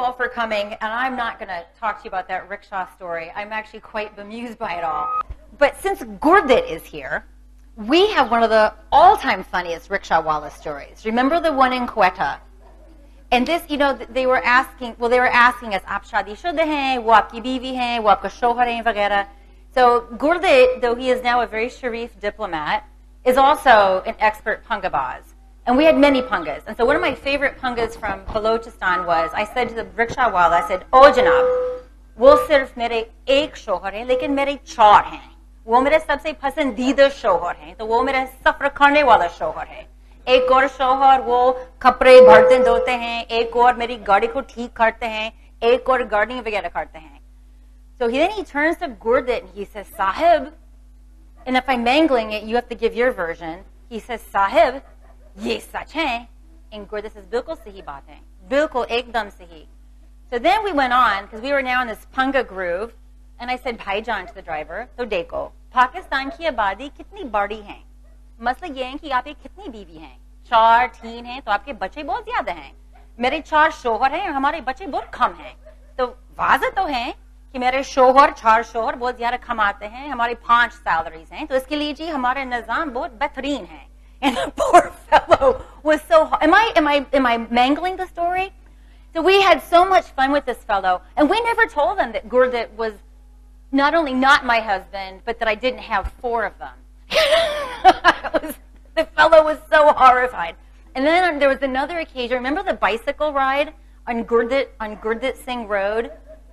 all for coming, and I'm not going to talk to you about that rickshaw story. I'm actually quite bemused by it all. But since Gurdit is here, we have one of the all-time funniest rickshaw wala stories. Remember the one in Quetta? And this, they were asking us, "Aap shadishuda hain, wo aapki biwi hain, wo aapka shohar hain, vagera." So Gurdit, though he is now a very sharif diplomat, is also an expert pungabaz. And we had many pungas. And so one of my favorite pungas from Balochistan was, I said to the rickshaw wala, I said, "Oh janab, wo sirf mere ek shohar hai, lekin mere char hain. वो मेरे सबसे पसंदीदा शौहर हैं, तो वो मेरा सफर करने वाला शौहर है। एक और शौहर वो कपड़े भरते धोते हैं, एक और मेरी गाड़ी को ठीक करते हैं, एक और गार्डनिंग वगैरह करते हैं." So then he turns to Gurdit and he says, "Sahib," and if I'm mangling it, you have to give your version. He says, "Sahib, ये सच है." And Gurdit says, "बिल्कुल सही बात है, बिल्कुल एकदम सही." So then we went on, because we were now in this punga groove. And I said, "Bhaijan," to the driver, "तो देखो, पाकिस्तान की आबादी कितनी बड़ी है। मसला ये है कि आप एक कितनी बीवी हैं, 4 3 हैं, तो आपके बच्चे बहुत ज्यादा हैं। मेरे 4 शोहर हैं और हमारे बच्चे बहुत कम हैं। तो वाज़ेह तो है कि मेरे 4 शोहर बहुत ज्यादा कमाते हैं, हमारी 5 सैलरीज हैं, तो इसके लिए जी हमारे निजाम बहुत बेहतरीन है." And the poor fellow was so. Am I mangling the story? So we had so much fun with this fellow, and we never told him that Gurdit was not only not my husband, but that I didn't have 4 of them. The fellow was so horrified. And then there was another occasion. Remember the bicycle ride on Gurdit Singh Road?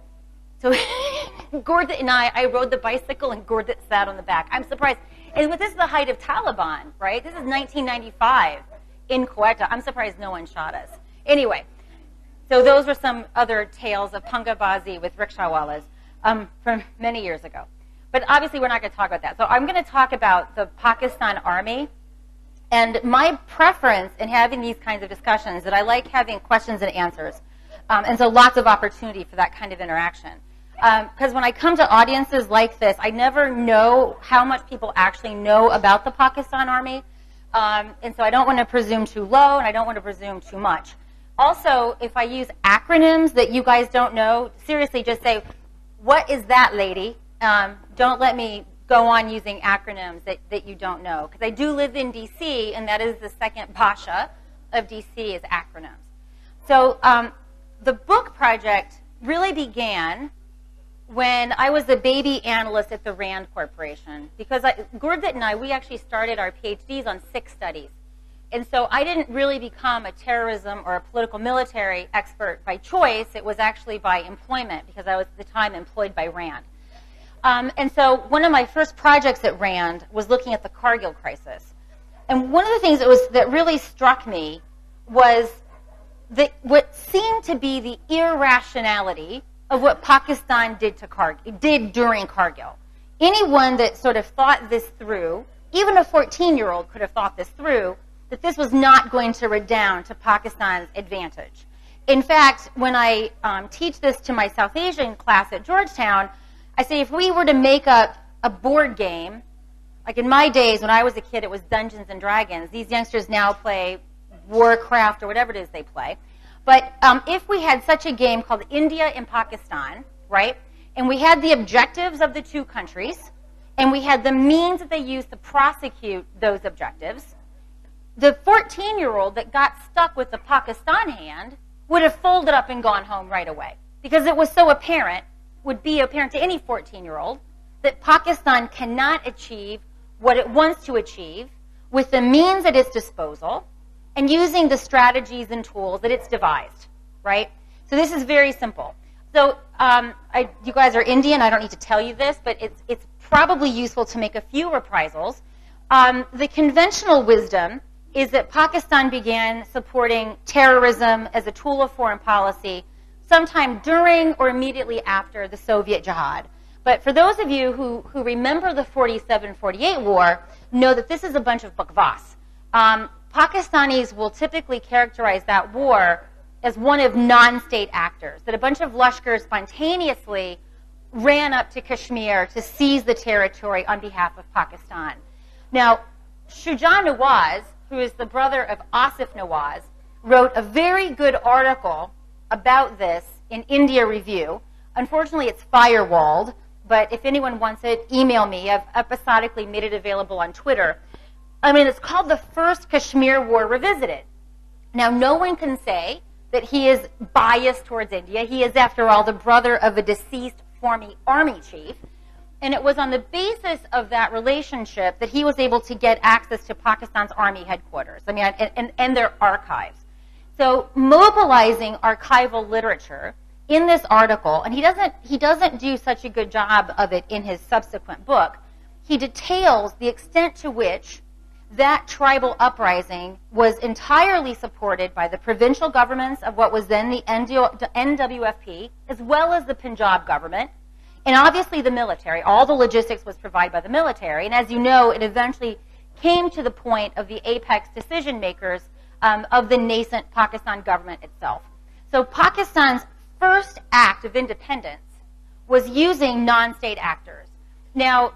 So Gurdit and I rode the bicycle and Gurdit sat on the back. I'm surprised. And this is the height of Taliban, right? This is 1995 in Quetta. I'm surprised no one shot us. Anyway, so those were some other tales of pungabazi with rickshawalas. From many years ago. But obviously we're not going to talk about that. So I'm going to talk about the Pakistan Army. And my preference in having these kinds of discussions, that I like having questions and answers. And so lots of opportunity for that kind of interaction. Because when I come to audiences like this, I never know how much people actually know about the Pakistan Army. And so I don't want to presume too low, and I don't want to presume too much. Also, if I use acronyms that you guys don't know, seriously just say, "What is that, lady?" Don't let me go on using acronyms that you don't know. Because I do live in D.C., and that is the second bhasha of D.C. is acronyms. So the book project really began when I was a baby analyst at the RAND Corporation. Because Gurdit and I, we actually started our PhDs on 6 studies. And so I didn't really become a terrorism or a political military expert by choice. It was actually by employment, because I was at the time employed by RAND. And so one of my first projects at RAND was looking at the Kargil crisis. And one of the things that really struck me was what seemed to be the irrationality of what Pakistan did during Kargil. Anyone that sort of thought this through, even a 14-year-old could have thought this through, that this was not going to redound to Pakistan's advantage. In fact, when I teach this to my South Asian class at Georgetown, I say if we were to make up a board game, like in my days when I was a kid, it was Dungeons and Dragons. These youngsters now play Warcraft or whatever it is they play. But if we had such a game called India and Pakistan, right, and we had the objectives of the 2 countries, and we had the means that they used to prosecute those objectives, the 14-year-old that got stuck with the Pakistan hand would have folded up and gone home right away. Because it was so apparent, would be apparent to any 14-year-old, that Pakistan cannot achieve what it wants to achieve with the means at its disposal and using the strategies and tools that it's devised, right? So this is very simple. So you guys are Indian, I don't need to tell you this, but it's probably useful to make a few reprisals. The conventional wisdom is that Pakistan began supporting terrorism as a tool of foreign policy sometime during or immediately after the Soviet jihad. But for those of you who remember the 47-48 war, know that this is a bunch of bakwas. Pakistanis will typically characterize that war as one of non-state actors, that a bunch of Lashkars spontaneously ran up to Kashmir to seize the territory on behalf of Pakistan. Now, Shuja Nawaz, who is the brother of Asif Nawaz, wrote a very good article about this in India Review. Unfortunately, it's firewalled, but if anyone wants it, email me. I've episodically made it available on Twitter. I mean, it's called The First Kashmir War Revisited. Now, no one can say that he is biased towards India. He is, after all, the brother of a deceased former army chief. And it was on the basis of that relationship that he was able to get access to Pakistan's army headquarters, I mean, and their archives. So mobilizing archival literature in this article, and he doesn't do such a good job of it in his subsequent book, he details the extent to which that tribal uprising was entirely supported by the provincial governments of what was then the NWFP, as well as the Punjab government, and obviously the military. All the logistics was provided by the military, and as you know, it eventually came to the point of the apex decision makers of the nascent Pakistan government itself. So Pakistan's first act of independence was using non-state actors. Now,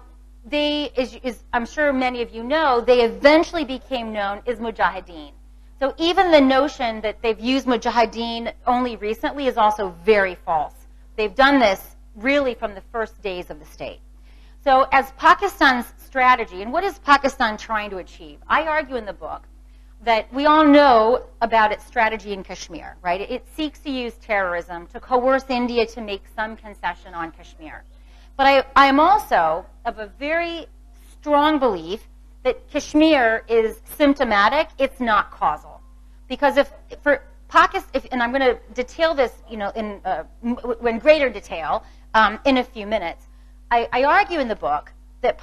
I'm sure many of you know, they eventually became known as Mujahideen. So even the notion that they've used Mujahideen only recently is also very false. They've done this really from the first days of the state. So as Pakistan's strategy, and what is Pakistan trying to achieve? I argue in the book that we all know about its strategy in Kashmir, right? It seeks to use terrorism to coerce India to make some concession on Kashmir. But I am also of a very strong belief that Kashmir is symptomatic, it's not causal. Because and I'm going to detail this, in greater detail in a few minutes. I argue in the book that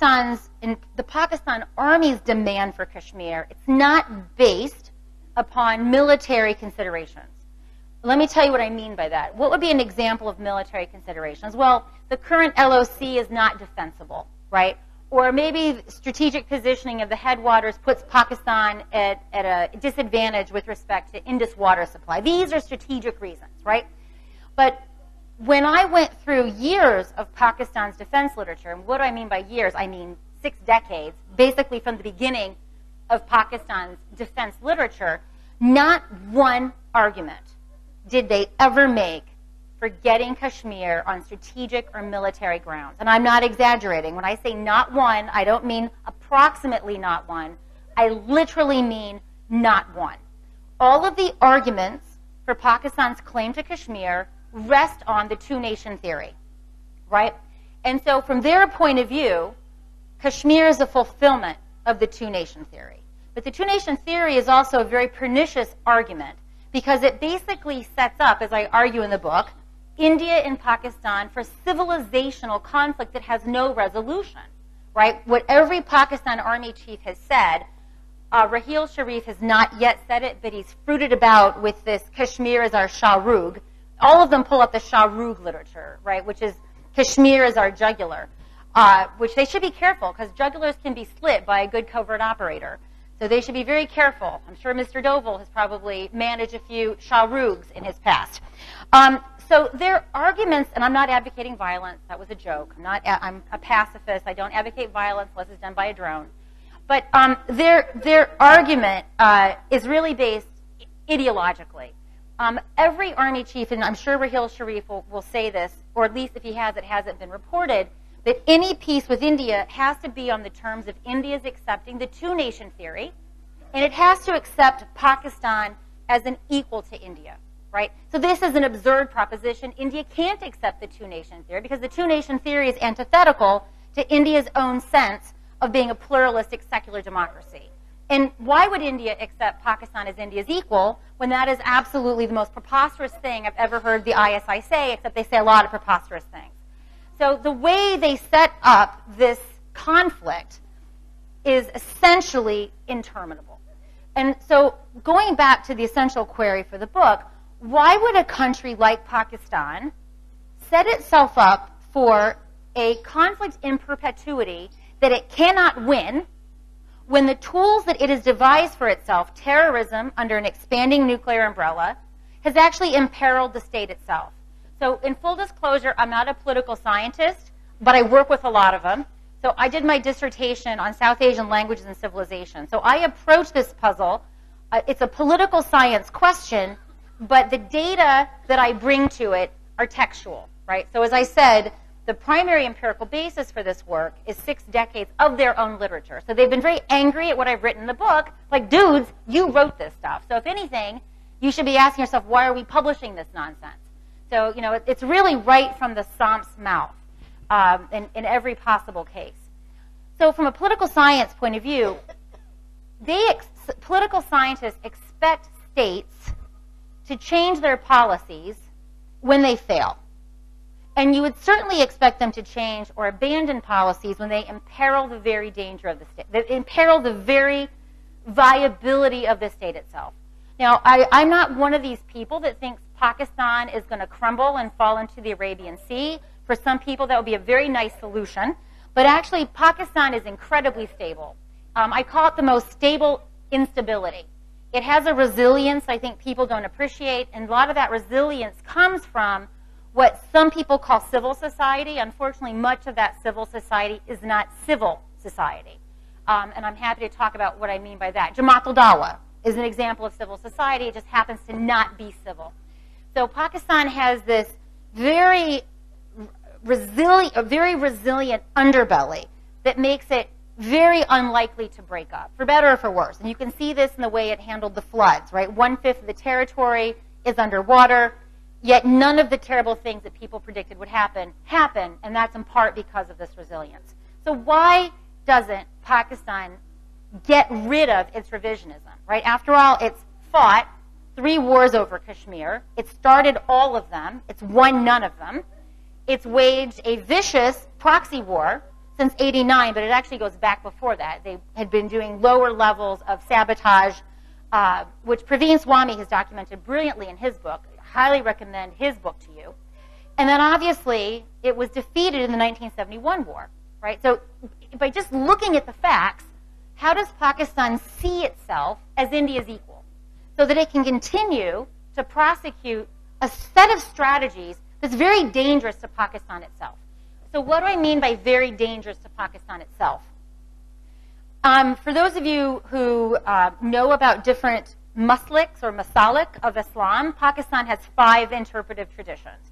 the Pakistan Army's demand for Kashmir, it's not based upon military considerations. Let me tell you what I mean by that. What would be an example of military considerations? Well, the current LOC is not defensible, right? Or maybe strategic positioning of the headwaters puts Pakistan at a disadvantage with respect to Indus water supply. These are strategic reasons, right? But when I went through years of Pakistan's defense literature, and what do I mean by years? I mean 6 decades, basically from the beginning of Pakistan's defense literature, not one argument did they ever make for getting Kashmir on strategic or military grounds. And I'm not exaggerating. When I say not one, I don't mean approximately not one. I literally mean not one. All of the arguments for Pakistan's claim to Kashmir rest on the two-nation theory, right? And so from their point of view, Kashmir is a fulfillment of the two-nation theory. But the two-nation theory is also a very pernicious argument because it basically sets up, as I argue in the book, India and Pakistan for civilizational conflict that has no resolution, right? What every Pakistan army chief has said, Raheel Sharif has not yet said it, but he's fruited about with this Kashmir as our Shahrukh. All of them pull up the Shahrukh literature, right, which is Kashmir as our jugular, which they should be careful because jugulars can be slit by a good covert operator. So they should be very careful. I'm sure Mr. Doval has probably managed a few Shahrukhs in his past. So their arguments, and I'm not advocating violence. That was a joke. I'm a pacifist. I don't advocate violence unless it's done by a drone. But their argument is really based ideologically. Every army chief, and I'm sure Raheel Sharif will say this, or at least if he has, it hasn't been reported, that any peace with India has to be on the terms of India's accepting the two-nation theory, and it has to accept Pakistan as an equal to India, right? So this is an absurd proposition. India can't accept the two-nation theory because the two-nation theory is antithetical to India's own sense of being a pluralistic secular democracy. And why would India accept Pakistan as India's equal when that is absolutely the most preposterous thing I've ever heard the ISI say, except they say a lot of preposterous things. So the way they set up this conflict is essentially interminable. And so going back to the essential query for the book, why would a country like Pakistan set itself up for a conflict in perpetuity that it cannot win when the tools that it has devised for itself, terrorism under an expanding nuclear umbrella, has actually imperiled the state itself? So in full disclosure, I'm not a political scientist, but I work with a lot of them. So I did my dissertation on South Asian languages and civilization. So I approach this puzzle. It's a political science question, But the data that I bring to it are textual, right? So as I said, the primary empirical basis for this work is 6 decades of their own literature. So they've been very angry at what I've written in the book. Like, dudes, you wrote this stuff. So if anything, you should be asking yourself, why are we publishing this nonsense? So, you know, it's really right from the SOMP's mouth in every possible case. So from a political science point of view, political scientists expect states to change their policies when they fail. And you would certainly expect them to change or abandon policies when they imperil the very danger of the state, they imperil the very viability of the state itself. Now, I'm not one of these people that thinks Pakistan is going to crumble and fall into the Arabian Sea. For some people, that would be a very nice solution. But actually, Pakistan is incredibly stable. I call it the most stable instability. It has a resilience I think people don't appreciate, and a lot of that resilience comes from what some people call civil society. Unfortunately, much of that civil society is not civil society. And I'm happy to talk about what I mean by that. Jamaat al-Dawa is an example of civil society. It just happens to not be civil. So Pakistan has this very resilient underbelly that makes it very unlikely to break up, for better or for worse. And you can see this in the way it handled the floods, right? 1/5 of the territory is underwater, yet none of the terrible things that people predicted would happen, and that's in part because of this resilience. So why doesn't Pakistan get rid of its revisionism, right? After all, it's fought 3 wars over Kashmir. It started all of them. It's won none of them. It's waged a vicious proxy war since '89, but it actually goes back before that. They had been doing lower levels of sabotage, which Praveen Swami has documented brilliantly in his book. I highly recommend his book to you. And then obviously, it was defeated in the 1971 war, right? So by just looking at the facts, how does Pakistan see itself as India's equal so that it can continue to prosecute a set of strategies that's very dangerous to Pakistan itself? So what do I mean by very dangerous to Pakistan itself? For those of you who know about different masliks or masalik of Islam, Pakistan has 5 interpretive traditions.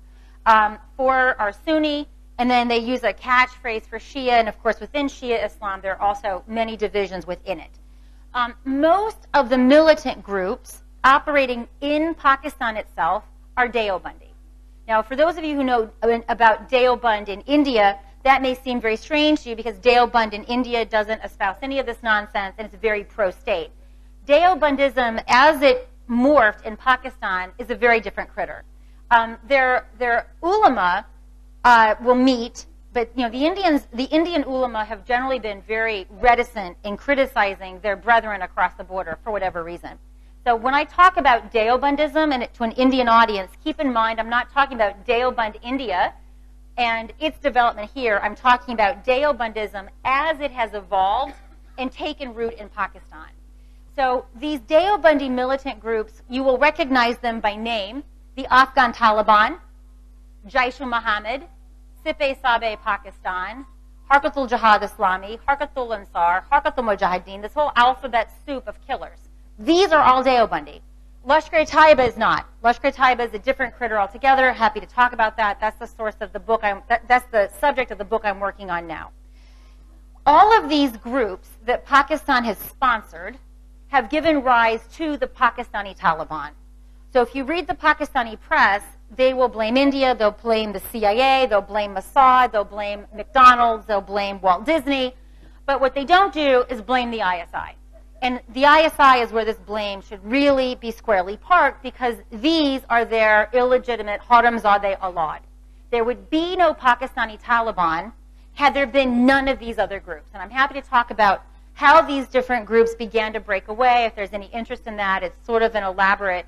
4 are Sunni, and then they use a catchphrase for Shia, and of course within Shia Islam there are also many divisions within it. Most of the militant groups operating in Pakistan itself are Deobandi. Now, for those of you who know about Deoband in India, that may seem very strange to you because Deoband in India doesn't espouse any of this nonsense, and it's very pro-state. Deobandism, as it morphed in Pakistan, is a very different critter. Their ulama will meet, but you know the Indian ulama have generally been very reticent in criticizing their brethren across the border for whatever reason. So when I talk about Deobandism and to an Indian audience, keep in mind I'm not talking about Deoband India and its development here. I'm talking about Deobandism as it has evolved and taken root in Pakistan. So these Deobandi militant groups, you will recognize them by name: the Afghan Taliban, Jaish-e-Mohammed, Sip-e-Sabe Pakistan, Harkatul Jihad Islami, Harkatul Ansar, Harkatul Mujahideen, this whole alphabet soup of killers. These are all Deobandi. Lashkar-e-Taiba is not. Lashkar-e-Taiba is a different critter altogether. Happy to talk about that. That's the source of the book. That's the subject of the book I'm working on now. All of these groups that Pakistan has sponsored have given rise to the Pakistani Taliban. So if you read the Pakistani press, they will blame India, they'll blame the CIA, they'll blame Mossad, they'll blame McDonald's, they'll blame Walt Disney. But what they don't do is blame the ISI. And the ISI is where this blame should really be squarely parked because these are their illegitimate Haramzadeh Aulad. There would be no Pakistani Taliban had there been none of these other groups. And I'm happy to talk about how these different groups began to break away. If there's any interest in that, it's sort of an elaborate,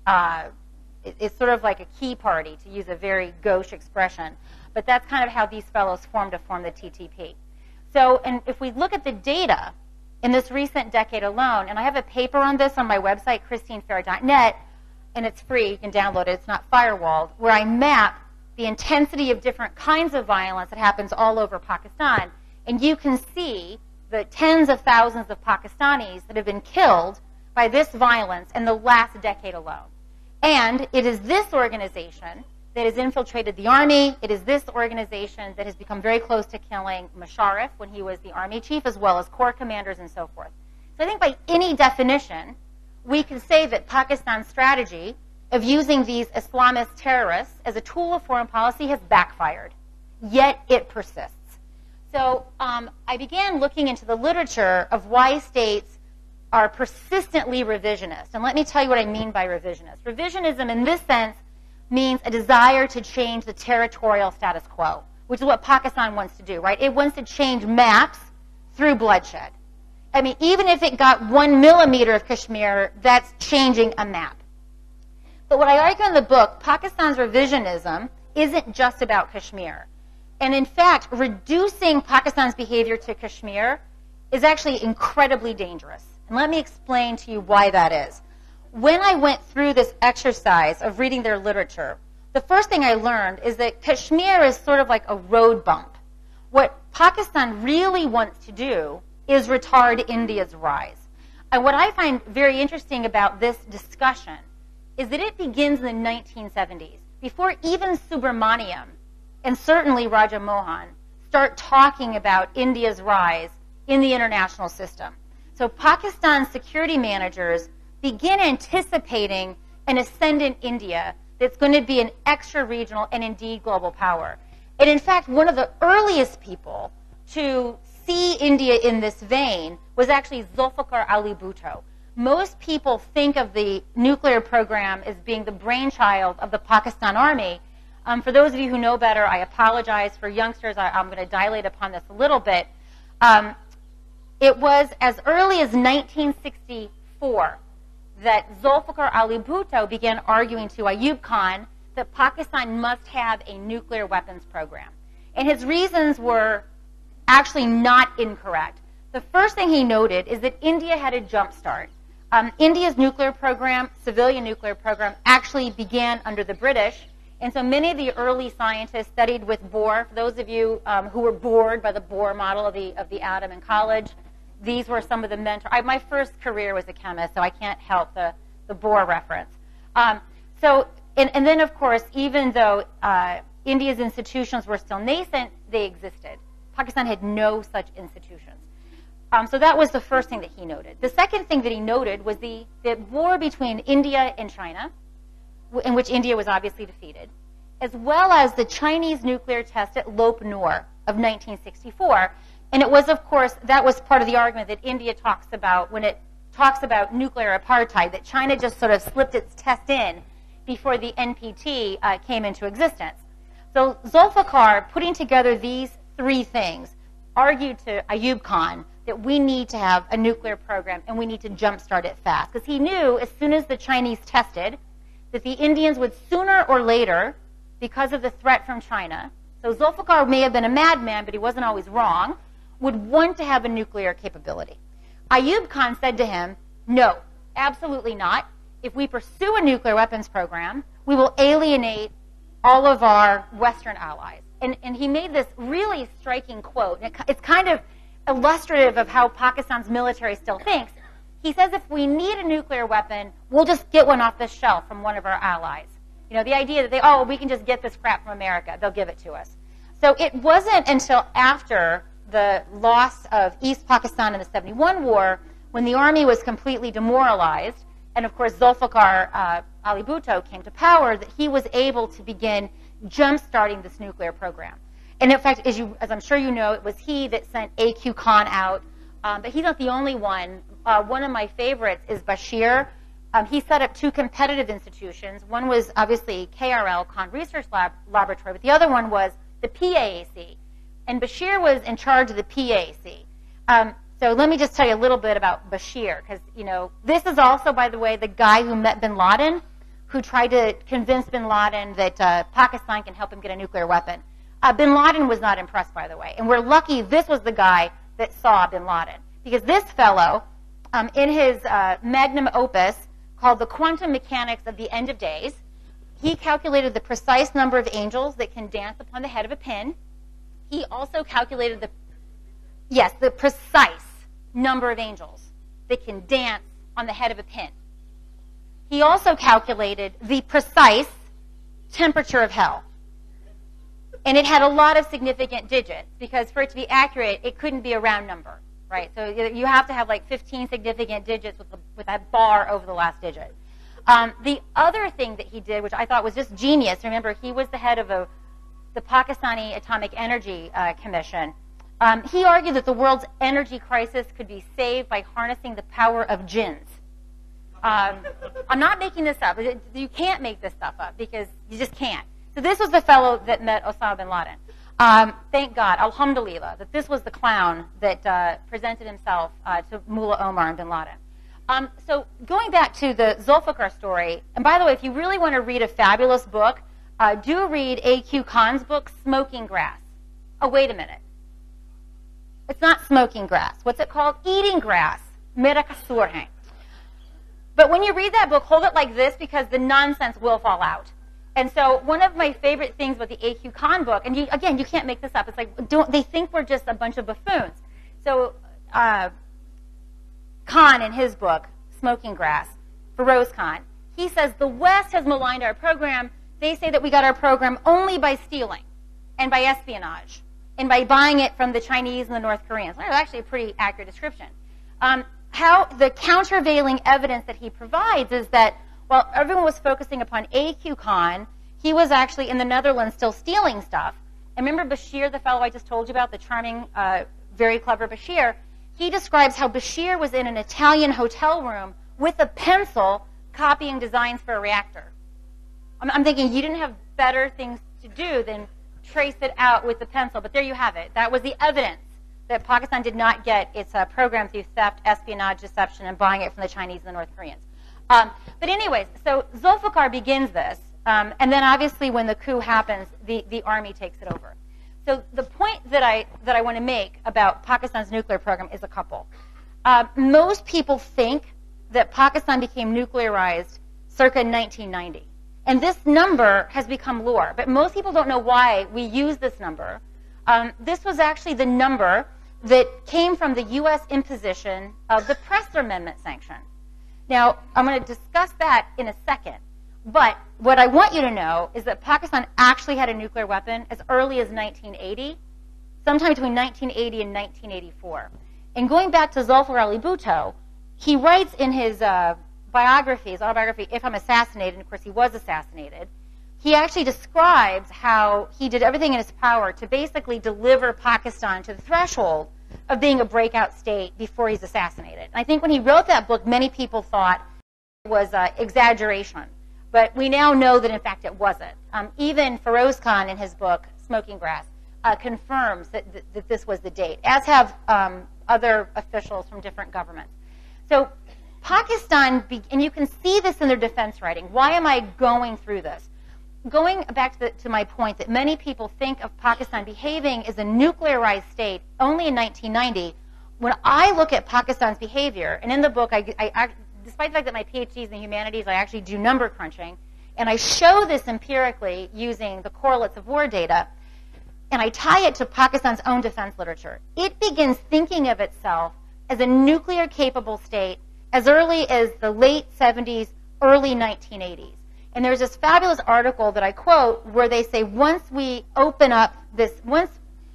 it's sort of like a key party, to use a very gauche expression. But that's kind of how these fellows formed to form the TTP. So, and if we look at the data in this recent decade alone, and I have a paper on this on my website, christinefair.net, and it's free, you can download it, it's not firewalled, where I map the intensity of different kinds of violence that happens all over Pakistan. And you can see the tens of thousands of Pakistanis that have been killed by this violence in the last decade alone. And it is this organization that has infiltrated the army. It is this organization that has become very close to killing Musharraf when he was the army chief, as well as corps commanders and so forth. So I think by any definition, we can say that Pakistan's strategy of using these Islamist terrorists as a tool of foreign policy has backfired, yet it persists. So I began looking into the literature of why states are persistently revisionist. And let me tell you what I mean by revisionist. Revisionism in this sense means a desire to change the territorial status quo, which is what Pakistan wants to do, right? It wants to change maps through bloodshed. I mean, even if it got 1 millimeter of Kashmir, that's changing a map. But what I argue in the book, Pakistan's revisionism isn't just about Kashmir. And in fact, reducing Pakistan's behavior to Kashmir is actually incredibly dangerous. And let me explain to you why that is. When I went through this exercise of reading their literature, the first thing I learned is that Kashmir is sort of like a road bump. What Pakistan really wants to do is retard India's rise. And what I find very interesting about this discussion is that it begins in the 1970s, before even Subramaniam and certainly Raja Mohan start talking about India's rise in the international system. So Pakistan's security managers begin anticipating an ascendant India that's going to be an extra-regional and indeed global power. And in fact, one of the earliest people to see India in this vein was actually Zulfikar Ali Bhutto. Most people think of the nuclear program as being the brainchild of the Pakistan Army. For those of you who know better, I apologize. For youngsters, I'm going to dilate upon this a little bit. It was as early as 1964 that Zulfikar Ali Bhutto began arguing to Ayub Khan that Pakistan must have a nuclear weapons program. And his reasons were actually not incorrect. The first thing he noted is that India had a jump start. India's nuclear program, civilian nuclear program, actually began under the British. And so many of the early scientists studied with Bohr. For those of you who were bored by the Bohr model of the atom in college, these were some of the mentors. My first career was a chemist, so I can't help the Bohr reference. And then, of course, even though India's institutions were still nascent, they existed. Pakistan had no such institutions. So that was the first thing that he noted. The second thing that he noted was the war between India and China, in which India was obviously defeated, as well as the Chinese nuclear test at Lop Nor of 1964. And it was, of course, that was part of the argument that India talks about when it talks about nuclear apartheid, that China just sort of slipped its test in before the NPT came into existence. So Zulfikar, putting together these three things, argued to Ayub Khan that we need to have a nuclear program and we need to jumpstart it fast. Because he knew as soon as the Chinese tested that the Indians would sooner or later, because of the threat from China, so Zulfikar may have been a madman, but he wasn't always wrong, would want to have a nuclear capability. Ayub Khan said to him, no, absolutely not. If we pursue a nuclear weapons program, we will alienate all of our Western allies. And he made this really striking quote. It's kind of illustrative of how Pakistan's military still thinks. He says if we need a nuclear weapon, we'll just get one off the shelf from one of our allies. You know, the idea that we can just get this crap from America. They'll give it to us. So it wasn't until after the loss of East Pakistan in the 71 war, when the army was completely demoralized, and of course Zulfikar Ali Bhutto came to power, that he was able to begin jump-starting this nuclear program. And in fact, as I'm sure you know, it was he that sent A.Q. Khan out, but he's not the only one. One of my favorites is Bashir. He set up two competitive institutions. One was obviously KRL, Khan Research Laboratory, but the other one was the PAAC. And Bashir was in charge of the PAAC. So let me just tell you a little bit about Bashir, because, you know, this is also, by the way, the guy who met bin Laden, who tried to convince bin Laden that Pakistan can help him get a nuclear weapon. Bin Laden was not impressed, by the way. And we're lucky this was the guy that saw bin Laden. Because this fellow, in his magnum opus called The Quantum Mechanics of the End of Days, he calculated the precise number of angels that can dance upon the head of a pin. He also calculated the precise number of angels that can dance on the head of a pin. he also calculated the precise temperature of hell. And it had a lot of significant digits, because for it to be accurate, it couldn't be a round number, right? So you have to have like 15 significant digits with that bar over the last digit. The other thing that he did, which I thought was just genius, remember, he was the head of the Pakistani Atomic Energy Commission. He argued that the world's energy crisis could be saved by harnessing the power of jinns. I'm not making this up. You can't make this stuff up, because you just can't. So this was the fellow that met Osama bin Laden. Thank God, alhamdulillah, that this was the clown that presented himself to Mullah Omar and bin Laden. So going back to the Zulfikar story, and by the way, if you really want to read a fabulous book, do read A.Q. Khan's book, Smoking Grass. Oh, wait a minute. It's not smoking grass. What's it called? Eating grass. Mera kasur hai. But when you read that book, hold it like this, because the nonsense will fall out. And so one of my favorite things about the A.Q. Khan book, and again, you can't make this up. It's like, they think we're just a bunch of buffoons. So Khan, in his book, Smoking Grass, Feroz Khan, he says, the West has maligned our program. They say that we got our program only by stealing and by espionage and by buying it from the Chinese and the North Koreans. That's actually a pretty accurate description. How the countervailing evidence that he provides is that while everyone was focusing upon A.Q. Khan, he was actually in the Netherlands still stealing stuff. And remember Bashir, the fellow I just told you about, the charming, very clever Bashir? He describes how Bashir was in an Italian hotel room with a pencil copying designs for a reactor. I'm thinking you didn't have better things to do than trace it out with the pencil. But there you have it. That was the evidence that Pakistan did not get its program through theft, espionage, deception, and buying it from the Chinese and the North Koreans. But anyways, so Zulfikar begins this, and then obviously when the coup happens, the army takes it over. So the point that I want to make about Pakistan's nuclear program is a couple. Most people think that Pakistan became nuclearized circa 1990. And this number has become lore, but most people don't know why we use this number. This was actually the number that came from the U.S. imposition of the Presser Amendment sanction. Now, I'm going to discuss that in a second, but what I want you to know is that Pakistan actually had a nuclear weapon as early as 1980, sometime between 1980 and 1984. And going back to Zulfikar Ali Bhutto, he writes in his biography, his autobiography, If I'm Assassinated, and of course he was assassinated, he actually describes how he did everything in his power to basically deliver Pakistan to the threshold of being a breakout state before he's assassinated. And I think when he wrote that book, many people thought it was exaggeration. But we now know that, in fact, it wasn't. Even Feroz Khan, in his book, Smoking Grass, confirms that this was the date, as have other officials from different governments. So Pakistan, and you can see this in their defense writing. Why am I going through this? Going back to my point that many people think of Pakistan behaving as a nuclearized state only in 1990, when I look at Pakistan's behavior, and in the book, I despite the fact that my PhD is in the humanities, I actually do number crunching, and I show this empirically using the correlates of war data, and I tie it to Pakistan's own defense literature. It begins thinking of itself as a nuclear-capable state as early as the late 70s, early 1980s. And there's this fabulous article that I quote where they say once we open up this, once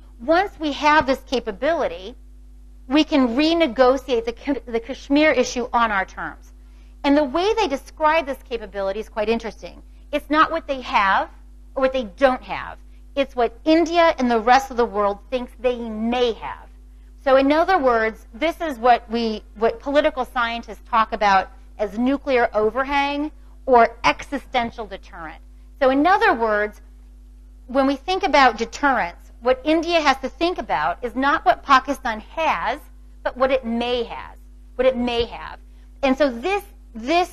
we have this capability, we can renegotiate the Kashmir issue on our terms. And the way they describe this capability is quite interesting. It's not what they have or what they don't have. It's what India and the rest of the world thinks they may have. So in other words, this is what political scientists talk about as nuclear overhang or existential deterrent. So in other words, when we think about deterrence, what India has to think about is not what Pakistan has, but what it may have. And so this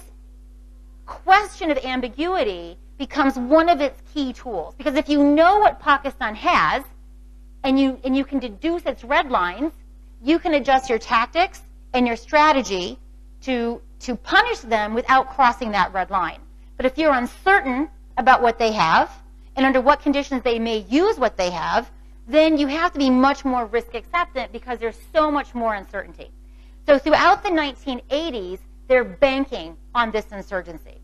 question of ambiguity becomes one of its key tools. Because if you know what Pakistan has, and you can deduce its red lines, you can adjust your tactics and your strategy to punish them without crossing that red line. But if you're uncertain about what they have, and under what conditions they may use what they have, then you have to be much more risk acceptant because there's so much more uncertainty. So throughout the 1980s, they're banking on this uncertainty.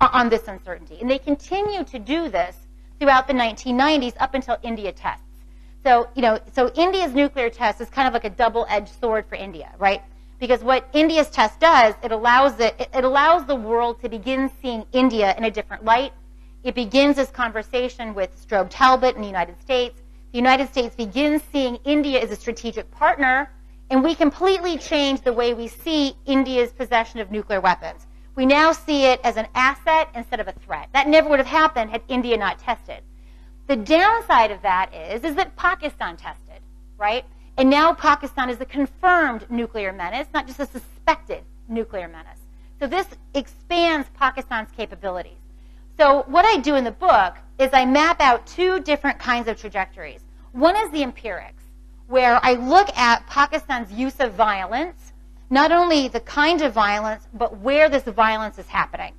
And they continue to do this throughout the 1990s up until India tests. So, so India's nuclear test is kind of like a double-edged sword for India, right? Because what India's test does, it allows the world to begin seeing India in a different light. It begins this conversation with Strobe Talbot in the United States. The United States begins seeing India as a strategic partner, and we completely change the way we see India's possession of nuclear weapons. We now see it as an asset instead of a threat. That never would have happened had India not tested. The downside of that is that Pakistan tested, right? And now Pakistan is a confirmed nuclear menace, not just a suspected nuclear menace. So this expands Pakistan's capabilities. So what I do in the book is I map out two different kinds of trajectories. One is the empirics, where I look at Pakistan's use of violence, not only the kind of violence, but where this violence is happening.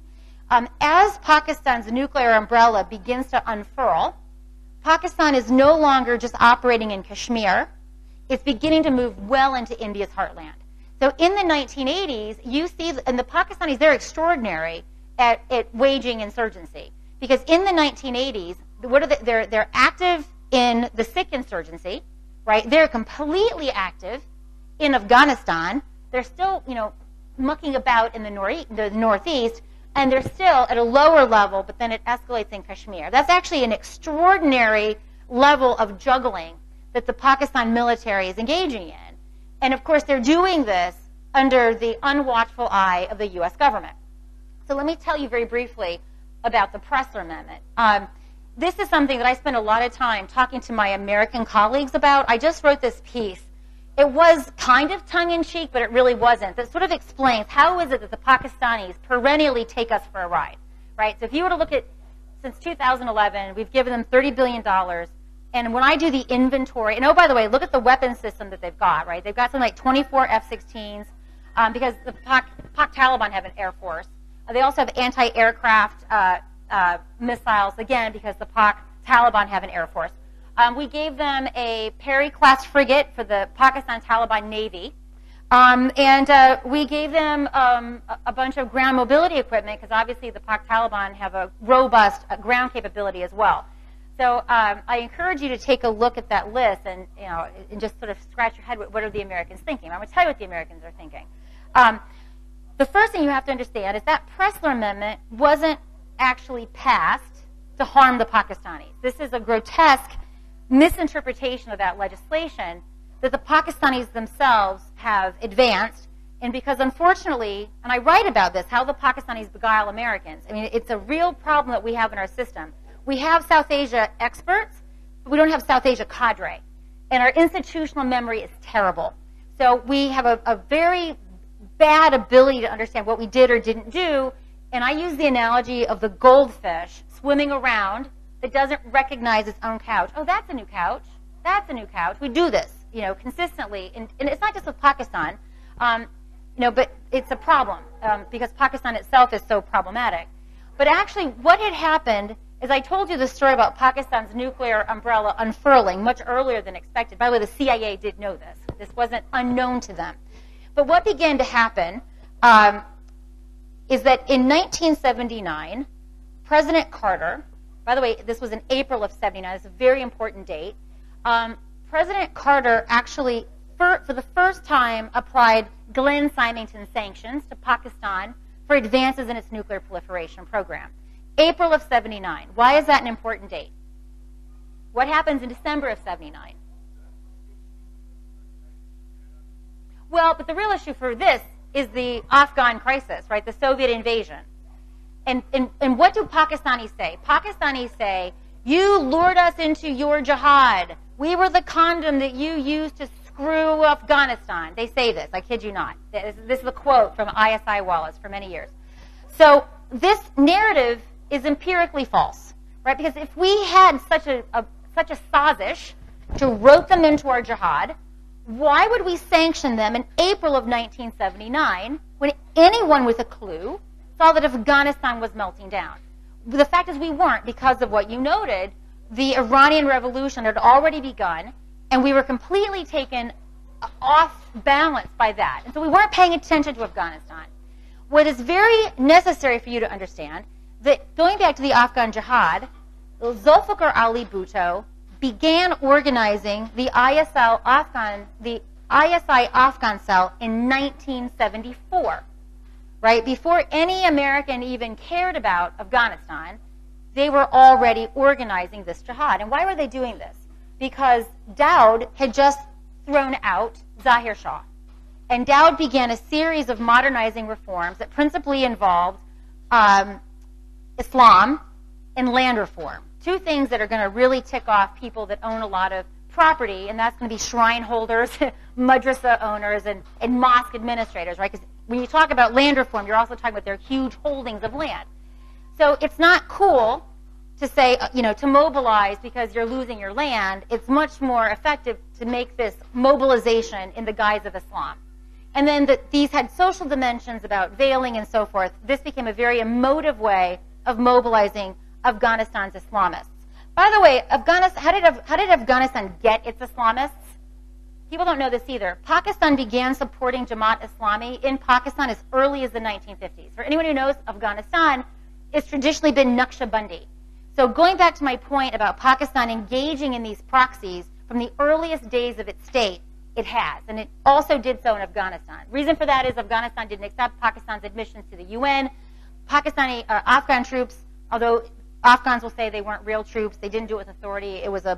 As Pakistan's nuclear umbrella begins to unfurl, Pakistan is no longer just operating in Kashmir. It's beginning to move well into India's heartland. So in the 1980s, you see, and the Pakistanis, they're extraordinary at waging insurgency. Because in the 1980s, they're active in the Sikh insurgency, right? They're completely active in Afghanistan. They're still, mucking about in the northeast, and they're still at a lower level, but then it escalates in Kashmir. That's actually an extraordinary level of juggling that the Pakistan military is engaging in. And of course, they're doing this under the unwatchful eye of the U.S. government. So let me tell you very briefly about the Pressler Amendment. This is something that I spent a lot of time talking to my American colleagues about. I just wrote this piece. It was kind of tongue-in-cheek, but it really wasn't. That sort of explains how is it that the Pakistanis perennially take us for a ride, right? So if you were to look at, since 2011, we've given them $30 billion. And when I do the inventory, and oh, by the way, look at the weapon system that they've got, right? They've got something like 24 F-16s because the Pak Taliban have an air force. They also have anti-aircraft missiles, again, because the Pak Taliban have an air force. We gave them a Perry-class frigate for the Pakistan Taliban Navy. And we gave them a bunch of ground mobility equipment because obviously the Pak Taliban have a robust ground capability as well. So I encourage you to take a look at that list and just sort of scratch your head. What are the Americans thinking? I'm going to tell you what the Americans are thinking. The first thing you have to understand is that Pressler Amendment wasn't actually passed to harm the Pakistanis. This is a grotesque misinterpretation of that legislation that the Pakistanis themselves have advanced. And because unfortunately, and I write about this, how the Pakistanis beguile Americans. I mean, it's a real problem that we have in our system. We have South Asia experts, but we don't have South Asia cadre. And our institutional memory is terrible. So we have a very bad ability to understand what we did or didn't do. And I use the analogy of the goldfish swimming around that doesn't recognize its own couch. Oh, that's a new couch. That's a new couch. We do this, consistently. And it's not just with Pakistan, but it's a problem because Pakistan itself is so problematic. But actually, what had happened is I told you the story about Pakistan's nuclear umbrella unfurling much earlier than expected. By the way, the CIA did know this. This wasn't unknown to them. But what began to happen is that in 1979, President Carter, by the way, this was in April of 79, it's a very important date, President Carter actually, for the first time, applied Glenn-Symington sanctions to Pakistan for advances in its nuclear proliferation program. April of 79. Why is that an important date? What happens in December of 79? Well, but the real issue for this is the Afghan crisis, right? The Soviet invasion. And what do Pakistanis say? Pakistanis say, you lured us into your jihad. We were the condom that you used to screw Afghanistan. They say this. I kid you not. This is a quote from ISI Wallace for many years. So this narrative is empirically false, right? Because if we had such a sazish to rope them into our jihad, why would we sanction them in April of 1979 when anyone with a clue saw that Afghanistan was melting down? The fact is we weren't because of what you noted. The Iranian Revolution had already begun, and we were completely taken off balance by that. And so we weren't paying attention to Afghanistan. what is very necessary for you to understand, that going back to the Afghan jihad, Zulfikar Ali Bhutto began organizing the ISI Afghan cell in 1974, right? Before any American even cared about Afghanistan, they were already organizing this jihad. And why were they doing this? Because Daud had just thrown out Zahir Shah. And Daud began a series of modernizing reforms that principally involved Islam and land reform. Two things that are going to really tick off people that own a lot of property, and that's going to be shrine holders, madrasa owners, and mosque administrators, right? Because when you talk about land reform, you're also talking about their huge holdings of land. So it's not cool to say, to mobilize because you're losing your land. It's much more effective to make this mobilization in the guise of Islam. And then these had social dimensions about veiling and so forth. This became a very emotive way of mobilizing Afghanistan's Islamists. By the way, how did Afghanistan get its Islamists? People don't know this either. Pakistan began supporting Jamaat Islami in Pakistan as early as the 1950s. For anyone who knows, Afghanistan has traditionally been Naqshbandi. So going back to my point about Pakistan engaging in these proxies from the earliest days of its state, it has, and it also did so in Afghanistan. Reason for that is Afghanistan didn't accept Pakistan's admissions to the UN. Afghan troops, although Afghans will say they weren't real troops, they didn't do it with authority. It was an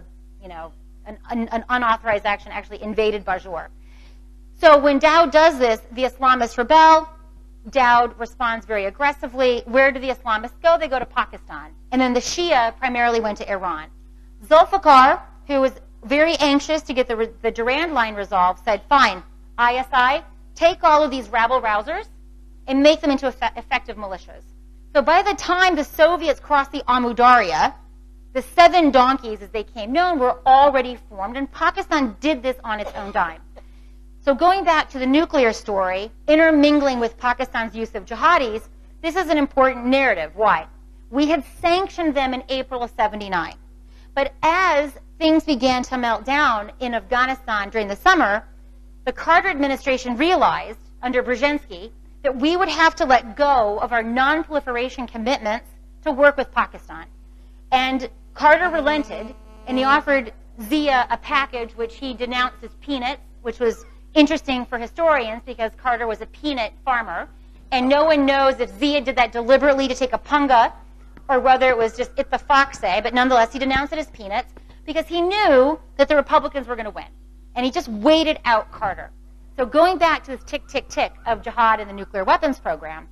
unauthorized action, actually invaded Bajor. So when Daud does this, the Islamists rebel. Daud responds very aggressively. Where do the Islamists go? They go to Pakistan. And then the Shia primarily went to Iran. Zulfikar, who was very anxious to get the Durand Line resolved, said, fine, ISI, take all of these rabble-rousers and make them into effective militias. So by the time the Soviets crossed the Amu Darya, the 7 donkeys, as they came known, were already formed, and Pakistan did this on its own dime. So going back to the nuclear story, intermingling with Pakistan's use of jihadis, this is an important narrative. Why? We had sanctioned them in April of 79. But as things began to melt down in Afghanistan during the summer, the Carter administration realized, under Brzezinski, that we would have to let go of our non-proliferation commitments to work with Pakistan. And Carter relented, and he offered Zia a package which he denounced as peanuts, which was interesting for historians because Carter was a peanut farmer, and no one knows if Zia did that deliberately to take a punga or whether it was just ittifaq, but nonetheless he denounced it as peanuts because he knew that the Republicans were going to win. And he just waited out Carter. So going back to this tick, tick, tick of jihad and the nuclear weapons program,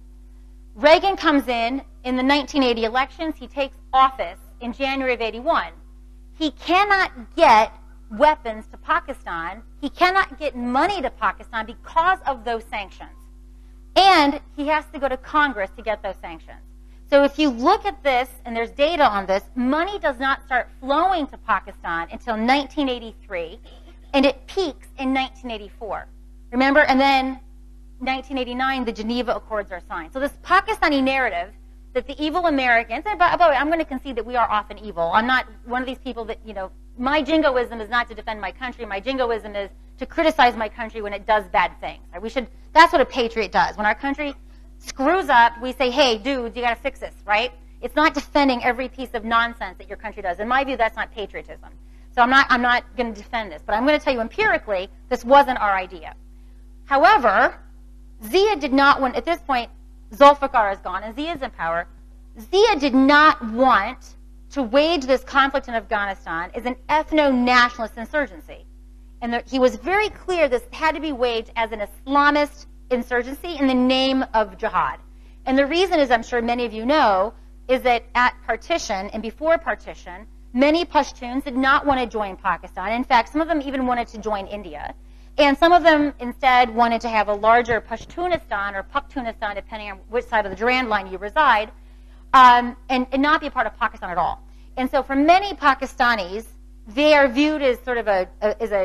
Reagan comes in the 1980 elections. He takes office in January of 81. He cannot get weapons to Pakistan. He cannot get money to Pakistan because of those sanctions. And he has to go to Congress to get those sanctions. So if you look at this, and there's data on this, money does not start flowing to Pakistan until 1983, and it peaks in 1984. Remember? And then 1989, the Geneva Accords are signed. So this Pakistani narrative that the evil Americans, and by the way, I'm going to concede that we are often evil. I'm not one of these people that, my jingoism is not to defend my country. My jingoism is to criticize my country when it does bad things. Right? That's what a patriot does. When our country screws up, we say, hey, dudes, you got to fix this, right? It's not defending every piece of nonsense that your country does. In my view, that's not patriotism. So I'm not going to defend this. But I'm going to tell you empirically, this wasn't our idea. However, Zia did not want, at this point, Zulfikar is gone and Zia is in power. Zia did not want to wage this conflict in Afghanistan as an ethno-nationalist insurgency. And he was very clear this had to be waged as an Islamist insurgency in the name of jihad. And the reason, as I'm sure many of you know, is that at partition and before partition, many Pashtuns did not want to join Pakistan. In fact, some of them even wanted to join India. And some of them instead wanted to have a larger Pashtunistan or Pakhtunistan, depending on which side of the Durand Line you reside, and not be a part of Pakistan at all. And so for many Pakistanis, they are viewed as sort of a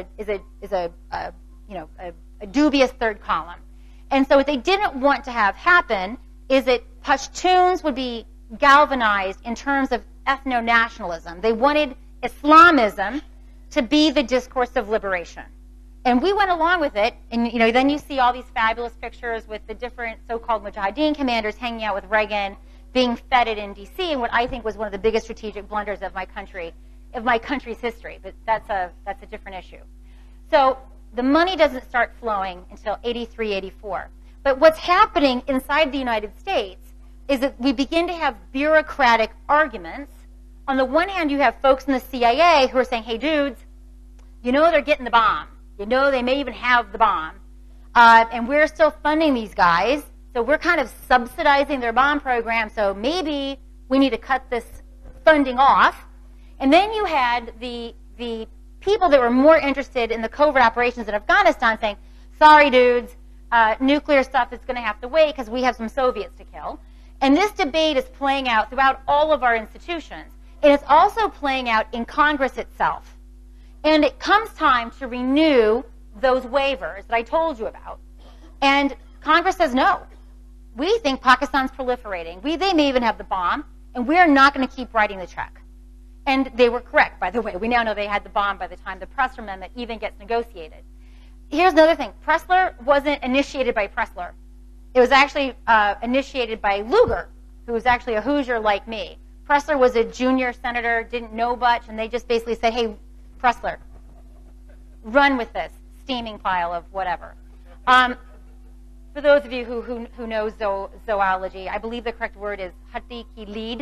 dubious third column. And so what they didn't want to have happen is that Pashtuns would be galvanized in terms of ethno-nationalism. They wanted Islamism to be the discourse of liberation. And we went along with it, and then you see all these fabulous pictures with the different so-called Mujahideen commanders hanging out with Reagan, being feted in D.C., and what I think was one of the biggest strategic blunders of my country's history. But that's a different issue. So the money doesn't start flowing until 83, 84. But what's happening inside the United States is that we begin to have bureaucratic arguments. On the one hand, you have folks in the CIA who are saying, hey, dudes, they're getting the bomb. They may even have the bomb. And we're still funding these guys. So we're kind of subsidizing their bomb program. So maybe we need to cut this funding off. And then you had the people that were more interested in the covert operations in Afghanistan saying, sorry, dudes, nuclear stuff is going to have to wait because we have some Soviets to kill. And this debate is playing out throughout all of our institutions. And it's also playing out in Congress itself. And it comes time to renew those waivers that I told you about. And Congress says, no, we think Pakistan's proliferating. They may even have the bomb, and we're not going to keep writing the check. And they were correct, by the way. We now know they had the bomb by the time the Pressler Amendment even gets negotiated. Here's another thing. Pressler wasn't initiated by Pressler. It was actually initiated by Lugar, who was actually a Hoosier like me. Pressler was a junior senator, didn't know much, and they just basically said, hey, Pressler, run with this steaming pile of whatever. For those of you who know zoology, I believe the correct word is hatti ki lead.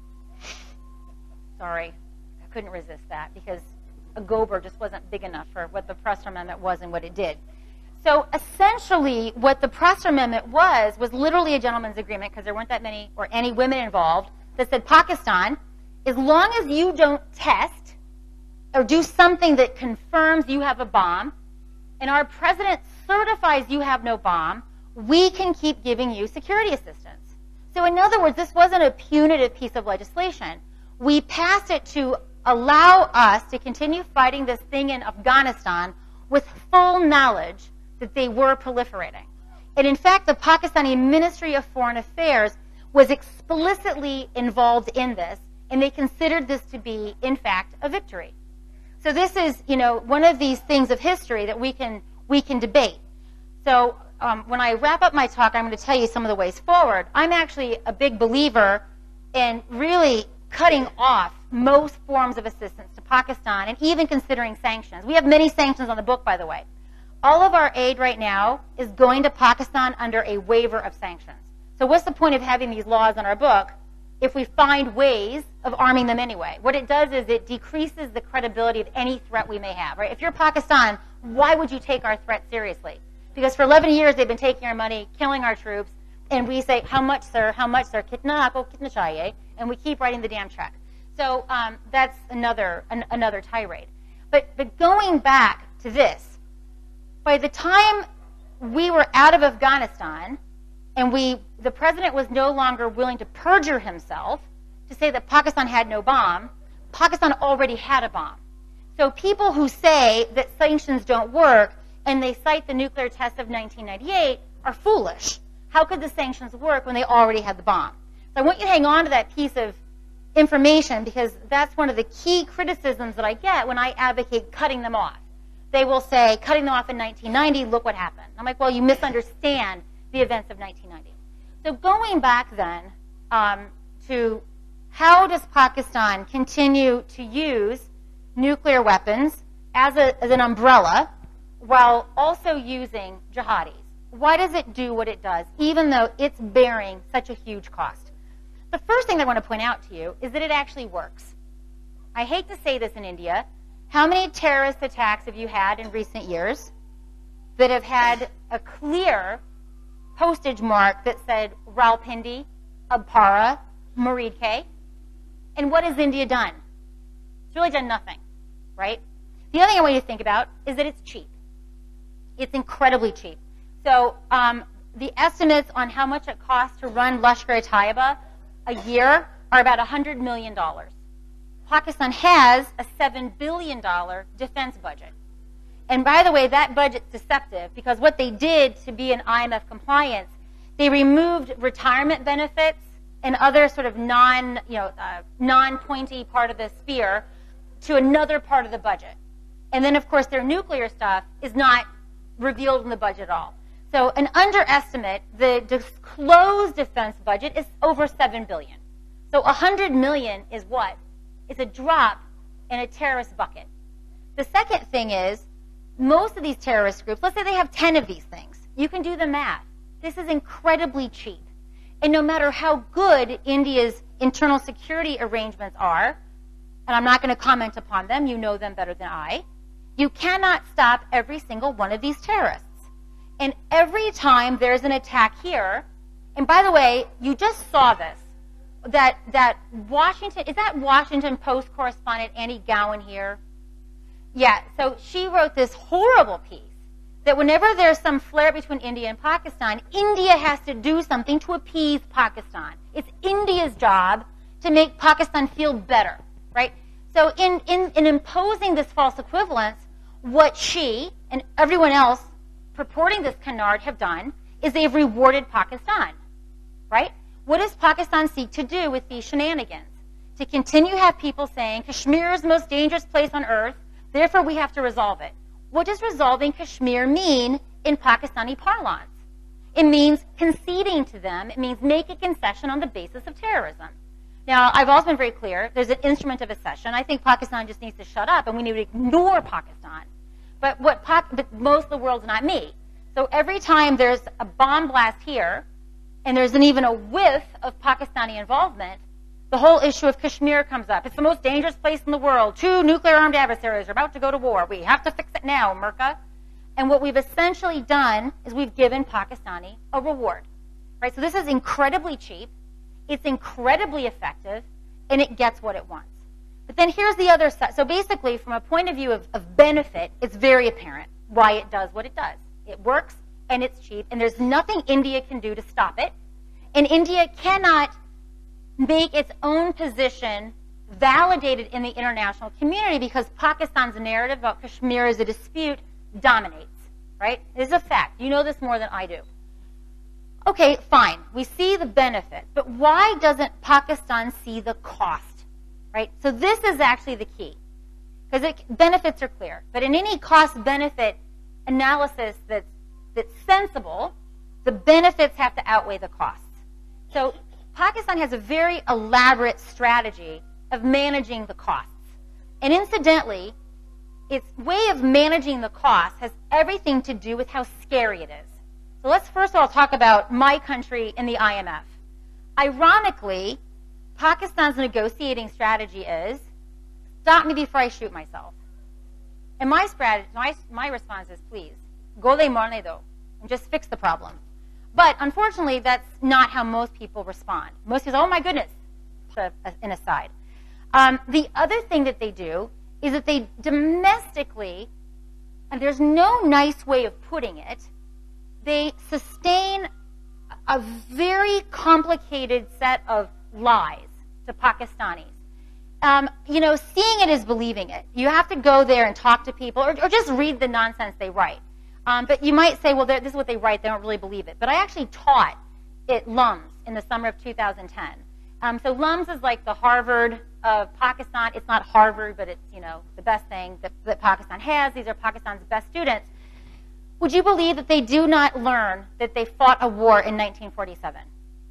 Sorry, I couldn't resist that because a gober just wasn't big enough for what the Pressler Amendment was and what it did. So essentially what the Pressler Amendment was literally a gentleman's agreement because there weren't that many or any women involved that said, Pakistan, as long as you don't test or do something that confirms you have a bomb and our president certifies you have no bomb, we can keep giving you security assistance. So in other words, this wasn't a punitive piece of legislation. We passed it to allow us to continue fighting this thing in Afghanistan with full knowledge that they were proliferating. And in fact, the Pakistani Ministry of Foreign Affairs was explicitly involved in this, and they considered this to be, in fact, a victory. So this is, one of these things of history that we can debate. So when I wrap up my talk, I'm going to tell you some of the ways forward. I'm actually a big believer in really cutting off most forms of assistance to Pakistan and even considering sanctions. We have many sanctions on the book, by the way. All of our aid right now is going to Pakistan under a waiver of sanctions. So what's the point of having these laws in our book if we find ways of arming them anyway? What it does is it decreases the credibility of any threat we may have, right? If you're Pakistan, why would you take our threat seriously? Because for 11 years they've been taking our money, killing our troops, and we say, how much, sir? How much, sir? Kitna aapko kitna chahiye? And we keep writing the damn check. So that's another tirade. But going back to this, by the time we were out of Afghanistan, and the president was no longer willing to perjure himself to say that Pakistan had no bomb, Pakistan already had a bomb. So people who say that sanctions don't work and they cite the nuclear test of 1998 are foolish. How could the sanctions work when they already had the bomb? So I want you to hang on to that piece of information because that's one of the key criticisms that I get when I advocate cutting them off. They will say, cutting them off in 1990, look what happened. I'm like, well, you misunderstand the events of 1990. So going back then to how does Pakistan continue to use nuclear weapons as an umbrella while also using jihadis? Why does it do what it does, even though it's bearing such a huge cost? The first thing I want to point out to you is that it actually works. I hate to say this in India. How many terrorist attacks have you had in recent years that have had a clear postage mark that said Rawalpindi, Abpara, Muridke? And what has India done? It's really done nothing, right? The other thing I want you to think about is that it's cheap. It's incredibly cheap. So the estimates on how much it costs to run Lashkar-e-Taiba a year are about $100 million. Pakistan has a $7 billion defense budget. And by the way, that budget's deceptive because what they did to be in IMF compliance, they removed retirement benefits and other sort of non-pointy part of the sphere to another part of the budget. And then, of course, their nuclear stuff is not revealed in the budget at all. So an underestimate, the disclosed defense budget is over $7 billion. So $100 million is what? It's a drop in a terrorist bucket. The second thing is, most of these terrorist groups, let's say they have 10 of these things. You can do the math. This is incredibly cheap. And no matter how good India's internal security arrangements are, and I'm not going to comment upon them, you know them better than I, you cannot stop every single one of these terrorists. And every time there's an attack here, and by the way, you just saw this, that Washington, is that Washington Post correspondent Annie Gowan here? Yeah, so she wrote this horrible piece that whenever there's some flare between India and Pakistan, India has to do something to appease Pakistan. It's India's job to make Pakistan feel better, right? So in imposing this false equivalence, what she and everyone else purporting this canard have done is they've rewarded Pakistan, right? What does Pakistan seek to do with these shenanigans? To continue to have people saying Kashmir is the most dangerous place on earth, therefore we have to resolve it. What does resolving Kashmir mean in Pakistani parlance? It means conceding to them. It means make a concession on the basis of terrorism. Now, I've also been very clear, there's an instrument of accession. I think Pakistan just needs to shut up and we need to ignore Pakistan. But most of the world's not me. So every time there's a bomb blast here, and there's even a whiff of Pakistani involvement, the whole issue of Kashmir comes up. It's the most dangerous place in the world. 2 nuclear-armed adversaries are about to go to war. We have to fix it now, Merca. And what we've essentially done is we've given Pakistani a reward. Right? So this is incredibly cheap. It's incredibly effective, and it gets what it wants. But then here's the other side. So basically, from a point of view of benefit, it's very apparent why it does what it does. It works, and it's cheap, and there's nothing India can do to stop it. And India cannot make its own position validated in the international community because Pakistan's narrative about Kashmir as a dispute dominates, right? It is a fact. You know this more than I do. Okay, fine. We see the benefit, but why doesn't Pakistan see the cost? Right? So this is actually the key. Because benefits are clear. But in any cost-benefit analysis that's sensible, the benefits have to outweigh the costs. So Pakistan has a very elaborate strategy of managing the costs. And incidentally, its way of managing the costs has everything to do with how scary it is. So let's first of all talk about my country and the IMF. Ironically, Pakistan's negotiating strategy is, stop me before I shoot myself. And my response is, please, gole marne do, and just fix the problem. But unfortunately, that's not how most people respond. Most people say, oh my goodness, an aside. The other thing that they do is that they domestically, and there's no nice way of putting it, they sustain a very complicated set of lies to Pakistanis. Seeing it is believing it. You have to go there and talk to people or just read the nonsense they write. But you might say, well, this is what they write. They don't really believe it. But I actually taught at LUMS in the summer of 2010. So LUMS is like the Harvard of Pakistan. It's not Harvard, but it's, the best thing that Pakistan has. These are Pakistan's best students. Would you believe that they do not learn that they fought a war in 1947?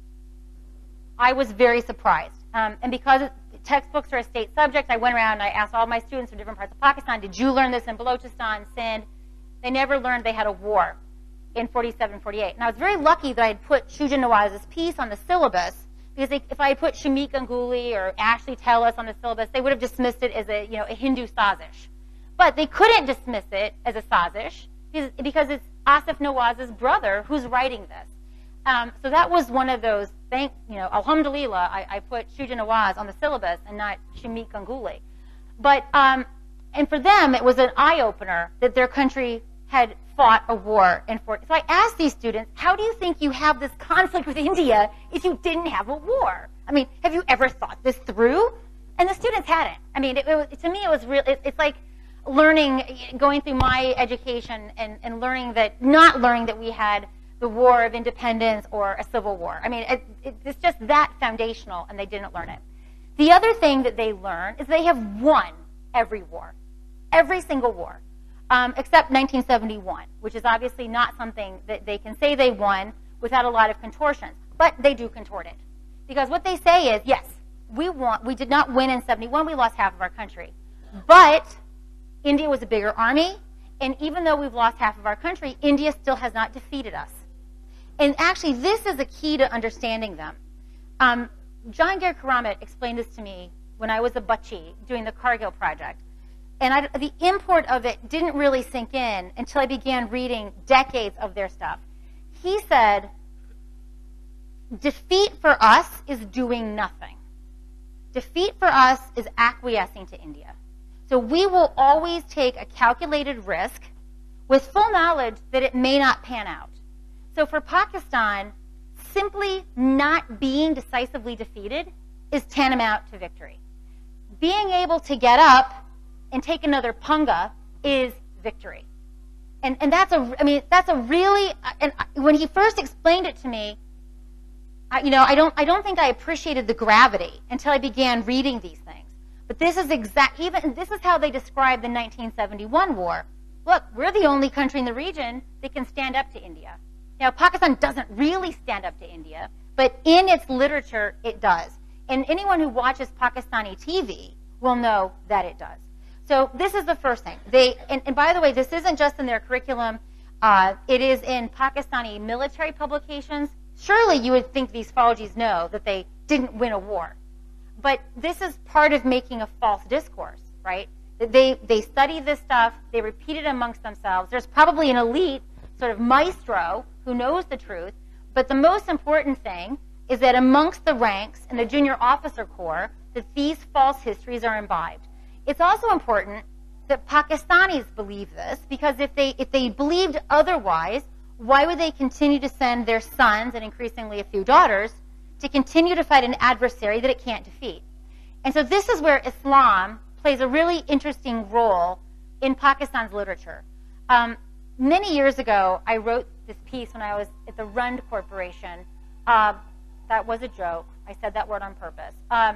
I was very surprised. And because textbooks are a state subject, I went around and I asked all my students from different parts of Pakistan, did you learn this in Balochistan, Sindh? They never learned they had a war in 47, 48. And I was very lucky that I had put Shuja Nawaz's piece on the syllabus, because if I had put Shamik Ganguly or Ashley Tellis on the syllabus, they would have dismissed it as a Hindu sazish. But they couldn't dismiss it as a sazish because it's Asif Nawaz's brother who's writing this. So that was one of those, alhamdulillah, I put Shuja Nawaz on the syllabus and not Shamik Ganguly. But, and for them, it was an eye-opener that their country had fought a war in 40. So I asked these students, how do you think you have this conflict with India if you didn't have a war? I mean, have you ever thought this through? And the students hadn't. I mean, to me, it was real. It's like going through my education and not learning that we had the War of Independence or a civil war. I mean, it's just that foundational, and they didn't learn it. The other thing that they learn is they have won every war. Every single war, except 1971, which is obviously not something that they can say they won without a lot of contortions. But they do contort it. Because what they say is, yes, we did not win in 71, we lost half of our country. But India was a bigger army, and even though we've lost half of our country, India still has not defeated us. And actually, this is a key to understanding them. John Gare Karamat explained this to me when I was a butchie doing the Cargill project. And the import of it didn't really sink in until I began reading decades of their stuff. He said, defeat for us is doing nothing. Defeat for us is acquiescing to India. So we will always take a calculated risk with full knowledge that it may not pan out. So for Pakistan, simply not being decisively defeated is tantamount to victory. Being able to get up and take another punga is victory. And that's a really, and when he first explained it to me, I don't think I appreciated the gravity until I began reading these things. But this is this is how they describe the 1971 war. Look, we're the only country in the region that can stand up to India. Now, Pakistan doesn't really stand up to India, but in its literature, it does. And anyone who watches Pakistani TV will know that it does. So this is the first thing. And by the way, this isn't just in their curriculum. It is in Pakistani military publications. Surely you would think these Faujis know that they didn't win a war. But this is part of making a false discourse, right? They study this stuff. They repeat it amongst themselves. There's probably an elite sort of maestro who knows the truth. But the most important thing is that amongst the ranks in the junior officer corps, that these false histories are imbibed. It's also important that Pakistanis believe this, because if they believed otherwise, why would they continue to send their sons, and increasingly a few daughters, to continue to fight an adversary that it can't defeat? And so this is where Islam plays a really interesting role in Pakistan's literature. Many years ago, I wrote this piece when I was at the Rund Corporation. That was a joke. I said that word on purpose.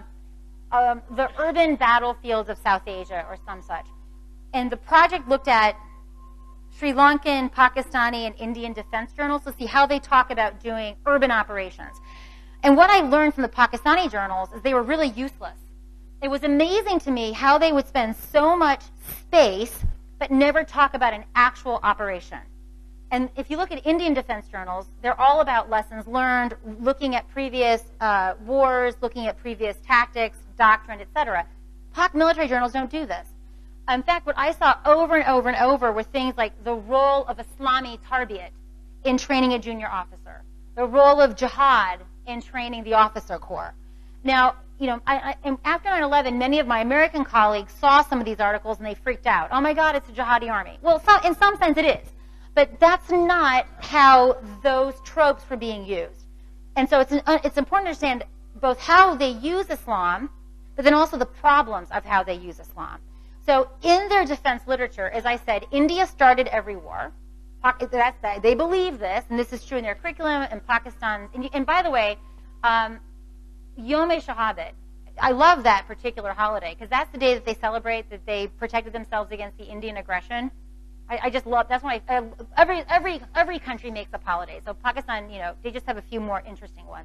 The urban battlefields of South Asia, or some such. And the project looked at Sri Lankan, Pakistani, and Indian defense journals to see how they talk about doing urban operations. And what I learned from the Pakistani journals is they were really useless. It was amazing to me how they would spend so much space but never talk about an actual operation. And if you look at Indian defense journals, they're all about lessons learned, looking at previous wars, looking at previous tactics, doctrine, etc. Pak military journals don't do this. In fact, what I saw over and over and over were things like the role of Islami tarbiyat in training a junior officer, the role of jihad in training the officer corps. Now, after 9/11, many of my American colleagues saw some of these articles and they freaked out. Oh my God, it's a jihadi army. Well, in some sense it is. But that's not how those tropes were being used. And so it's important to understand both how they use Islam, but then also the problems of how they use Islam. So in their defense literature, as I said, India started every war. They believe this, and this is true in their curriculum, and Pakistan. And by the way, Yom-e-Shahadat, I love that particular holiday, because that's the day that they celebrate that they protected themselves against the Indian aggression. I just love, that's why every country makes up holidays. So Pakistan, they just have a few more interesting ones.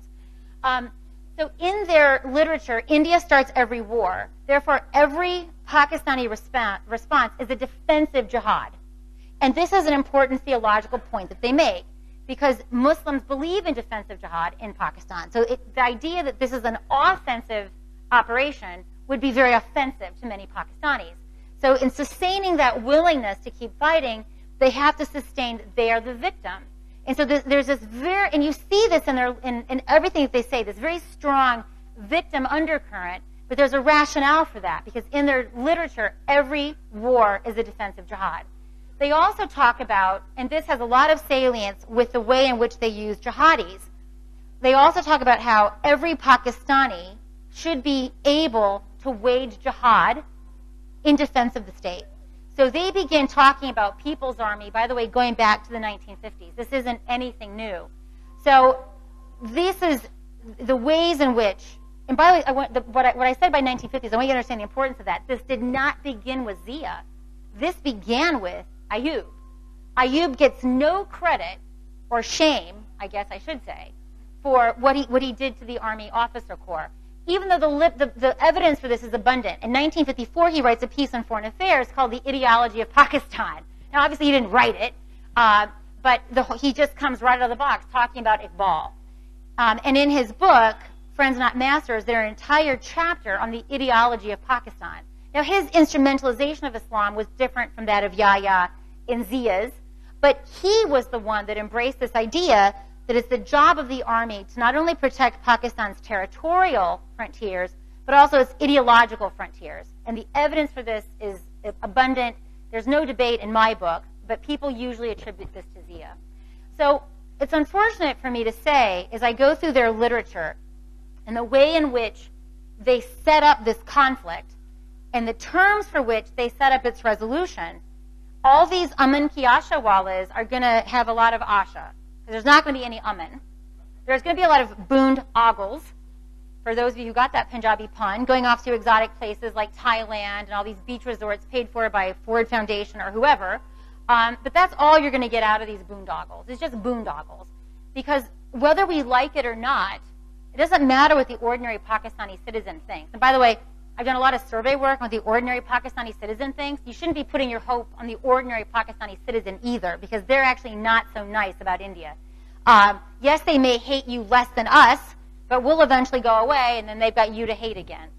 So in their literature, India starts every war. Therefore, every Pakistani response is a defensive jihad. And this is an important theological point that they make, because Muslims believe in defensive jihad in Pakistan. So the idea that this is an offensive operation would be very offensive to many Pakistanis. So in sustaining that willingness to keep fighting, they have to sustain they are the victim. And so there's this and you see this in everything that they say, this very strong victim undercurrent, but there's a rationale for that, because in their literature, every war is a defensive jihad. They also talk about, and this has a lot of salience with the way in which they use jihadis, they also talk about how every Pakistani should be able to wage jihad in defense of the state. So they begin talking about People's Army, by the way, going back to the 1950s. This isn't anything new. So this is the ways in which, and by the way, what I said by 1950s, I want you to understand the importance of that. This did not begin with Zia. this began with Ayub. Ayub gets no credit, or shame, I guess I should say, for what he did to the Army Officer Corps. Even though the evidence for this is abundant. In 1954, he writes a piece on foreign affairs called The Ideology of Pakistan. Now, obviously, he didn't write it, but he just comes right out of the box talking about Iqbal. And in his book, Friends Not Masters, there are an entire chapter on the ideology of Pakistan. Now, his instrumentalization of Islam was different from that of Yahya and Zia's, but he was the one that embraced this idea that it's the job of the army to not only protect Pakistan's territorial frontiers, but also its ideological frontiers. And the evidence for this is abundant. There's no debate in my book, but people usually attribute this to Zia. So it's unfortunate for me to say, as I go through their literature and the way in which they set up this conflict and the terms for which they set up its resolution, all these Aman ki Asha walas are going to have a lot of Asha. There's not going to be any Aman. There's going to be a lot of boond ogles, for those of you who got that Punjabi pun, going off to exotic places like Thailand and all these beach resorts paid for by Ford Foundation or whoever. But that's all you're going to get out of these boondoggles. It's just boondoggles. Because whether we like it or not, it doesn't matter what the ordinary Pakistani citizen thinks. And by the way, I've done a lot of survey work on what the ordinary Pakistani citizen thinks. You shouldn't be putting your hope on the ordinary Pakistani citizen either, because they're actually not so nice about India. Yes, they may hate you less than us, but we'll eventually go away, and then they've got you to hate again.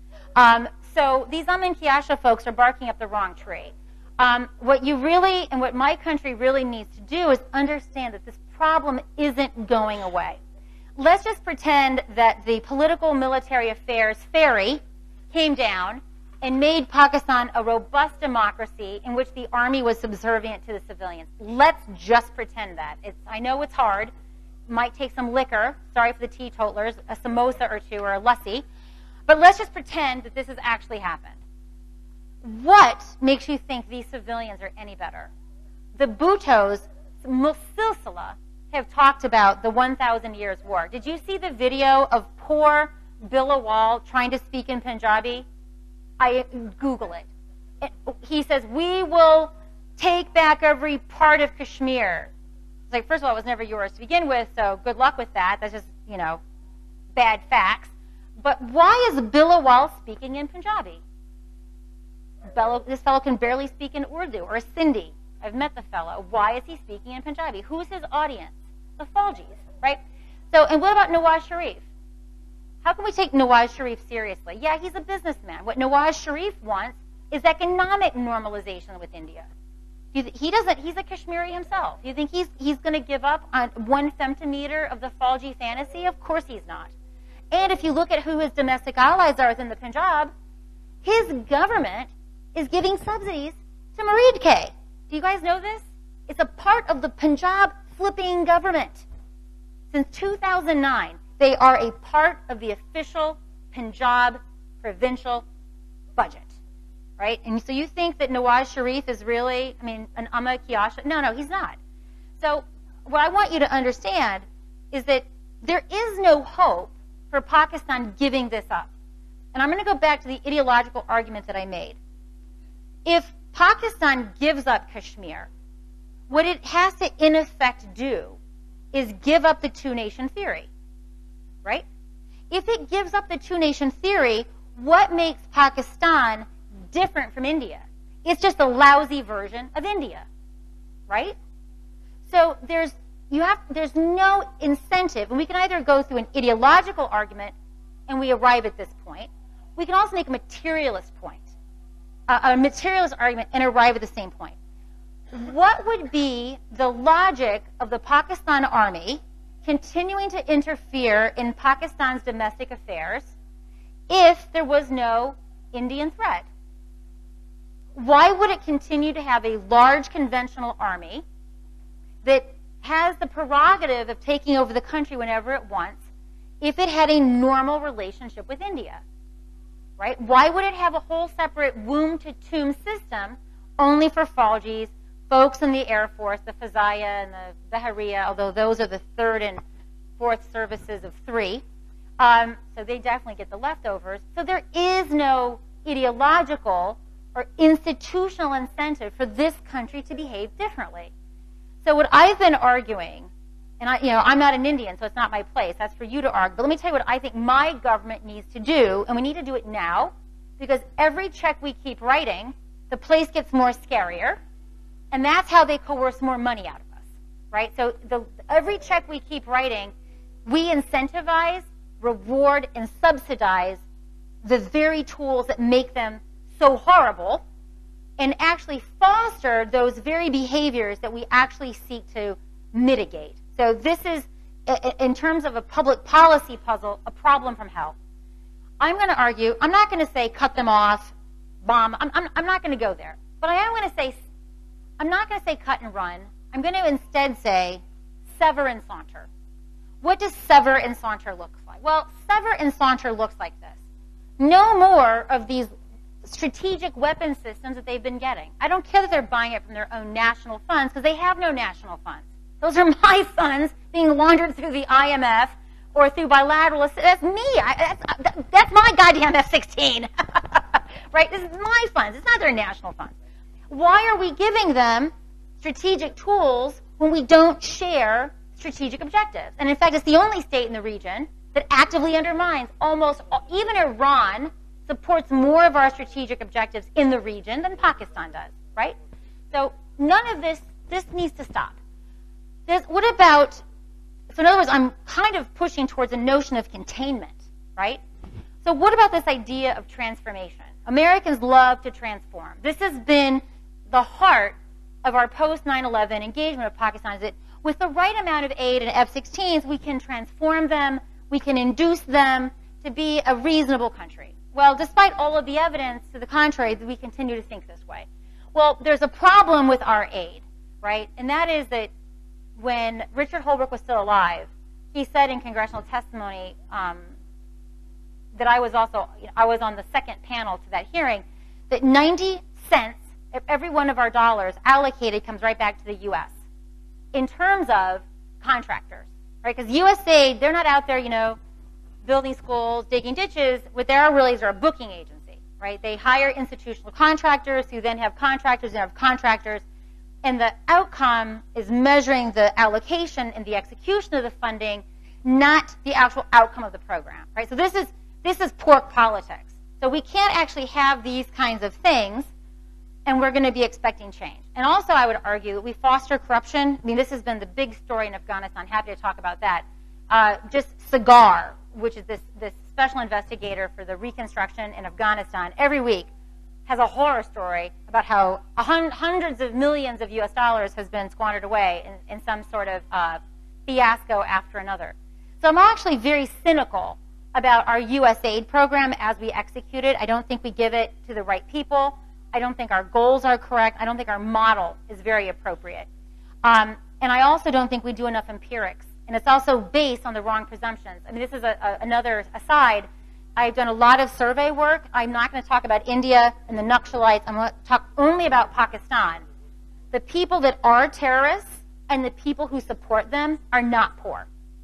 So these Aman ki Asha folks are barking up the wrong tree. What you really, and what my country really needs to do is understand that this problem isn't going away. Let's just pretend that the political military affairs ferry came down and made Pakistan a robust democracy in which the army was subservient to the civilians. Let's just pretend that. I know it's hard. Might take some liquor. Sorry for the teetotalers, a samosa or two or a lassi. But let's just pretend that this has actually happened. What makes you think these civilians are any better? The Bhuttos, Silsila, have talked about the 1,000 Years' War. Did you see the video of poor Bilawal trying to speak in Punjabi? Google it. He says, we will take back every part of Kashmir. It's like, first of all, it was never yours to begin with, so good luck with that. That's just, bad facts. But why is Bilawal speaking in Punjabi? This fellow can barely speak in Urdu or Sindhi. I've met the fellow. Why is he speaking in Punjabi? Who's his audience? The Faljis, right? So, and what about Nawaz Sharif? How can we take Nawaz Sharif seriously? Yeah, he's a businessman. What Nawaz Sharif wants is economic normalization with India. He doesn't. He's a Kashmiri himself. You think he's going to give up on 1 femtometer of the Falji fantasy? Of course he's not. And if you look at who his domestic allies are within the Punjab, his government is giving subsidies to Mareed-K. Do you guys know this? It's a part of the Punjab flipping government. Since 2009, they are a part of the official Punjab provincial budget, right? And so you think that Nawaz Sharif is really, an Amma Kiyasha? No, he's not. So what I want you to understand is that there is no hope for Pakistan giving this up. And I'm going to go back to the ideological argument that I made. If Pakistan gives up Kashmir, what it has to in effect do is give up the two-nation theory, right? If it gives up the two-nation theory, what makes Pakistan different from India? It's just a lousy version of India, right? So there's no incentive, and we can either go through an ideological argument and we arrive at this point. We can also make a materialist point, a materialist argument, and arrive at the same point. What would be the logic of the Pakistan army continuing to interfere in Pakistan's domestic affairs if there was no Indian threat? Why would it continue to have a large conventional army that has the prerogative of taking over the country whenever it wants if it had a normal relationship with India? Right? Why would it have a whole separate womb-to-tomb system only for Faljis, folks in the Air Force, the Fazaya and the Bahariya, although those are the 3rd and 4th services of 3. So they definitely get the leftovers. So there is no ideological or institutional incentive for this country to behave differently. So what I've been arguing, and I'm not an Indian, so it's not my place. That's for you to argue. But let me tell you what I think my government needs to do, and we need to do it now, because every check we keep writing, the place gets more scarier, and that's how they coerce more money out of us, right? So every check we keep writing, we incentivize, reward, and subsidize the very tools that make them so horrible, and actually foster those very behaviors that we actually seek to mitigate. So this is, in terms of a public policy puzzle, a problem from hell. I'm going to argue, I'm not going to say cut them off, bomb. I'm not going to go there. But I am going to say, I'm not going to say cut and run. I'm going to instead say sever and saunter. What does sever and saunter look like? Well, sever and saunter looks like this. No more of these strategic weapon systems that they've been getting. I don't care that they're buying it from their own national funds, because they have no national funds. Those are my funds being laundered through the IMF or through bilateral. That's me. That's my goddamn F-16. Right? This is my funds. It's not their national funds. Why are we giving them strategic tools when we don't share strategic objectives? And in fact, it's the only state in the region that actively undermines even Iran supports more of our strategic objectives in the region than Pakistan does, right? So none of this needs to stop. So in other words, I'm kind of pushing towards a notion of containment, right? So what about this idea of transformation? Americans love to transform. This has been the heart of our post-9/11 engagement of Pakistan, is that with the right amount of aid and F-16s, we can transform them, we can induce them to be a reasonable country. Well, despite all of the evidence to the contrary, we continue to think this way. Well, there's a problem with our aid, right? And that is that when Richard Holbrooke was still alive, he said in congressional testimony that I was on the second panel to that hearing, that 90 cents of every one of our dollars allocated comes right back to the U.S. in terms of contractors, right? Because USAID, they're not out there, building schools, digging ditches. What they are really is they're a booking agency, right? They hire institutional contractors who then have contractors and have contractors, and the outcome is measuring the allocation and the execution of the funding, not the actual outcome of the program, right? So this is pork politics. So we can't actually have these kinds of things, and we're going to be expecting change. And also, I would argue that we foster corruption. I mean, this has been the big story in Afghanistan. Happy to talk about that. Just Sagar, which is this special investigator for the reconstruction in Afghanistan, every week has a horror story about how hundreds of millions of U.S. dollars has been squandered away in some sort of fiasco after another. So I'm actually very cynical about our U.S. aid program as we execute it. I don't think we give it to the right people. I don't think our goals are correct. I don't think our model is very appropriate. And I also don't think we do enough empirics. And it's also based on the wrong presumptions. I mean, this is another aside. I've done a lot of survey work. I'm not going to talk about India and the Naxalites. I'm going to talk only about Pakistan. The people that are terrorists and the people who support them are not poor.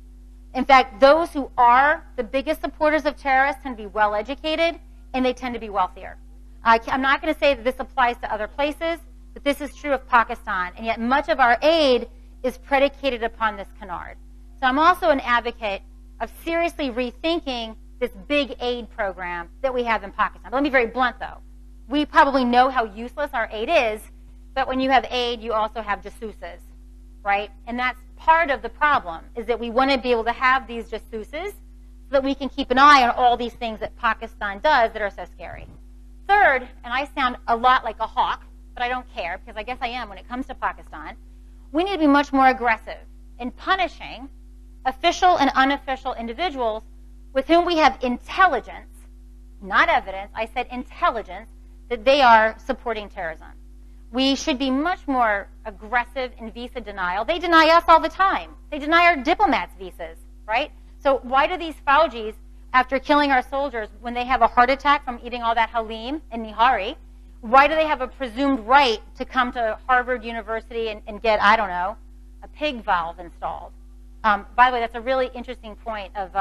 In fact, those who are the biggest supporters of terrorists tend to be well-educated, and they tend to be wealthier. I'm not going to say that this applies to other places, but this is true of Pakistan, and yet much of our aid is predicated upon this canard. So I'm also an advocate of seriously rethinking this big aid program that we have in Pakistan. But let me be very blunt, though. We probably know how useless our aid is, but when you have aid, you also have jasousas, right? And that's part of the problem, is that we want to be able to have these jasousas so that we can keep an eye on all these things that Pakistan does that are so scary. Third, and I sound a lot like a hawk, but I don't care, because I guess I am when it comes to Pakistan, we need to be much more aggressive in punishing official and unofficial individuals with whom we have intelligence, not evidence, I said intelligence, that they are supporting terrorism. We should be much more aggressive in visa denial. They deny us all the time. They deny our diplomats visas, right? So why do these Faujis, after killing our soldiers, when they have a heart attack from eating all that halim and nihari, why do they have a presumed right to come to Harvard University and get, I don't know, a pig valve installed? By the way, that's a really interesting point of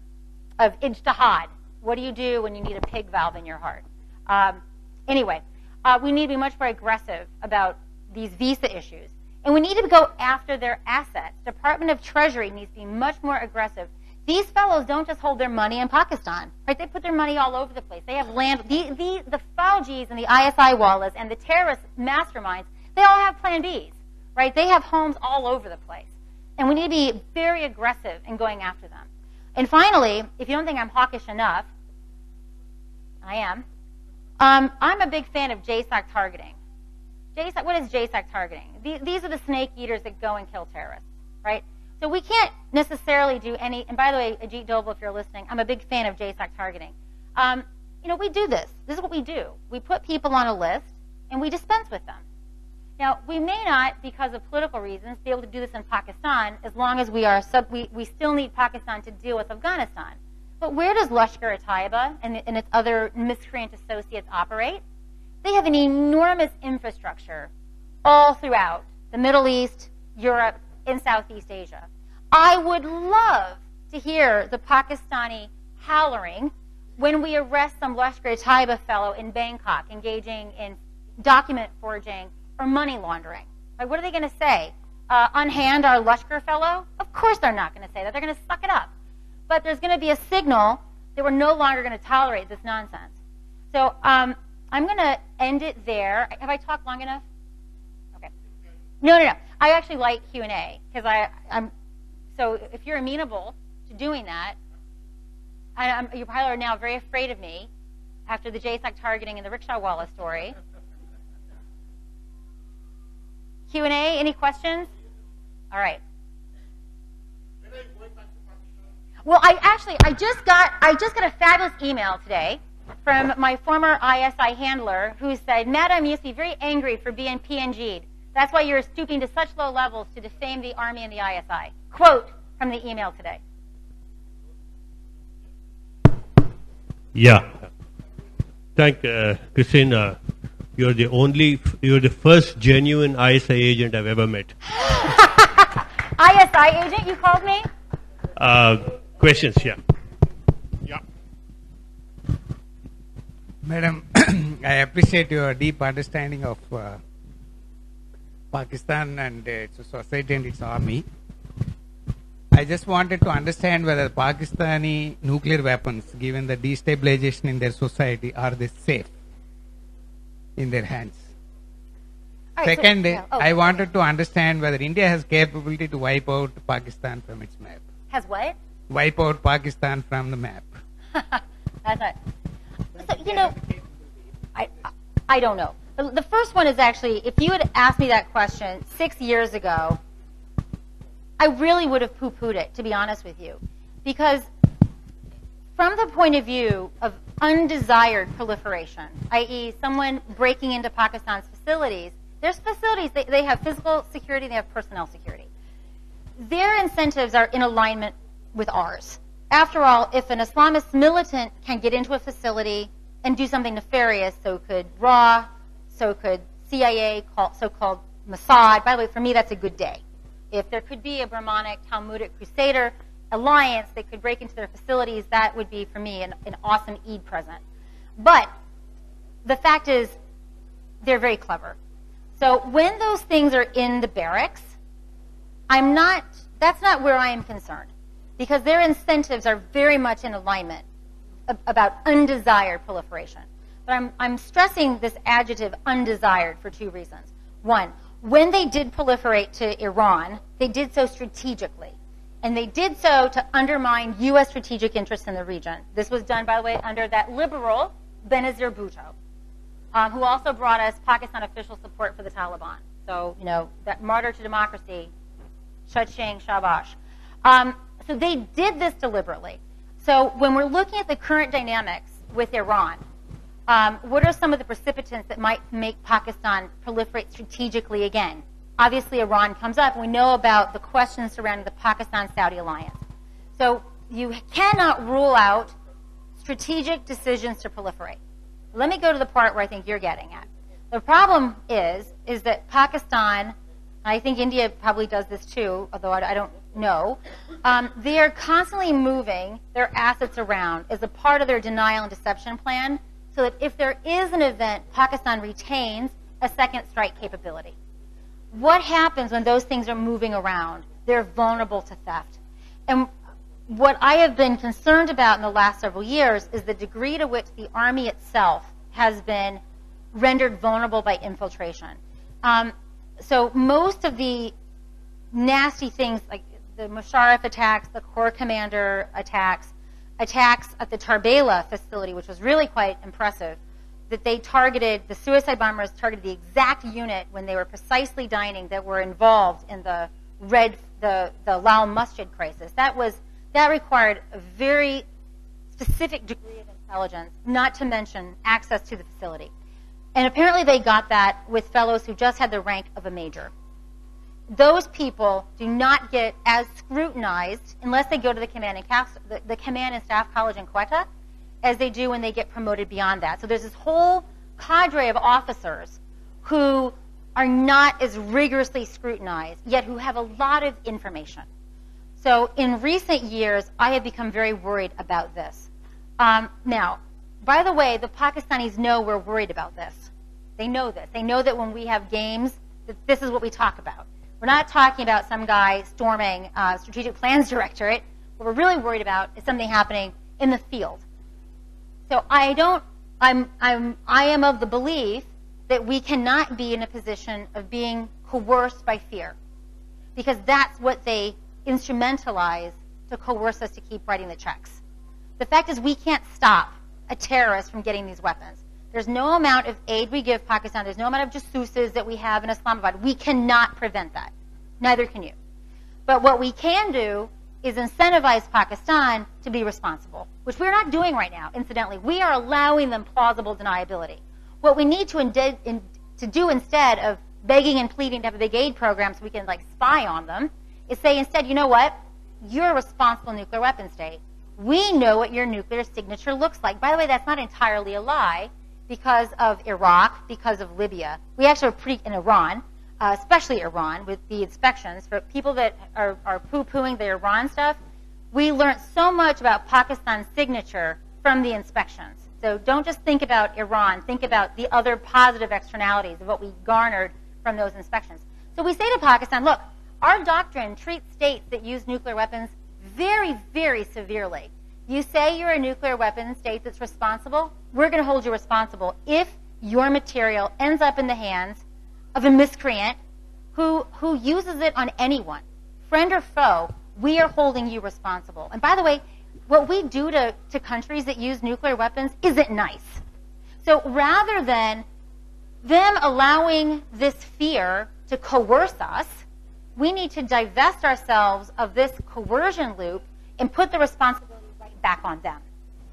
ijtihad. What do you do when you need a pig valve in your heart? Anyway, we need to be much more aggressive about these visa issues. And we need to go after their assets. Department of Treasury needs to be much more aggressive. These fellows don't just hold their money in Pakistan, right? They put their money all over the place. They have land. The Faujis and the ISI wallahs and the terrorist masterminds, they all have plan Bs, right? They have homes all over the place. And we need to be very aggressive in going after them. And finally, if you don't think I'm hawkish enough, I am. I'm a big fan of JSOC targeting. What is JSOC targeting? These are the snake eaters that go and kill terrorists, right? So we can't necessarily do any, and by the way, Ajit Doval, if you're listening, I'm a big fan of JSOC targeting. We do this. This is what we do. We put people on a list, and we dispense with them. Now, we may not, because of political reasons, be able to do this in Pakistan as long as we still need Pakistan to deal with Afghanistan. But where does Lashkar-e-Taiba and its other miscreant associates operate? They have an enormous infrastructure all throughout the Middle East, Europe, and Southeast Asia. I would love to hear the Pakistani hollering when we arrest some Lashkar-e-Taiba fellow in Bangkok engaging in document forging or money laundering. Like, what are they going to say? Unhand our Lashkar fellow? Of course they're not going to say that. They're going to suck it up. But there's going to be a signal that we're no longer going to tolerate this nonsense. So I'm going to end it there. Have I talked long enough? Okay. No. I actually like Q&A because I'm. So if you're amenable to doing that, you probably are now very afraid of me after the JSOC targeting and the rickshaw wallah story. Q&A, any questions? All right. Well, I just got a fabulous email today from my former ISI handler who said, Madam, you must be very angry for being PNG'd. That's why you're stooping to such low levels to defame the Army and the ISI. Quote from the email today. Yeah. Thank Christine. You're the first genuine ISI agent I've ever met. ISI agent, you called me? Questions, yeah. Yeah. Madam, I appreciate your deep understanding of Pakistan and its society and its army. I just wanted to understand whether Pakistani nuclear weapons, given the destabilization in their society, are they safe in their hands? Right, second, I wanted to understand whether India has capability to wipe out Pakistan from its map. Has what? Wipe out Pakistan from the map. That's right. So, I don't know. The first one is actually, if you had asked me that question 6 years ago, I really would have poo-pooed it, to be honest with you. Because from the point of view of undesired proliferation, i.e. someone breaking into Pakistan's facilities, there's facilities, they have physical security, they have personnel security. Their incentives are in alignment with ours. After all, if an Islamist militant can get into a facility and do something nefarious, so could RAW, so could CIA, so-called Mossad. By the way, for me, that's a good day. If there could be a Brahmanic Talmudic Crusader alliance that could break into their facilities, that would be, for me, an awesome Eid present. But the fact is, they're very clever. So when those things are in the barracks, that's not where I am concerned, because their incentives are very much in alignment about undesired proliferation. But I'm stressing this adjective undesired for two reasons. One, when they did proliferate to Iran, they did so strategically. And they did so to undermine U.S. strategic interests in the region. This was done, by the way, under that liberal Benazir Bhutto, who also brought us Pakistan official support for the Taliban. So, that martyr to democracy, Shachang Shabash. So they did this deliberately. So when we're looking at the current dynamics with Iran, what are some of the precipitants that might make Pakistan proliferate strategically again? Obviously, Iran comes up. We know about the questions surrounding the Pakistan-Saudi alliance. So you cannot rule out strategic decisions to proliferate. Let me go to the part where I think you're getting at. The problem is that Pakistan, I think India probably does this too, although I don't know, they are constantly moving their assets around as a part of their denial and deception plan so that if there is an event, Pakistan retains a second strike capability. What happens when those things are moving around? They're vulnerable to theft. And what I have been concerned about in the last several years is the degree to which the Army itself has been rendered vulnerable by infiltration. So most of the nasty things like the Musharraf attacks, the Corps Commander attacks at the Tarbela facility, which was really quite impressive, that they targeted, the suicide bombers targeted the exact unit when they were precisely dining that were involved in the Lal Masjid crisis. That required a very specific degree of intelligence, not to mention access to the facility. And apparently they got that with fellows who just had the rank of a major. Those people do not get as scrutinized unless they go to the command and staff college in Quetta as they do when they get promoted beyond that. So there's this whole cadre of officers who are not as rigorously scrutinized, yet who have a lot of information. So in recent years, I have become very worried about this. Now, by the way, the Pakistanis know we're worried about this. They know this. They know that when we have games, that this is what we talk about. We're not talking about some guy storming Strategic Plans Directorate. What we're really worried about is something happening in the field. So I am of the belief that we cannot be in a position of being coerced by fear, because that's what they instrumentalize to coerce us to keep writing the checks. The fact is we can't stop a terrorist from getting these weapons. There's no amount of aid we give Pakistan. There's no amount of jasus that we have in Islamabad. We cannot prevent that. Neither can you. But what we can do is incentivize Pakistan to be responsible, which we're not doing right now, incidentally. We are allowing them plausible deniability. What we need to do instead of begging and pleading to have a big aid program so we can spy on them is say instead, you know what? You're a responsible nuclear weapon state. We know what your nuclear signature looks like. By the way, that's not entirely a lie because of Iraq, because of Libya. We actually are pretty, in Iran, especially Iran, with the inspections. For people that are poo-pooing the Iran stuff, we learned so much about Pakistan's signature from the inspections. So don't just think about Iran. Think about the other positive externalities of what we garnered from those inspections. So we say to Pakistan, look, our doctrine treats states that use nuclear weapons very, very severely. You say you're a nuclear weapons state that's responsible, we're going to hold you responsible if your material ends up in the hands of a miscreant who uses it on anyone, friend or foe. We are holding you responsible. And by the way, what we do to countries that use nuclear weapons isn't nice. So rather than them allowing this fear to coerce us, we need to divest ourselves of this coercion loop and put the responsibility right back on them.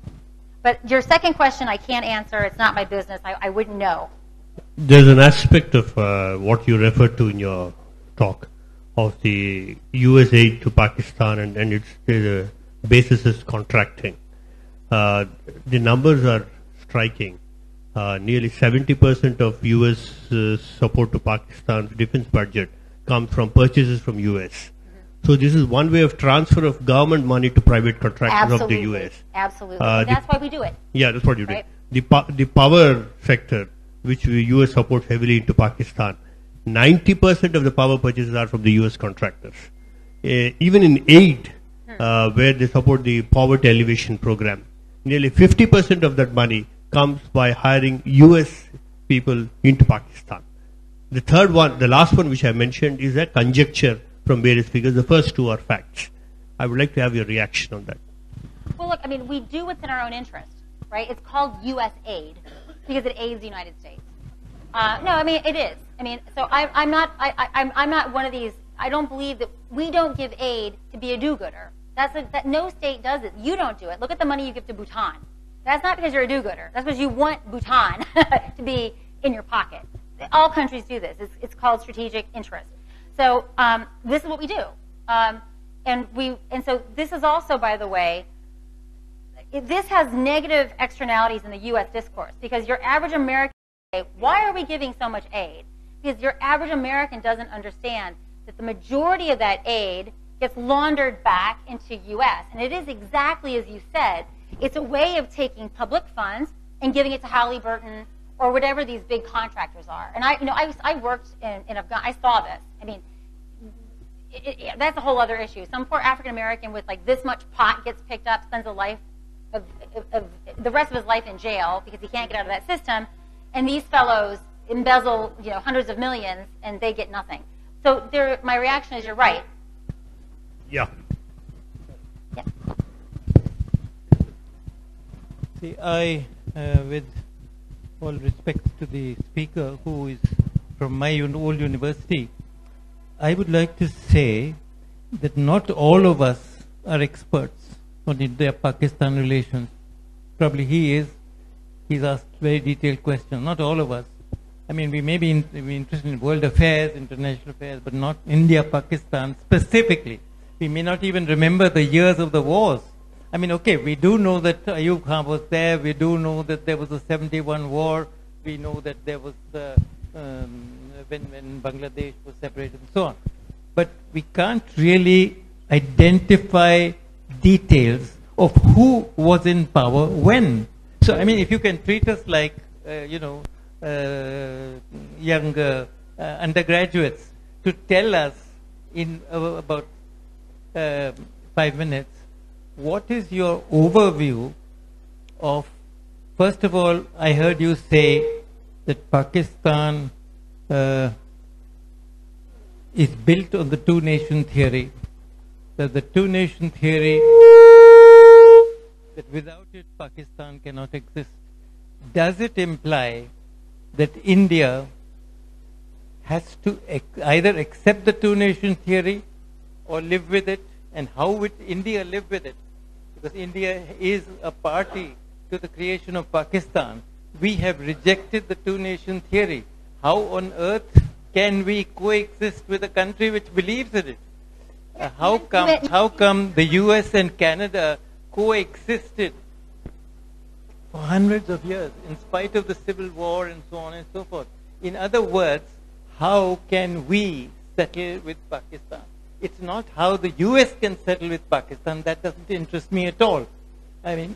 But your second question I can't answer. It's not my business. I wouldn't know. There's an aspect of what you referred to in your talk of the U.S. aid to Pakistan, and the basis is contracting. The numbers are striking. Nearly 70% of U.S. support to Pakistan's defense budget comes from purchases from U.S. Mm-hmm. So this is one way of transfer of government money to private contractors of the U.S. Absolutely. That's why we do it. Yeah, that's what you right? do. The power sector, which the U.S. supports heavily into Pakistan, 90% of the power purchases are from the U.S. contractors. Even in aid, where they support the poverty alleviation program, nearly 50% of that money comes by hiring U.S. people into Pakistan. The third one, the last one which I mentioned, is a conjecture from various figures. The first two are facts. I would like to have your reaction on that. Well, look, we do what's in our own interest, right? It's called U.S. aid because it aids the United States. It is. So I'm not one of these. I don't believe that we don't give aid to be a do-gooder. That no state does it. You don't do it. Look at the money you give to Bhutan. That's not because you're a do-gooder. That's because you want Bhutan to be in your pocket. All countries do this. It's called strategic interest. So this is what we do. And so this is also, by the way, this has negative externalities in the U.S. discourse because your average American say, why are we giving so much aid? Because your average American doesn't understand that the majority of that aid gets laundered back into U.S. And it is exactly as you said. It's a way of taking public funds, and giving it to Halliburton or whatever these big contractors are. And I worked in Afghanistan. I saw this. I mean, that's a whole other issue. Some poor African American with like this much pot gets picked up, spends a life of the rest of his life in jail because he can't get out of that system, and these fellows embezzle hundreds of millions and they get nothing. So my reaction is, you're right. Yeah. Yeah. See, with all respect to the speaker who is from my old university, I would like to say that not all of us are experts on India-Pakistan relations. Probably he is. He's asked very detailed questions. Not all of us. I mean, we may be interested in world affairs, international affairs, but not India-Pakistan specifically. We may not even remember the years of the wars. I mean, okay, we do know that Ayub Khan was there. We do know that there was a 71 war. We know that there was when Bangladesh was separated and so on. But we can't really identify details of who was in power when. So, I mean, if you can treat us like, young undergraduates to tell us in about 5 minutes, what is your overview of, first of all, I heard you say that Pakistan is built on the two-nation theory, that the two-nation theory, that without it Pakistan cannot exist. Does it imply that India has to either accept the two-nation theory or live with it? And how would India live with it? Because India is a party to the creation of Pakistan. We have rejected the two-nation theory. How on earth can we coexist with a country which believes in it? How come the US and Canada coexisted for hundreds of years in spite of the civil war and so on and so forth? In other words, how can we settle with Pakistan? It's not how the US can settle with Pakistan. That doesn't interest me at all. I mean,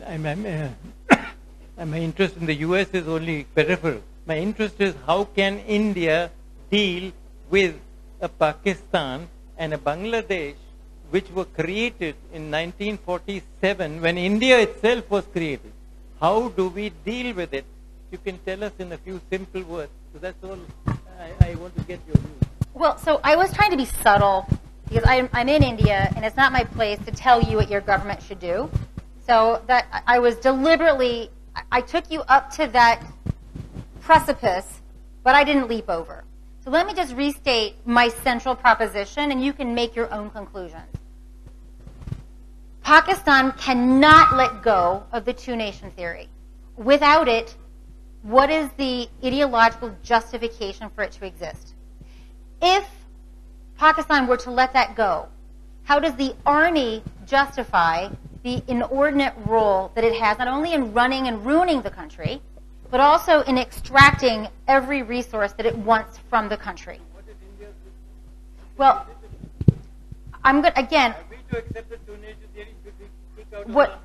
my interest in the US is only peripheral. My interest is how can India deal with a Pakistan and a Bangladesh which were created in 1947 when India itself was created. How do we deal with it? You can tell us in a few simple words. So that's all I want to get your view. Well, so I was trying to be subtle because I'm in India and it's not my place to tell you what your government should do. So that I was deliberately, I took you up to that precipice, but I didn't leap over. So let me just restate my central proposition and you can make your own conclusions. Pakistan cannot let go of the two-nation theory. Without it, what is the ideological justification for it to exist? If Pakistan were to let that go, how does the army justify the inordinate role that it has not only in running and ruining the country, but also in extracting every resource that it wants from the country? Well, I'm good again. Are we to accept the two-nation theory? Should we kick out What?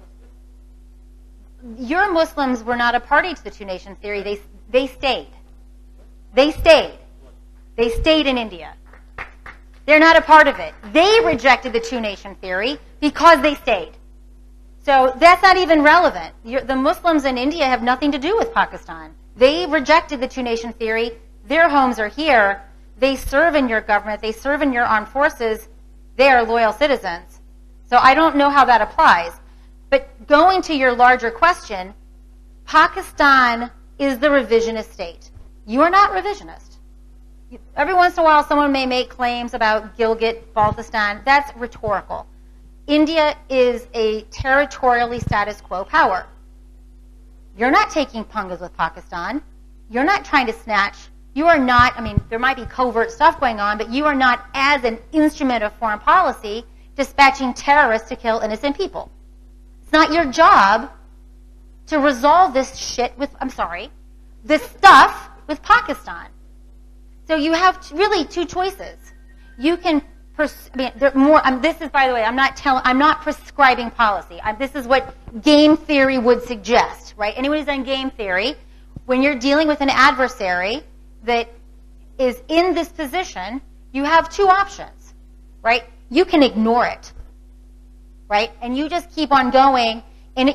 Your Muslims were not a party to the two-nation theory. They stayed. They stayed. They stayed in India. They're not a part of it. They rejected the two-nation theory because they stayed. So that's not even relevant. The Muslims in India have nothing to do with Pakistan. They rejected the two-nation theory. Their homes are here. They serve in your government. They serve in your armed forces. They are loyal citizens. So I don't know how that applies. But going to your larger question, Pakistan is the revisionist state. You are not revisionist. Every once in a while someone may make claims about Gilgit, Baltistan. That's rhetorical. India is a territorially status quo power. You're not taking pungas with Pakistan. You're not trying to snatch. You are not, I mean, there might be covert stuff going on, but you are not, as an instrument of foreign policy, dispatching terrorists to kill innocent people. It's not your job to resolve this shit with, this stuff with Pakistan. So you have really two choices. You can This is, by the way, I'm not prescribing policy. This is what game theory would suggest, right? Anyone who's done game theory, when you're dealing with an adversary that is in this position, you have two options, right? You can ignore it, right? And you just keep on going, and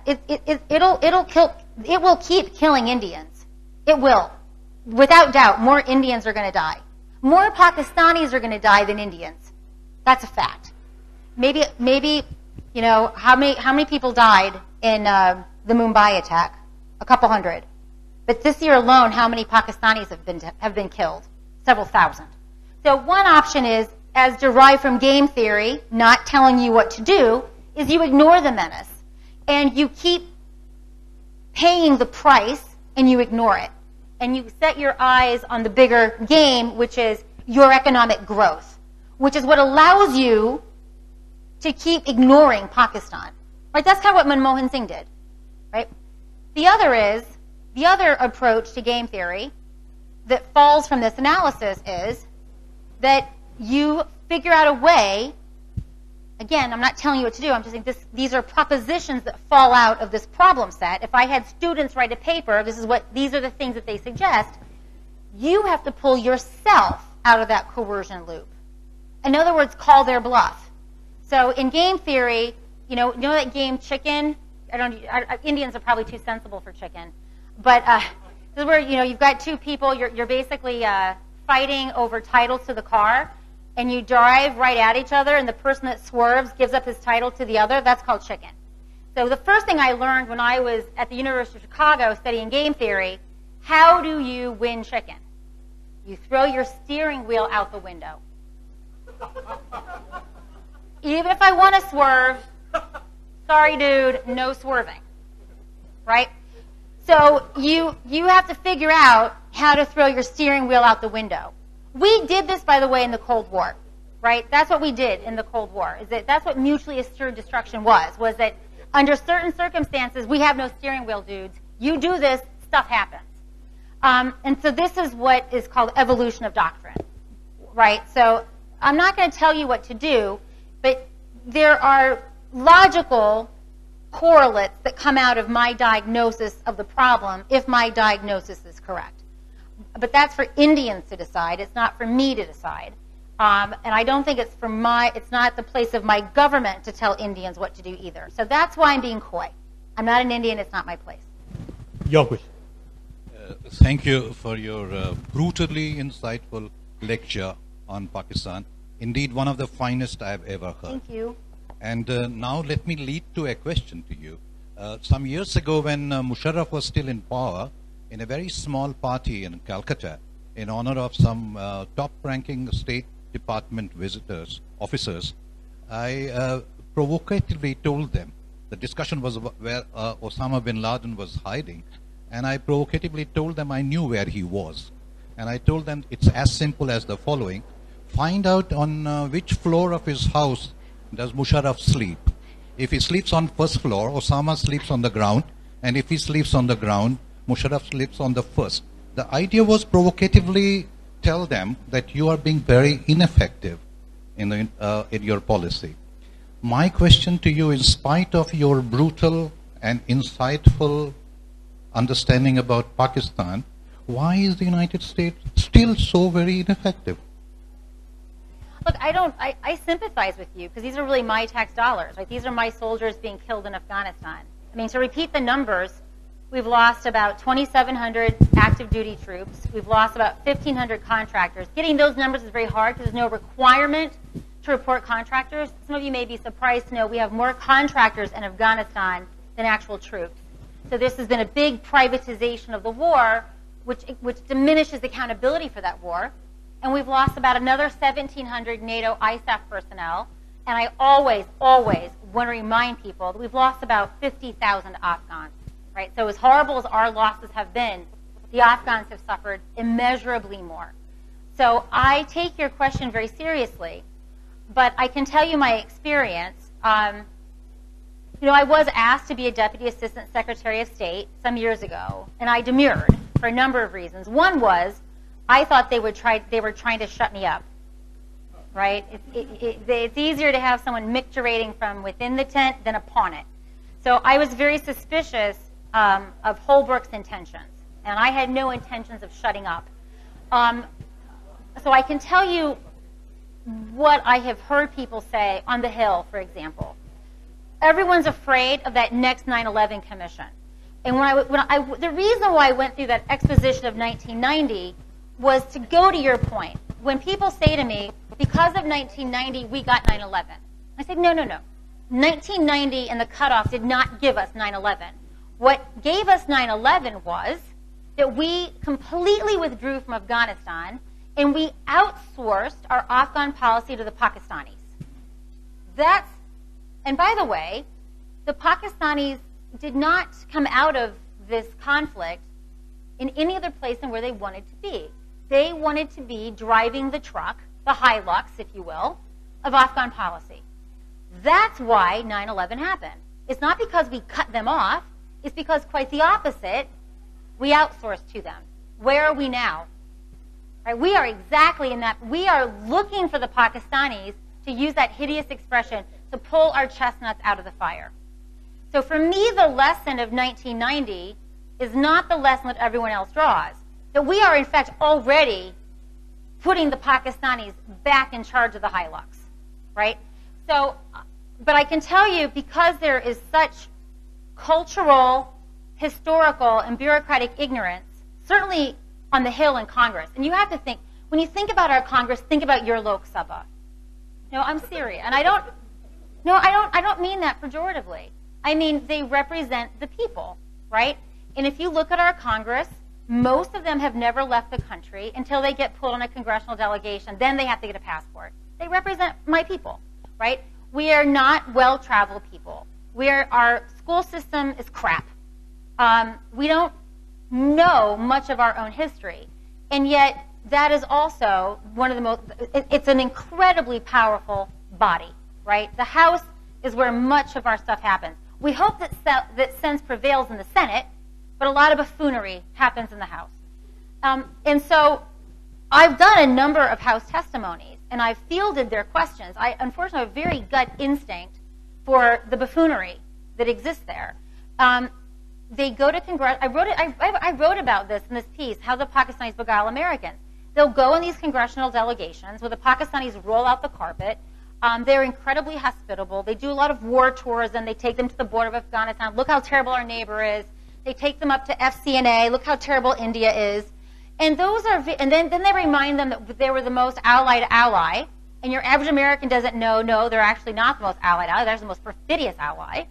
it will keep killing Indians. It will. Without doubt, more Indians are going to die. More Pakistanis are going to die than Indians. That's a fact. Maybe, how many people died in the Mumbai attack? A couple hundred. But this year alone, how many Pakistanis have been killed? Several thousand. So one option is, as derived from game theory, not telling you what to do, is you ignore the menace. And you keep paying the price, and you ignore it. And you set your eyes on the bigger game, which is your economic growth, which is what allows you to keep ignoring Pakistan. Right? That's kind of what Manmohan Singh did. Right? The other approach to game theory that falls from this analysis is that you figure out a way. Again, I'm not telling you what to do. I'm just saying these are propositions that fall out of this problem set. If I had students write a paper, these are the things that they suggest. You have to pull yourself out of that coercion loop. In other words, call their bluff. So in game theory, you know that game Chicken? Indians are probably too sensible for chicken. But this is where you've got two people. You're basically fighting over titles to the car. And you drive right at each other, and the person that swerves gives up his title to the other. That's called chicken. So the first thing I learned when I was at the University of Chicago studying game theory, how do you win chicken? You throw your steering wheel out the window. Even if I want to swerve, sorry dude, no swerving. Right? So you have to figure out how to throw your steering wheel out the window. We did this, by the way, in the Cold War, right? That's what we did in the Cold War. That's what mutually assured destruction was that under certain circumstances, we have no steering wheel, dudes. You do this, stuff happens. And so this is what is called evolution of doctrine, right? So I'm not going to tell you what to do, but there are logical correlates that come out of my diagnosis of the problem if my diagnosis is correct. But that's for Indians to decide. It's not for me to decide. And I don't think it's not the place of my government to tell Indians what to do either. So that's why I'm being coy. I'm not an Indian. It's not my place. Your question. Thank you for your brutally insightful lecture on Pakistan. Indeed, one of the finest I have ever heard. Thank you. And now let me lead to a question to you. Some years ago when Musharraf was still in power, in a very small party in Calcutta, in honor of some top-ranking State Department officers, I provocatively told them, the discussion was where Osama bin Laden was hiding, and I provocatively told them I knew where he was. And I told them it's as simple as the following: find out on which floor of his house does Musharraf sleep. If he sleeps on first floor, Osama sleeps on the ground, and if he sleeps on the ground, Musharraf sleeps on the first. The idea was provocatively tell them that you are being very ineffective in your policy. My question to you, in spite of your brutal and insightful understanding about Pakistan, why is the United States still so very ineffective? Look, I sympathize with you because these are really my tax dollars, right? These are my soldiers being killed in Afghanistan. I mean, to repeat the numbers, we've lost about 2,700 active duty troops. We've lost about 1,500 contractors. Getting those numbers is very hard because there's no requirement to report contractors. Some of you may be surprised to know we have more contractors in Afghanistan than actual troops. So this has been a big privatization of the war, which diminishes accountability for that war. And we've lost about another 1,700 NATO ISAF personnel. And I always want to remind people that we've lost about 50,000 Afghans. Right? So as horrible as our losses have been, the Afghans have suffered immeasurably more. So I take your question very seriously, but I can tell you my experience. I was asked to be a Deputy Assistant Secretary of State some years ago, and I demurred for a number of reasons. One was I thought they were trying to shut me up. right? It's easier to have someone micturating from within the tent than upon it. So I was very suspicious of Holbrook's intentions, and I had no intentions of shutting up. So I can tell you what I have heard people say on the Hill, for example. Everyone's afraid of that next 9/11 commission. And the reason why I went through that exposition of 1990 was to go to your point. When people say to me, because of 1990, we got 9/11. I said, no. 1990 and the cutoff did not give us 9/11. What gave us 9/11 was that we completely withdrew from Afghanistan and we outsourced our Afghan policy to the Pakistanis. And by the way, the Pakistanis did not come out of this conflict in any other place than where they wanted to be. They wanted to be driving the truck, the Hilux, if you will, of Afghan policy. That's why 9/11 happened. It's not because we cut them off. It's because quite the opposite. We outsourced to them. Where are we now? Right? We are exactly in that. We are looking for the Pakistanis, to use that hideous expression, to pull our chestnuts out of the fire. So for me, the lesson of 1990 is not the lesson that everyone else draws. That we are, in fact, already putting the Pakistanis back in charge of the Hilux, right? So, but I can tell you, because there is such cultural, historical, and bureaucratic ignorance, certainly on the Hill in Congress, and you have to think, when you think about our Congress, think about your Lok Sabha. No, I'm serious, and I don't mean that pejoratively. I mean, they represent the people, right? And if you look at our Congress, most of them have never left the country until they get pulled on a congressional delegation. Then they have to get a passport. They represent my people, right? We are not well-traveled people. Our school system is crap. We don't know much of our own history. And yet, that is also one of the most, it's an incredibly powerful body, right? The House is where much of our stuff happens. We hope that sense prevails in the Senate, but a lot of buffoonery happens in the House. And so I've done a number of House testimonies, and I've fielded their questions. I, unfortunately, have a very gut instinct for the buffoonery that exists there. They go to Congress. I wrote about this in this piece, how the Pakistanis beguile Americans. They'll go in these congressional delegations where the Pakistanis roll out the carpet. They're incredibly hospitable. They do a lot of war tours, and they take them to the border of Afghanistan. Look how terrible our neighbor is. They take them up to FCNA. Look how terrible India is. And then they remind them that they were the most allied ally. And your average American doesn't know, no, they're actually not the most allied ally. They're the most perfidious ally.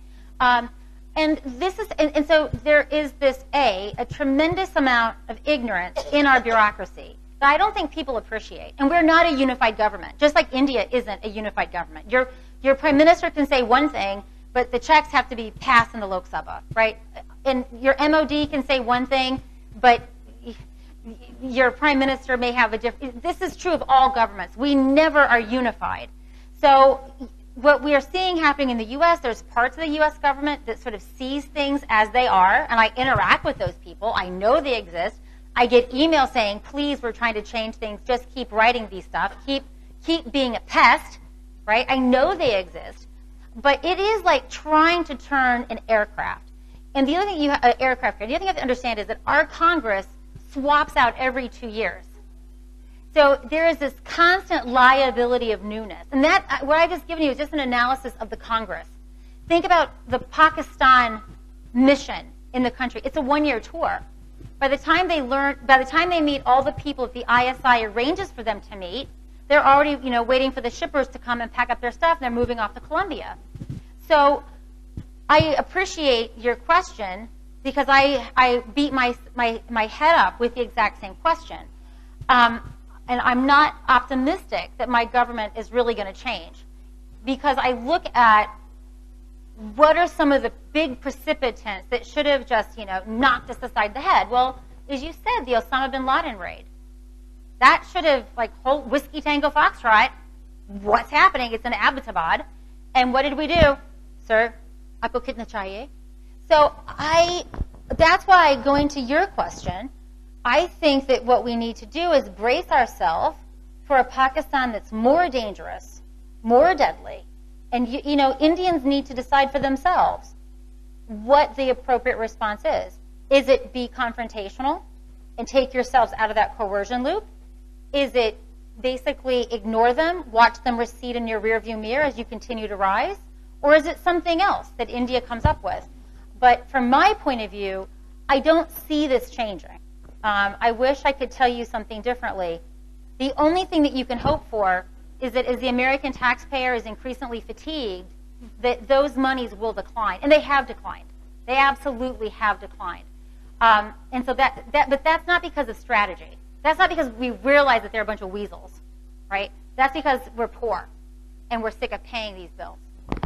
And so there is a tremendous amount of ignorance in our bureaucracy that I don't think people appreciate. And we're not a unified government, just like India isn't a unified government. Your prime minister can say one thing, but the checks have to be passed in the Lok Sabha, right? And your MOD can say one thing, but your prime minister may have a different. This is true of all governments. We never are unified. So what we are seeing happening in the U.S., there's parts of the U.S. government that sort of sees things as they are, and I interact with those people. I know they exist. I get emails saying, please, we're trying to change things. Just keep writing these stuff. Keep being a pest, right? I know they exist. But it is like trying to turn an aircraft. And the other thing the other thing you have to understand is that our Congress swaps out every 2 years. So there is this constant liability of newness. And that, what I've just given you is just an analysis of the Congress. Think about the Pakistan mission in the country. It's a 1-year tour. By the time they meet all the people that the ISI arranges for them to meet, they're already, waiting for the shippers to come and pack up their stuff, and they're moving off to Colombia. So I appreciate your question because I beat my head up with the exact same question. And I'm not optimistic that my government is really going to change because I look at what are some of the big precipitants that should have just, knocked us aside the head. Well, as you said, the Osama bin Laden raid. That should have, whole Whiskey Tango Foxtrot. What's happening? It's in Abbottabad. And what did we do? Sir, aapko kitna chahiye? So that's why, going to your question, I think that what we need to do is brace ourselves for a Pakistan that's more dangerous, more deadly, and Indians need to decide for themselves what the appropriate response is. Is it be confrontational and take yourselves out of that coercion loop? Is it basically ignore them, watch them recede in your rearview mirror as you continue to rise? Or is it something else that India comes up with? But from my point of view, I don't see this changing. I wish I could tell you something differently. The only thing that you can hope for is that as the American taxpayer is increasingly fatigued, that those monies will decline. And they have declined. They absolutely have declined. And so but that's not because of strategy. That's not because we realize that they're a bunch of weasels, right? That's because we're poor and we're sick of paying these bills.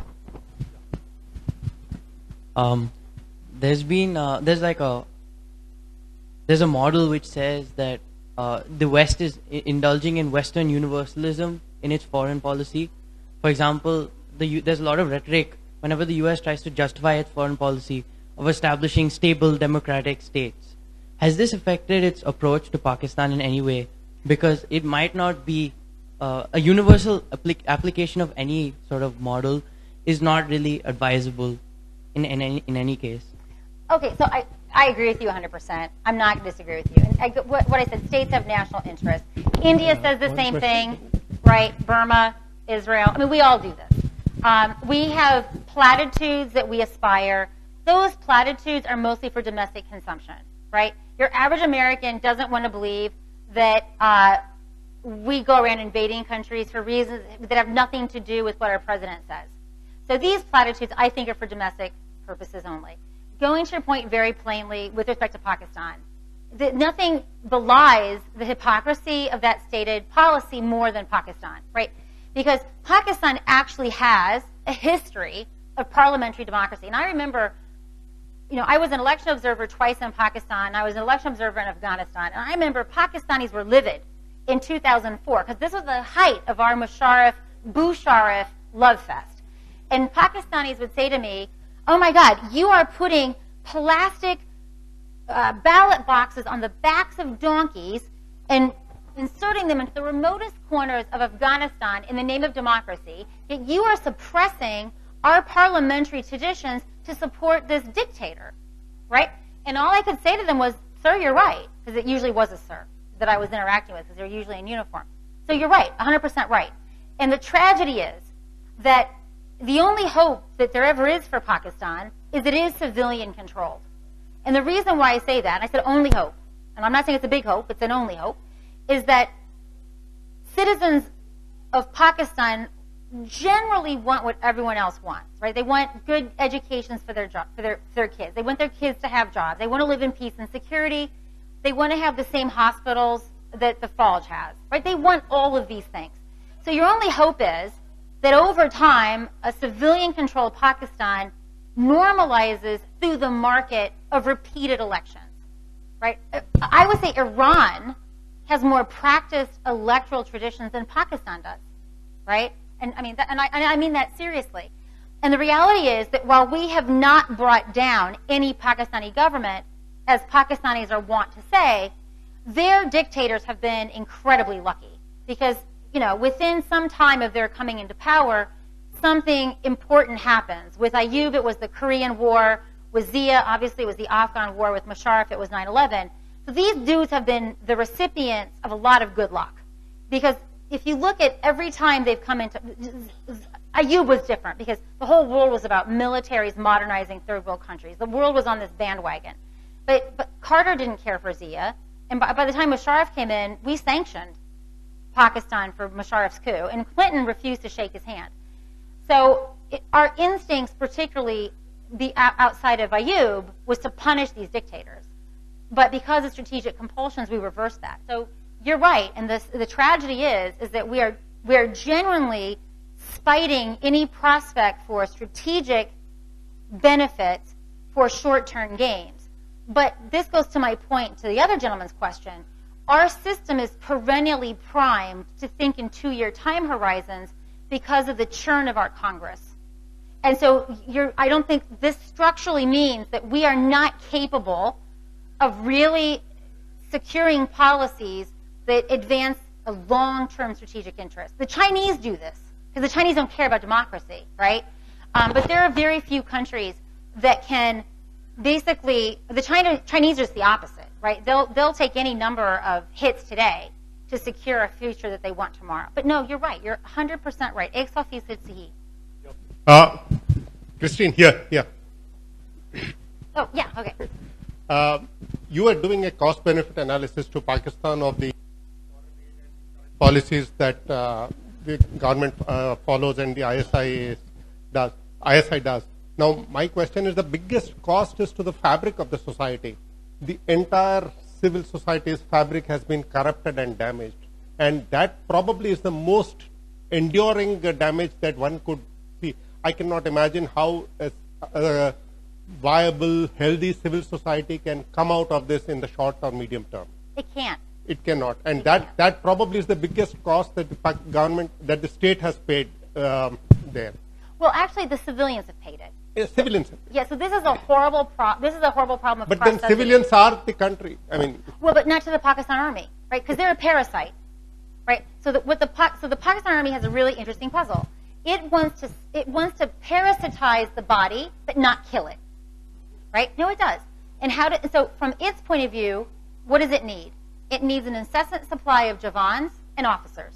There's a model which says that the West is indulging in Western universalism in its foreign policy. For example, there's a lot of rhetoric whenever the U.S. tries to justify its foreign policy of establishing stable democratic states. Has this affected its approach to Pakistan in any way? Because it might not be a universal application of any sort of model is not really advisable in any case. Okay, so I agree with you 100%. I'm not going to disagree with you. And what I said, states have national interests. India says the same thing, right? Burma, Israel. I mean, we all do this. We have platitudes that we aspire. Those platitudes are mostly for domestic consumption, right? Your average American doesn't want to believe that we go around invading countries for reasons that have nothing to do with what our president says. So these platitudes, I think, are for domestic purposes only. Going to your point very plainly with respect to Pakistan, nothing belies the hypocrisy of that stated policy more than Pakistan, right? Because Pakistan actually has a history of parliamentary democracy. And I remember, I was an election observer twice in Pakistan. I was an election observer in Afghanistan. And I remember Pakistanis were livid in 2004 because this was the height of our Musharraf love fest. And Pakistanis would say to me, oh my God, you are putting plastic ballot boxes on the backs of donkeys and inserting them into the remotest corners of Afghanistan in the name of democracy, yet you are suppressing our parliamentary traditions to support this dictator, right? And all I could say to them was, sir, you're right, because it usually was a sir that I was interacting with, because they're usually in uniform. So you're right, 100% right. And the tragedy is that the only hope that there ever is for Pakistan is it is civilian controlled. And the reason why I say that, and I said only hope, and I'm not saying it's a big hope, it's an only hope, is that citizens of Pakistan generally want what everyone else wants, right? They want good educations for their kids. They want their kids to have jobs. They want to live in peace and security. They want to have the same hospitals that the Fauj has, right? They want all of these things. So your only hope is that over time, a civilian-controlled Pakistan normalizes through the market of repeated elections, right? I would say Iran has more practiced electoral traditions than Pakistan does, right? And I mean that seriously. And the reality is that while we have not brought down any Pakistani government, as Pakistanis are wont to say, their dictators have been incredibly lucky because, within some time of their coming into power, something important happens. With Ayyub, it was the Korean War. With Zia, obviously, it was the Afghan War. With Musharraf, it was 9/11. So these dudes have been the recipients of a lot of good luck. Because if you look at every time they've come into... Ayyub was different because the whole world was about militaries modernizing third world countries. The world was on this bandwagon. But Carter didn't care for Zia. And by the time Musharraf came in, we sanctioned Pakistan for Musharraf's coup. And Clinton refused to shake his hand. So our instincts, particularly outside of Ayyub, was to punish these dictators. But because of strategic compulsions, we reversed that. So you're right, and the tragedy is that we are genuinely spiting any prospect for strategic benefits for short-term gains. But this goes to my point to the other gentleman's question. Our system is perennially primed to think in 2-year time horizons because of the churn of our Congress. And so I don't think this structurally means that we are not capable of really securing policies that advance a long-term strategic interest. The Chinese do this because the Chinese don't care about democracy, right? But there are very few countries that can basically, the Chinese are just the opposite, right? They'll take any number of hits today to secure a future that they want tomorrow. But no, you're right. You're 100% right. Ek saw feesad sahi. Christine, here. Oh, yeah, okay. You are doing a cost-benefit analysis to Pakistan of the policies that the government follows and the ISI does. Now, my question is, the biggest cost is to the fabric of the society. The entire civil society's fabric has been corrupted and damaged. And that probably is the most enduring damage that one could see. I cannot imagine how a viable, healthy civil society can come out of this in the short or medium term. It can't. It cannot. And that probably is the biggest cost that the government, that the state has paid there. Well, actually, the civilians have paid it. Civilians. Yeah, so this is a horrible problem of But then cross-subsidy. civilians are the country. I mean, Well, but not to the Pakistan Army, right? Because they're a parasite, right? So the Pakistan Army has a really interesting puzzle. It wants to parasitize the body, but not kill it, right? No, it does. And so from its point of view, what does it need? It needs an incessant supply of javans and officers.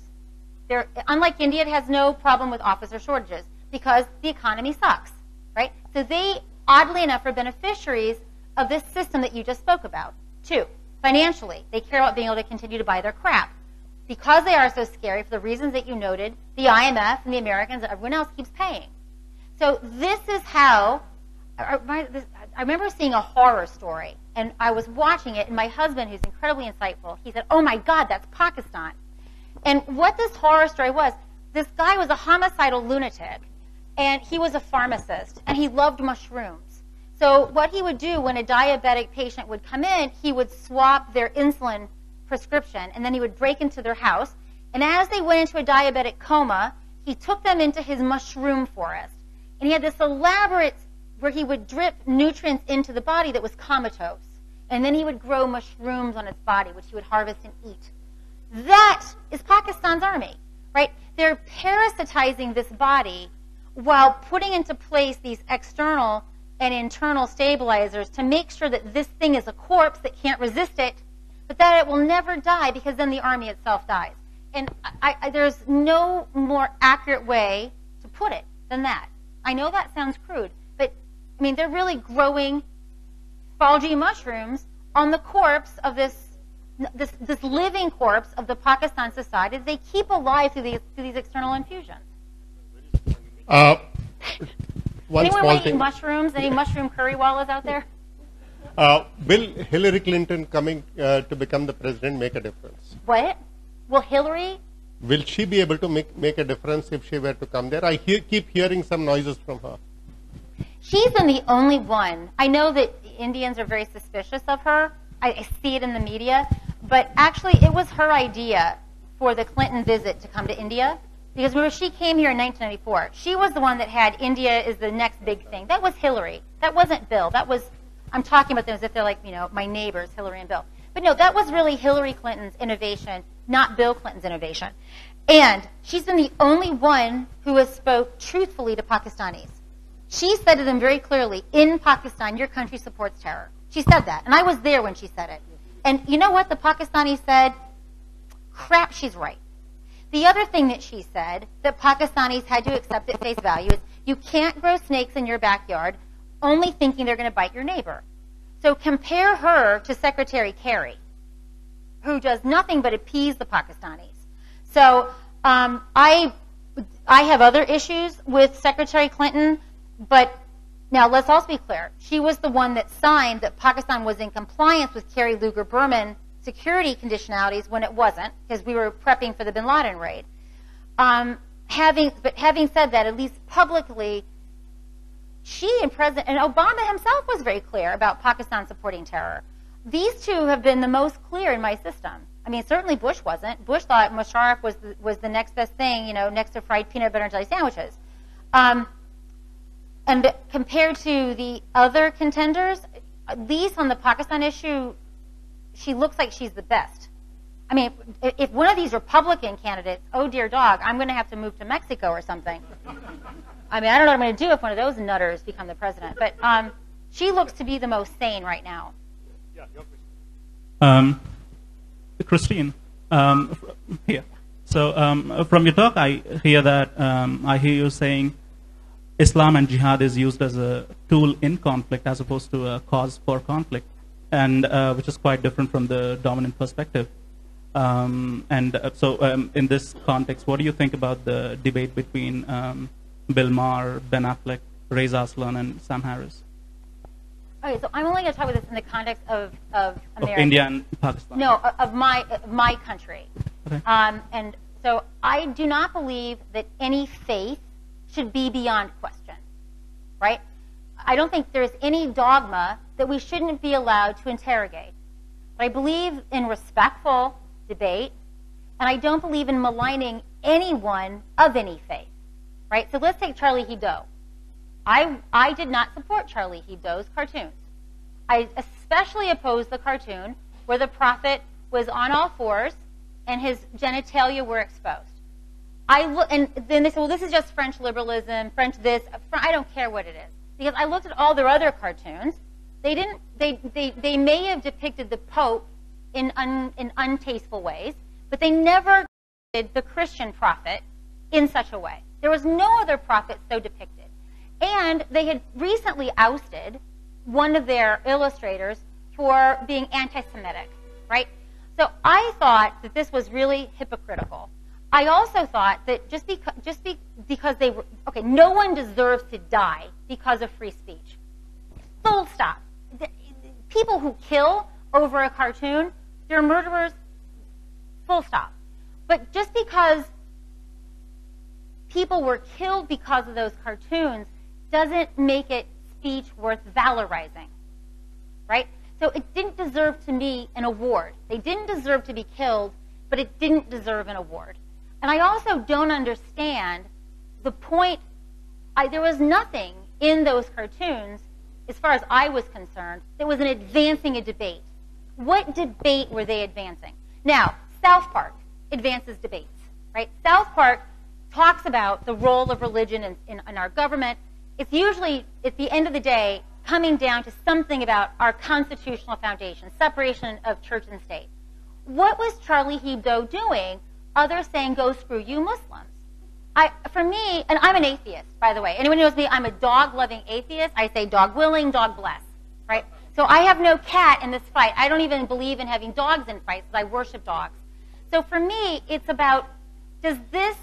Unlike India, it has no problem with officer shortages because the economy sucks, right? So they, oddly enough, are beneficiaries of this system that you just spoke about. 2, financially, they care about being able to continue to buy their crap. Because they are so scary, for the reasons that you noted, the IMF and the Americans and everyone else keeps paying. So this is how, I remember seeing a horror story, and I was watching it, and my husband, who's incredibly insightful, he said, "Oh my God, that's Pakistan." And what this horror story was, this guy was a homicidal lunatic, and he was a pharmacist, and he loved mushrooms. So what he would do when a diabetic patient would come in, he would swap their insulin prescription, and then he would break into their house. And as they went into a diabetic coma, he took them into his mushroom forest. And he had this elaborate, where he would drip nutrients into the body that was comatose. And then he would grow mushrooms on its body, which he would harvest and eat. That is Pakistan's army, right? They're parasitizing this body while putting into place these external and internal stabilizers to make sure that this thing is a corpse that can't resist it, but that it will never die, because then the army itself dies. And there's no more accurate way to put it than that. I know that sounds crude, but I mean, they're really growing Fauji mushrooms on the corpse of this living corpse of the Pakistan society that they keep alive through these external infusions. Anyone eating mushrooms? Any mushroom currywallas out there? Will Hillary Clinton coming to become the president make a difference? What? Will Hillary? Will she be able to make a difference if she were to come there? I keep hearing some noises from her. She's been the only one. I know that Indians are very suspicious of her. I see it in the media. But actually, it was her idea for the Clinton visit to come to India. Because remember, she came here in 1994. She was the one that had India is the next big thing. That was Hillary. That wasn't Bill. I'm talking about them as if they're like, my neighbors, Hillary and Bill. But no, that was really Hillary Clinton's innovation, not Bill Clinton's innovation. And she's been the only one who has spoke truthfully to Pakistanis. She said to them very clearly, in Pakistan, your country supports terror. She said that. And I was there when she said it. And you know what? The Pakistanis said, crap, she's right. The other thing that she said that Pakistanis had to accept at face value is you can't grow snakes in your backyard only thinking they're going to bite your neighbor. So compare her to Secretary Kerry, who does nothing but appease the Pakistanis. So I have other issues with Secretary Clinton, but now let's also be clear. She was the one that signed that Pakistan was in compliance with Kerry Lugar Berman security conditionalities when it wasn't, because we were prepping for the bin Laden raid. Having said that, at least publicly, she and Obama himself was very clear about Pakistan supporting terror. These two have been the most clear in my system. I mean, certainly Bush wasn't. Bush thought Musharraf was the next best thing, next to fried peanut butter and jelly sandwiches. And compared to the other contenders, at least on the Pakistan issue, she looks like she's the best. I mean, if one of these Republican candidates, oh dear dog, I'm going to have to move to Mexico or something. I mean, I don't know what I'm going to do if one of those nutters become the president. But she looks to be the most sane right now. Yeah, your question. Christine, here. So from your talk, I hear that I hear you saying Islam and jihad is used as a tool in conflict as opposed to a cause for conflict, and which is quite different from the dominant perspective. So in this context, what do you think about the debate between Bill Maher, Ben Affleck, Reza Aslan, and Sam Harris? Okay, so I'm only going to talk about this in the context of America. Of India and Pakistan. No, of my country. Okay. And so I do not believe that any faith should be beyond question, right? I don't think there's any dogma that we shouldn't be allowed to interrogate. But I believe in respectful debate, and I don't believe in maligning anyone of any faith, right? So let's take Charlie Hebdo. I did not support Charlie Hebdo's cartoons. I especially opposed the cartoon where the prophet was on all fours and his genitalia were exposed. And then they said, well, this is just French liberalism, French this. I don't care what it is. Because I looked at all their other cartoons. They may have depicted the Pope in untasteful ways, but they never did the Christian prophet in such a way. There was no other prophet so depicted. And they had recently ousted one of their illustrators for being anti-Semitic, right? So I thought that this was really hypocritical. I also thought that just because they were, okay, no one deserves to die because of free speech. Full stop. People who kill over a cartoon, they're murderers, full stop. But just because people were killed because of those cartoons doesn't make it speech worth valorizing, right? So it didn't deserve to me an award. They didn't deserve to be killed, but it didn't deserve an award. And I also don't understand the point. There was nothing in those cartoons, as far as I was concerned, that was advancing a debate. What debate were they advancing? Now, South Park advances debates, right? South Park talks about the role of religion in our government. It's usually, at the end of the day, coming down to something about our constitutional foundation, separation of church and state. What was Charlie Hebdo doing other saying, go screw you Muslims? For me, and I'm an atheist, by the way. Anyone who knows me, I'm a dog-loving atheist. I say dog willing, dog bless, right? So I have no cat in this fight. I don't even believe in having dogs in fights because I worship dogs. So for me, it's about, does this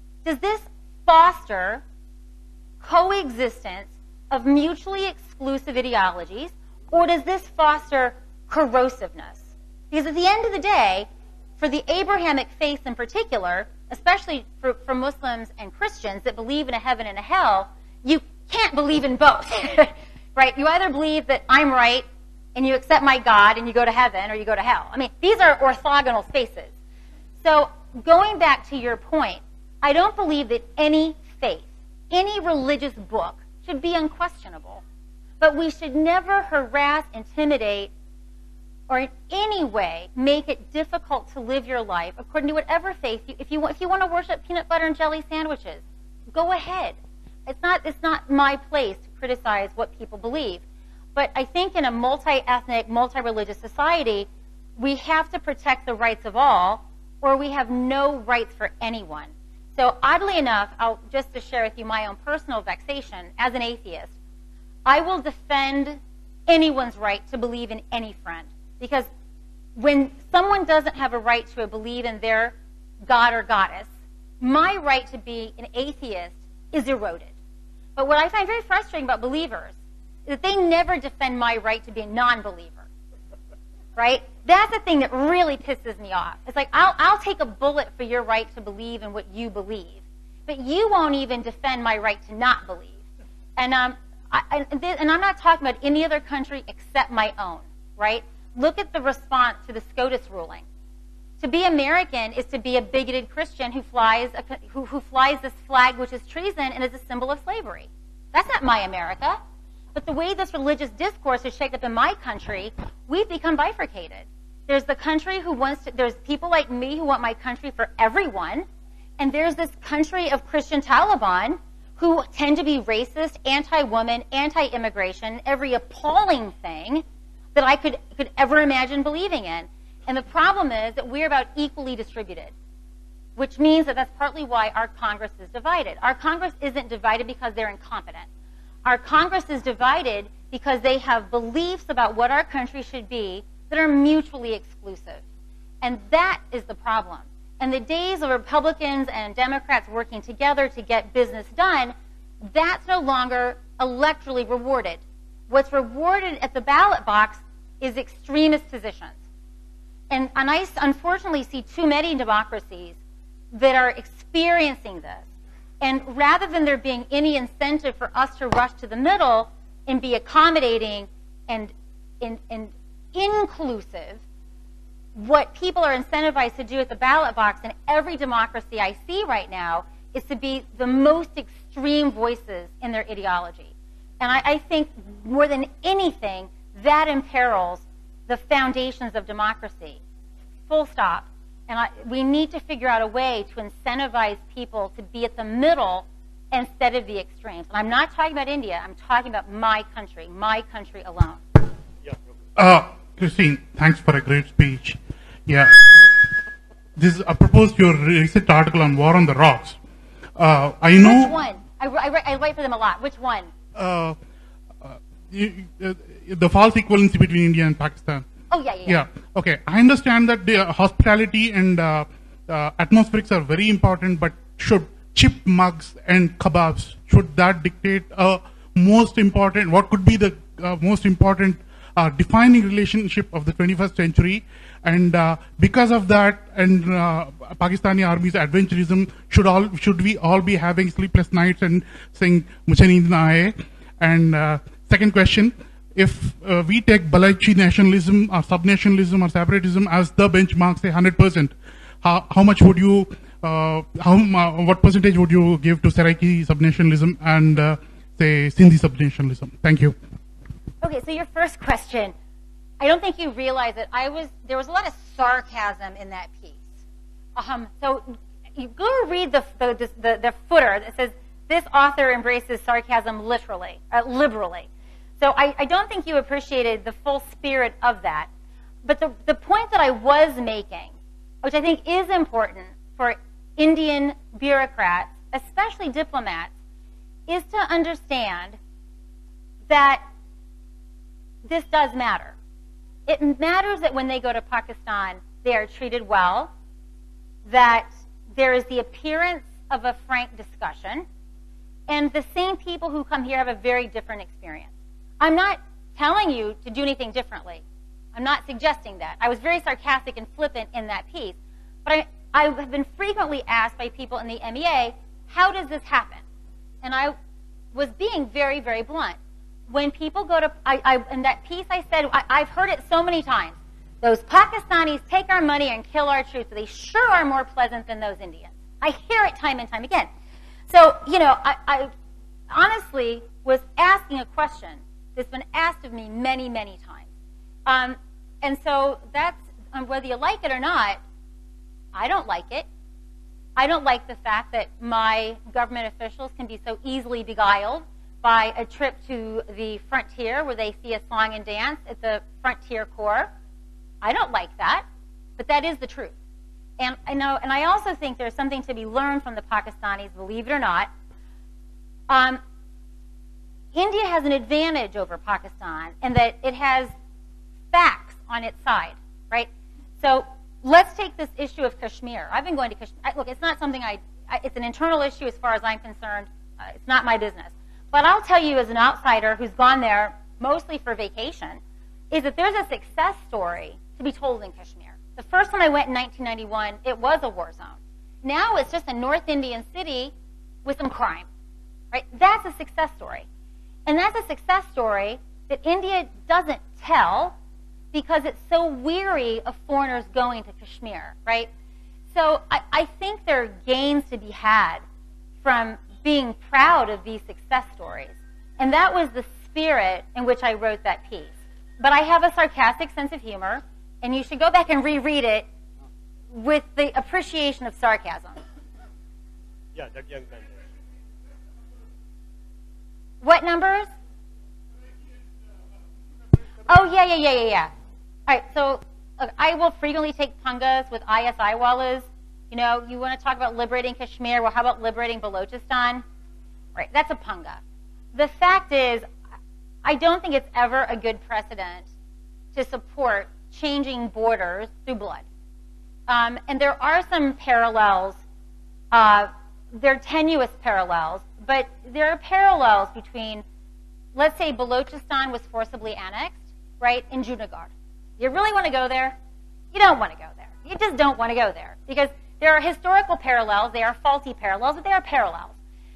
foster coexistence of mutually exclusive ideologies, or does this foster corrosiveness? Because at the end of the day, for the Abrahamic faith in particular, especially for Muslims and Christians that believe in a heaven and a hell, you can't believe in both, right? You either believe that I'm right and you accept my God and you go to heaven, or you go to hell. I mean, these are orthogonal spaces. So going back to your point, I don't believe that any faith, any religious book should be unquestionable. But we should never harass, intimidate, or in any way make it difficult to live your life according to whatever faith. If you want to worship peanut butter and jelly sandwiches, go ahead. It's not my place to criticize what people believe. But I think in a multi-ethnic, multi-religious society, we have to protect the rights of all, or we have no rights for anyone. So oddly enough, just to share with you my own personal vexation, as an atheist, I will defend anyone's right to believe in any friend. Because when someone doesn't have a right to believe in their god or goddess, my right to be an atheist is eroded. But what I find very frustrating about believers is that they never defend my right to be a non-believer. Right? That's the thing that really pisses me off. It's like, I'll take a bullet for your right to believe in what you believe, but you won't even defend my right to not believe. And I'm not talking about any other country except my own, right? Look at the response to the SCOTUS ruling. To be American is to be a bigoted Christian who flies this flag which is treason and is a symbol of slavery. That's not my America. But the way this religious discourse is shaped up in my country, we've become bifurcated. There's the country who wants to, there's people like me who want my country for everyone. And there's this country of Christian Taliban who tend to be racist, anti-woman, anti-immigration, every appalling thing that I could ever imagine believing in. And the problem is that we're about equally distributed, which means that that's partly why our Congress is divided. Our Congress isn't divided because they're incompetent. Our Congress is divided because they have beliefs about what our country should be that are mutually exclusive. And that is the problem. And the days of Republicans and Democrats working together to get business done, that's no longer electorally rewarded. What's rewarded at the ballot box is extremist positions. And I unfortunately see too many democracies that are experiencing this. And rather than there being any incentive for us to rush to the middle and be accommodating and inclusive, what people are incentivized to do at the ballot box in every democracy I see right now is to be the most extreme voices in their ideology. And I think more than anything, that imperils the foundations of democracy. Full stop. And we need to figure out a way to incentivize people to be at the middle instead of the extremes. And I'm not talking about India. I'm talking about my country alone. Christine, thanks for a great speech. Yeah, this is apropos to your recent article on War on the Rocks. I know. Which one? I write for them a lot. Which one? The false equivalency between India and Pakistan. Oh, yeah. Okay, I understand that the hospitality and atmospherics are very important, but should chip mugs and kebabs, should that dictate most important, what could be the most important defining relationship of the 21st century? And because of that, and Pakistani Army's adventurism, should we all be having sleepless nights and saying "Mujhe neend na aaye"? And second question: if we take Balachi nationalism or subnationalism or separatism as the benchmark, say 100%, how much would you, what percentage would you give to Saraiki subnationalism and say Sindhi subnationalism? Thank you. Okay, so your first question, I don't think you realize that there was a lot of sarcasm in that piece. So you go read the footer that says, this author embraces sarcasm liberally. So I don't think you appreciated the full spirit of that. But the point that I was making, which I think is important for Indian bureaucrats, especially diplomats, is to understand that this does matter. It matters that when they go to Pakistan, they are treated well, that there is the appearance of a frank discussion, and the same people who come here have a very different experience. I'm not telling you to do anything differently. I'm not suggesting that. I was very sarcastic and flippant in that piece. But I have been frequently asked by people in the MEA, how does this happen? And I was being very, very blunt. When people go to, in that piece I said, I've heard it so many times, those Pakistanis take our money and kill our troops, but they sure are more pleasant than those Indians. I hear it time and time again. So, I honestly was asking a question that's been asked of me many, many times. And so that's, whether you like it or not, I don't like it. I don't like the fact that my government officials can be so easily beguiled by a trip to the frontier where they see a song and dance at the Frontier Corps. I don't like that, but that is the truth. And I know, and I also think there's something to be learned from the Pakistanis, believe it or not. India has an advantage over Pakistan in that it has facts on its side, right? So let's take this issue of Kashmir. I've been going to Kashmir. Look, it's not something it's an internal issue as far as I'm concerned. It's not my business. But I'll tell you as an outsider who's gone there mostly for vacation, is that there's a success story to be told in Kashmir. The first time I went in 1991, it was a war zone. Now it's just a North Indian city with some crime, right? That's a success story. And that's a success story that India doesn't tell because it's so weary of foreigners going to Kashmir, right? So I think there are gains to be had from being proud of these success stories. And that was the spirit in which I wrote that piece. But I have a sarcastic sense of humor, and you should go back and reread it with the appreciation of sarcasm. Yeah, that young man. What numbers? Oh, yeah. All right, so look, I will frequently take pungas with ISI wallas. You know, you want to talk about liberating Kashmir, well, how about liberating Balochistan? Right, that's a punga. The fact is, I don't think it's ever a good precedent to support changing borders through blood. And there are some parallels. They're tenuous parallels, but there are parallels between, let's say Balochistan was forcibly annexed, right, in Junagadh. You really want to go there? You don't want to go there. You just don't want to go there because there are historical parallels. They are faulty parallels, but they are parallels.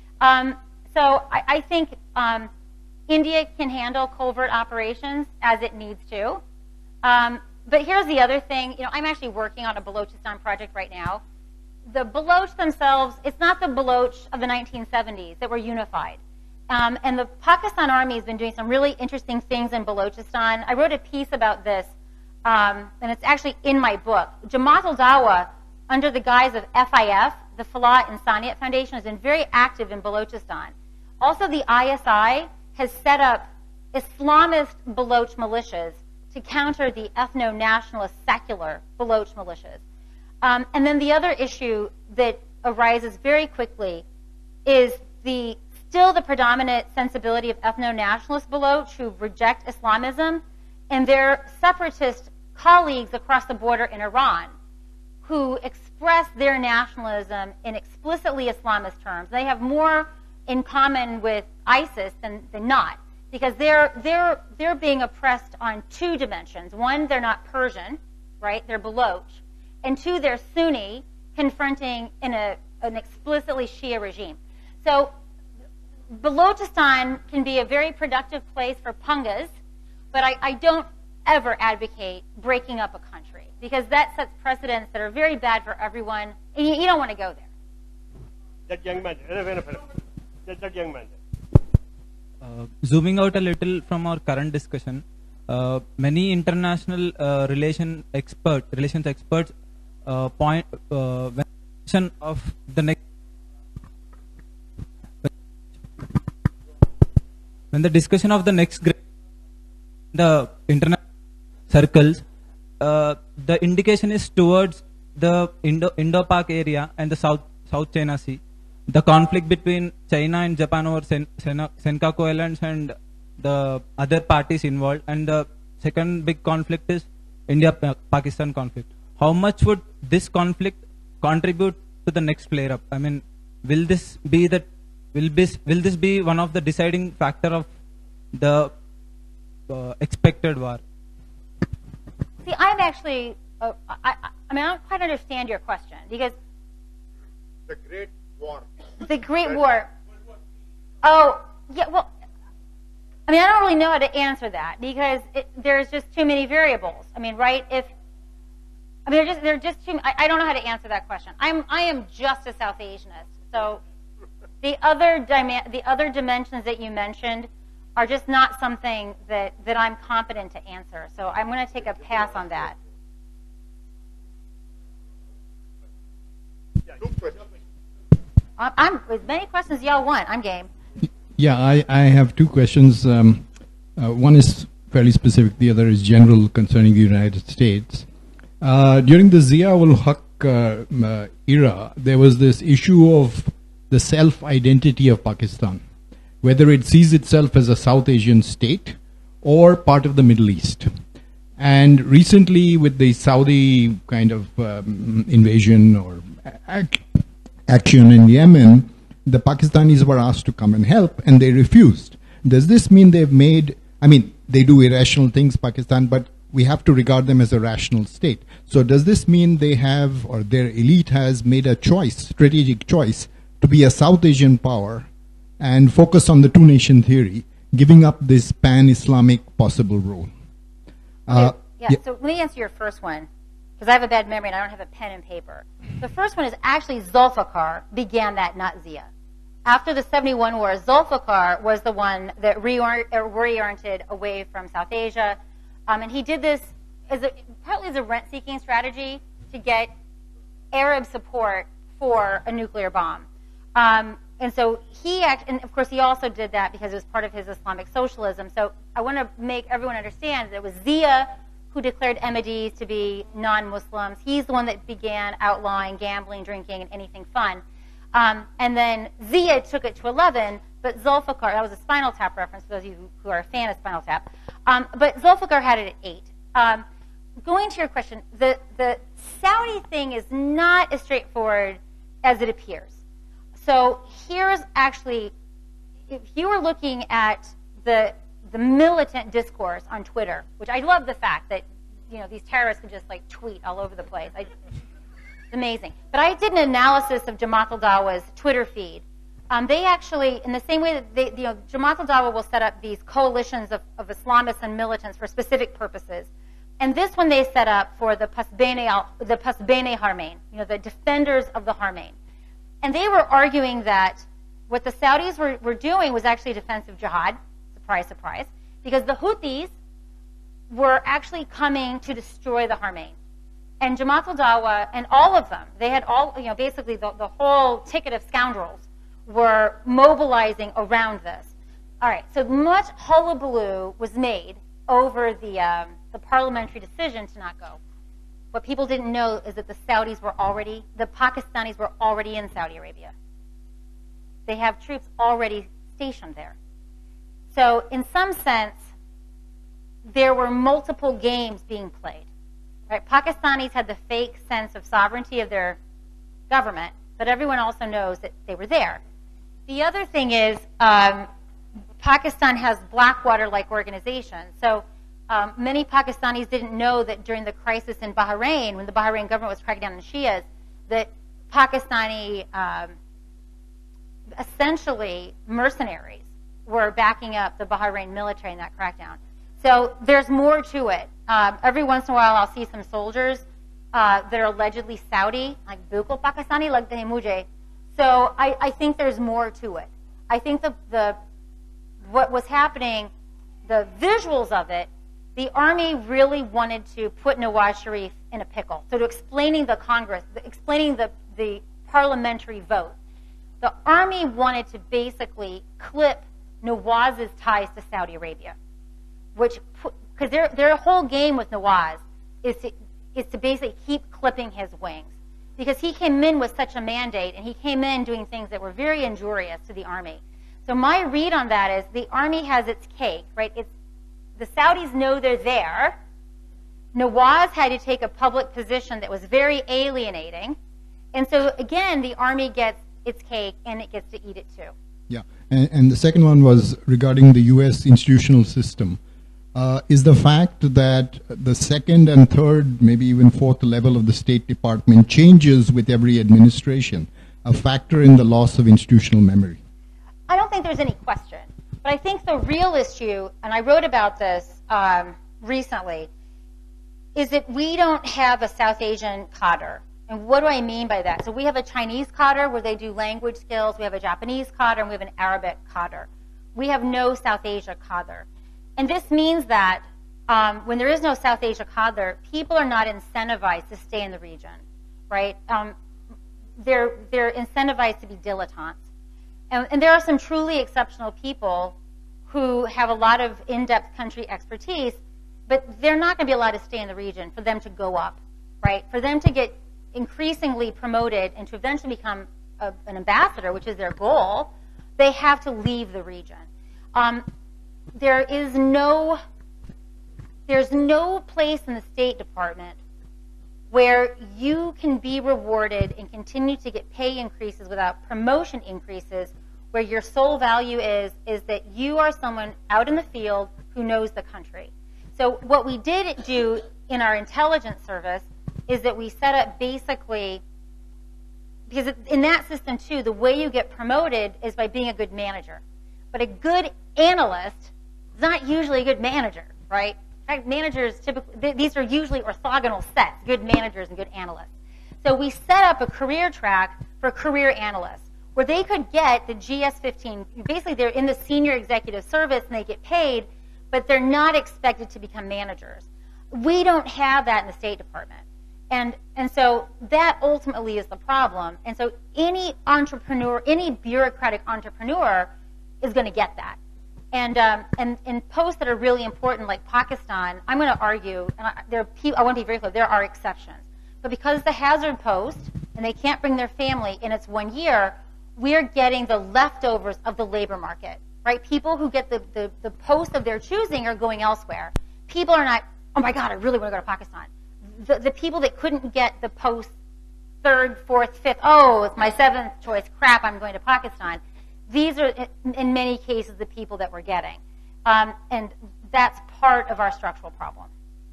So I think India can handle covert operations as it needs to. But here's the other thing. You know, I'm actually working on a Balochistan project right now. The Baloch themselves, it's not the Baloch of the 1970s that were unified. And the Pakistan Army has been doing some really interesting things in Balochistan. I wrote a piece about this, and it's actually in my book. Jamaat al-Dawa, under the guise of FIF, the Falah Insaniyat Foundation, has been very active in Balochistan. Also, the ISI has set up Islamist Baloch militias to counter the ethno-nationalist secular Baloch militias. And then the other issue that arises very quickly is still the predominant sensibility of ethno-nationalist Baloch who reject Islamism and their separatist colleagues across the border in Iran who express their nationalism in explicitly Islamist terms. They have more in common with ISIS than not because they're being oppressed on two dimensions. One, they're not Persian, right? They're Baloch. And two, they're Sunni, confronting an explicitly Shia regime. So Balochistan can be a very productive place for pungas, but I don't ever advocate breaking up a country because that sets precedents that are very bad for everyone, and you don't want to go there. That young man. That young man. Zooming out a little from our current discussion, many international relations experts point when of the next when the discussion of the next grade the international circles, the indication is towards the Indo-Pak area and the South China Sea. The conflict between China and Japan over Senkaku Islands and the other parties involved, and the second big conflict is India-Pakistan conflict. How much would this conflict contribute to the next flare-up? I mean, will this be one of the deciding factor of the expected war? See, I'm actually, I don't quite understand your question because The Great War. the Great War. Oh, yeah. Well, I mean, I don't really know how to answer that because there's just too many variables. I mean, right? They're just too. I don't know how to answer that question. I am just a South Asianist, so the other dimensions that you mentioned are just not something that I'm competent to answer. So I'm going to take a pass on that. I'm as many questions as y'all want. I'm game. Yeah, I have two questions. One is fairly specific. The other is general concerning the United States. During the Zia-ul-Haq era, there was this issue of the self-identity of Pakistan, whether it sees itself as a South Asian state or part of the Middle East. And recently, with the Saudi kind of invasion or action in Yemen, the Pakistanis were asked to come and help, and they refused. Does this mean they've made, they do irrational things, Pakistan, but we have to regard them as a rational state. So does this mean they have, or their elite has made a choice, strategic choice, to be a South Asian power and focus on the two-nation theory, giving up this pan-Islamic possible role? So let me answer your first one, because I have a bad memory and I don't have a pen and paper. The first one is actually Zulfikar began that, not Zia. After the 71 war, Zulfikar was the one that reoriented away from South Asia. And he did this partly as a rent-seeking strategy to get Arab support for a nuclear bomb. And so and of course he also did that because it was part of his Islamic socialism. So I want to make everyone understand that it was Zia who declared Ahmadis to be non-Muslims. He's the one that began outlawing gambling, drinking, and anything fun. And then Zia took it to 11, but Zulfikar, that was a Spinal Tap reference for those of you who are a fan of Spinal Tap, but Zulfikar had it at 8. Going to your question, the Saudi thing is not as straightforward as it appears. So here's actually, if you were looking at the militant discourse on Twitter, which I love the fact that these terrorists can just like tweet all over the place. It's amazing. But I did an analysis of Jamaat al-Dawa's Twitter feed. They actually, in the same way that Jamaat al-Dawa will set up these coalitions of Islamists and militants for specific purposes. And this one they set up for the Pasbene Harmain, the defenders of the Harmain. And they were arguing that what the Saudis were doing was actually defensive jihad, surprise, surprise, because the Houthis were actually coming to destroy the Harmain. And Jamaat al-Dawa and all of them, they had all, basically the whole ticket of scoundrels were mobilizing around this. All right, so much hullabaloo was made over the parliamentary decision to not go. What people didn't know is that the Pakistanis were already in Saudi Arabia. They have troops already stationed there. So in some sense, there were multiple games being played. Right? Pakistanis had the fake sense of sovereignty of their government, but everyone also knows that they were there. The other thing is Pakistan has Blackwater-like organizations. So many Pakistanis didn't know that during the crisis in Bahrain, when the Bahrain government was cracking down on Shias, that Pakistani, essentially mercenaries, were backing up the Bahrain military in that crackdown. So there's more to it. Every once in a while I'll see some soldiers that are allegedly Saudi, like Bilkul Pakistani, like the Mujhe. So I think there's more to it. I think what was happening, the visuals of it, the army really wanted to put Nawaz Sharif in a pickle. So to explaining the Congress, explaining the parliamentary vote, the army wanted to basically clip Nawaz's ties to Saudi Arabia, because their whole game with Nawaz is to basically keep clipping his wings, because he came in with such a mandate and he came in doing things that were very injurious to the army. So my read on that is the army has its cake, right? The Saudis know they're there. Nawaz had to take a public position that was very alienating. And so, again, the army gets its cake and it gets to eat it too. Yeah. And the second one was regarding the U.S. institutional system. Is the fact that the second and third, maybe even fourth level of the State Department changes with every administration a factor in the loss of institutional memory? I don't think there's any question. But I think the real issue, and I wrote about this recently, is that we don't have a South Asian cadre. And what do I mean by that? So we have a Chinese cadre where they do language skills. We have a Japanese cadre, and we have an Arabic cadre. We have no South Asia cadre. And this means that when there is no South Asia cadre, people are not incentivized to stay in the region, right? They're incentivized to be dilettantes. And there are some truly exceptional people who have a lot of in-depth country expertise, but they're not going to be allowed to stay in the region for them to go up, right? For them to get increasingly promoted and to eventually become an ambassador, which is their goal, they have to leave the region. There's no place in the State Department where you can be rewarded and continue to get pay increases without promotion increases, where your sole value is that you are someone out in the field who knows the country. So what we did do in our intelligence service is that we set up basically, because in that system too, the way you get promoted is by being a good manager. But a good analyst is not usually a good manager, right? In fact, managers typically, these are usually orthogonal sets, good managers and good analysts. So we set up a career track for career analysts where they could get the GS-15. Basically, they're in the senior executive service and they get paid, but they're not expected to become managers. We don't have that in the State Department. And so that ultimately is the problem. And so any entrepreneur, any bureaucratic entrepreneur is going to get that. And posts that are really important, like Pakistan, I'm going to argue, and I want to be very clear, there are exceptions. But because it's a hazard post, and they can't bring their family in its 1 year, we're getting the leftovers of the labor market, right? People who get the post of their choosing are going elsewhere. People are not, oh my God, I really want to go to Pakistan. The people that couldn't get the post third, fourth, fifth, oh, it's my seventh choice, crap, I'm going to Pakistan. These are, in many cases, the people that we're getting. And that's part of our structural problem.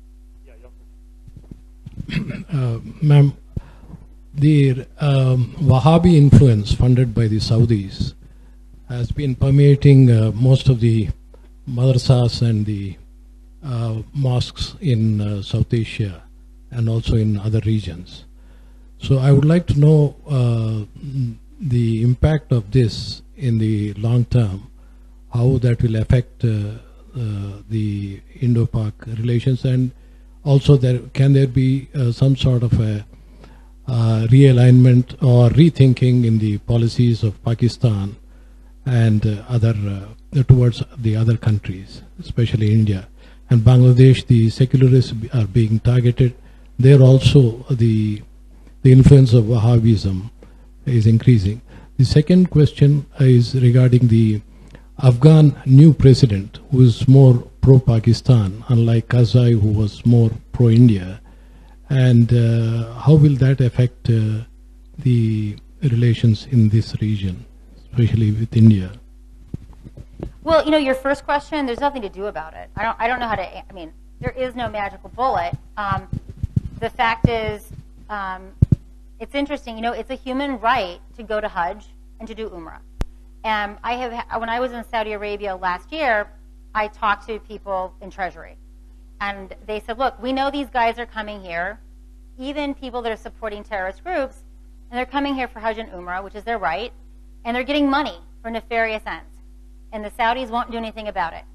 Ma'am, the Wahhabi influence funded by the Saudis has been permeating most of the madrasas and the mosques in South Asia and also in other regions. So I would like to know the impact of this in the long term, how that will affect the Indo-Pak relations, and also can there be some sort of a realignment or rethinking in the policies of Pakistan and towards the other countries, especially India and Bangladesh. The secularists are being targeted. There also the influence of Wahhabism is increasing. The second question is regarding the Afghan new president, who is more pro-Pakistan, unlike Karzai, who was more pro-India. And how will that affect the relations in this region, especially with India? Well, your first question, there's nothing to do about it. I don't know how to, there is no magical bullet. The fact is, it's interesting, it's a human right to go to Hajj and to do Umrah. And when I was in Saudi Arabia last year, I talked to people in Treasury. And they said, look, we know these guys are coming here, even people that are supporting terrorist groups, and they're coming here for Hajj and Umrah, which is their right, and they're getting money for nefarious ends. And the Saudis won't do anything about it.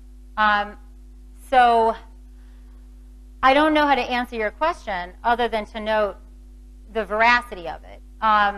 So I don't know how to answer your question other than to note the veracity of it.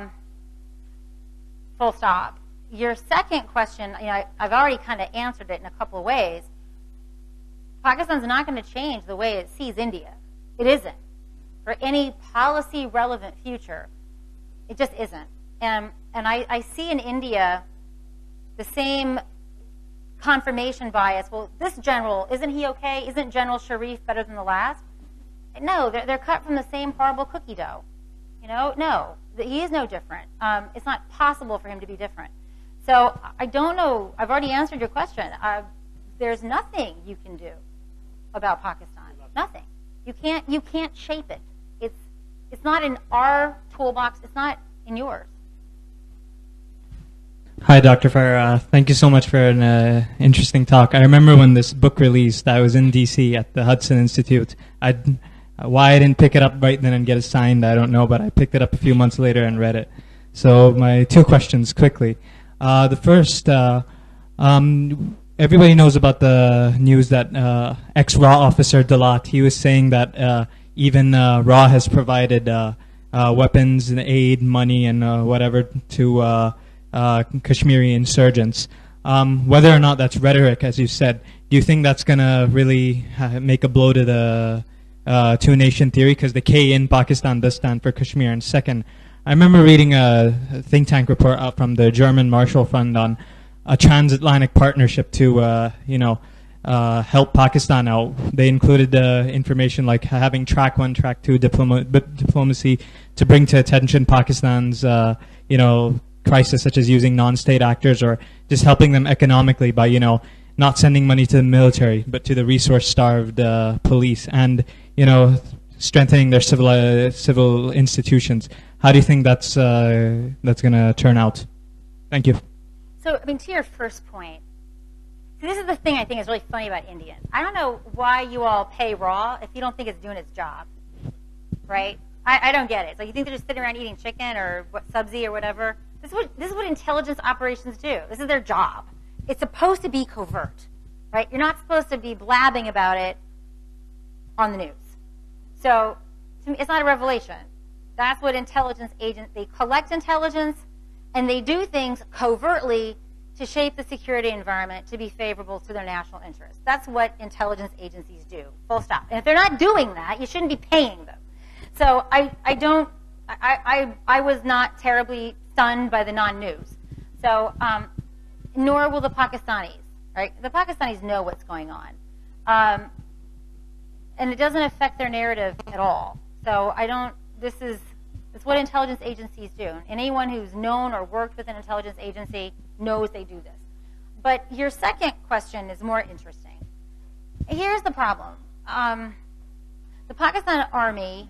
Full stop. Your second question, I've already kind of answered it in a couple of ways. Pakistan's not going to change the way it sees India. It isn't. For any policy-relevant future, it just isn't. And I see in India the same confirmation bias. Well, this general, isn't he okay? Isn't General Sharif better than the last? No, they're cut from the same horrible cookie dough. No, he is no different. It's not possible for him to be different. So I don't know. I've already answered your question. There's nothing you can do about Pakistan. Nothing. You can't shape it. It's not in our toolbox. It's not in yours. Hi, Dr. Farah. Thank you so much for an interesting talk. I remember when this book released, I was in D.C. at the Hudson Institute. Why I didn't pick it up right then and get it signed, I don't know, but I picked it up a few months later and read it. So my two questions quickly. The first, everybody knows about the news that ex-RAW officer Dalat, he was saying that even RAW has provided weapons and aid, money, and whatever to Kashmiri insurgents. Whether or not that's rhetoric, as you said, do you think that's going to really make a blow to the two-nation theory? Because the K in Pakistan does stand for Kashmir. And second, I remember reading a think tank report out from the German Marshall Fund on a transatlantic partnership to, help Pakistan out. They included information like having track 1, track 2 diplomacy to bring to attention Pakistan's, crisis, such as using non-state actors or just helping them economically by, not sending money to the military, but to the resource-starved police and, strengthening their civil institutions. How do you think that's going to turn out? Thank you. So, to your first point, this is the thing I think is really funny about Indians. I don't know why you all pay RAW if you don't think it's doing its job, right? I don't get it. It's like you think they're just sitting around eating chicken or Subzi or whatever. This is what intelligence operations do. This is their job. It's supposed to be covert, right? You're not supposed to be blabbing about it on the news. So to me, it's not a revelation. That's what intelligence agents, they collect intelligence and they do things covertly to shape the security environment to be favorable to their national interests. That's what intelligence agencies do, full stop. And if they're not doing that, you shouldn't be paying them. So I was not terribly stunned by the non-news. So, nor will the Pakistanis, right? The Pakistanis know what's going on. And it doesn't affect their narrative at all. So it's what intelligence agencies do. And anyone who's known or worked with an intelligence agency knows they do this. But your second question is more interesting. Here's the problem. The Pakistan Army,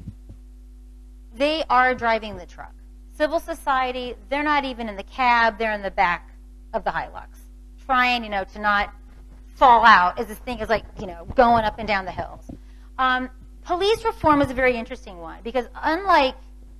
they are driving the truck. Civil society, they're not even in the cab, they're in the back of the Hilux, trying, to not fall out as this thing is going up and down the hills. Police reform is a very interesting one because I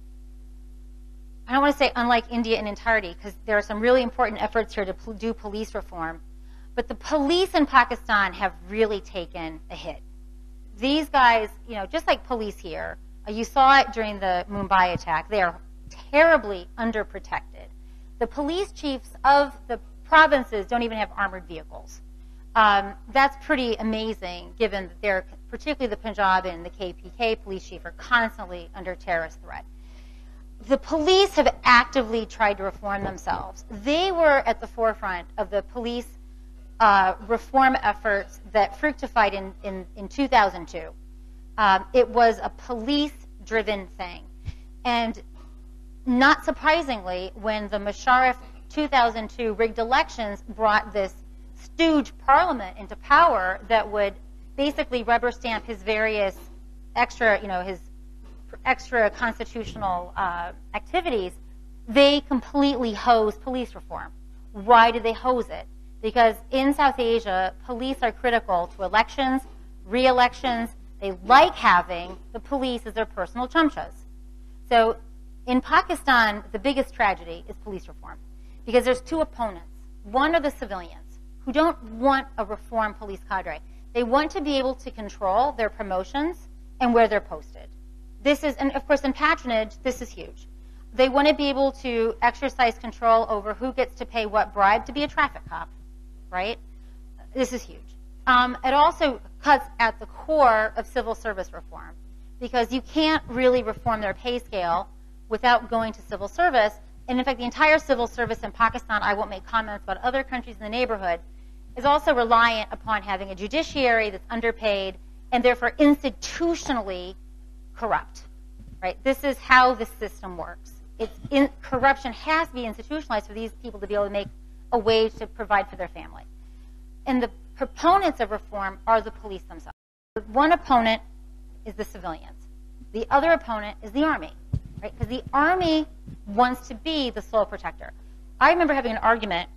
don't want to say unlike India in entirety because there are some really important efforts here to do police reform, but the police in Pakistan have really taken a hit. These guys, just like police here, you saw it during the Mumbai attack, they are terribly underprotected. The police chiefs of the provinces don't even have armored vehicles. That's pretty amazing given that they're, particularly the Punjab and the KPK police chief are constantly under terrorist threat. The police have actively tried to reform themselves. They were at the forefront of the police reform efforts that fructified in 2002. It was a police-driven thing. And not surprisingly, when the Musharraf 2002 rigged elections brought this stooge parliament into power that would basically rubber stamp his various his extra constitutional activities, they completely hosed police reform. Why did they hose it? Because in South Asia, police are critical to elections, re-elections. They like having the police as their personal chumchas. So in Pakistan, the biggest tragedy is police reform because there's two opponents. One are the civilians who don't want a reformed police cadre. They want to be able to control their promotions and where they're posted. And of course in patronage, this is huge. They want to be able to exercise control over who gets to pay what bribe to be a traffic cop, right? This is huge. It also cuts at the core of civil service reform because you can't really reform their pay scale without going to civil service. And in fact, the entire civil service in Pakistan, I won't make comments about other countries in the neighborhood, is also reliant upon having a judiciary that's underpaid and therefore institutionally corrupt, right? This is how the system works. Corruption has to be institutionalized for these people to be able to make a wage to provide for their family. And the proponents of reform are the police themselves. One opponent is the civilians. The other opponent is the army, right? Because the army wants to be the sole protector. I remember having an argument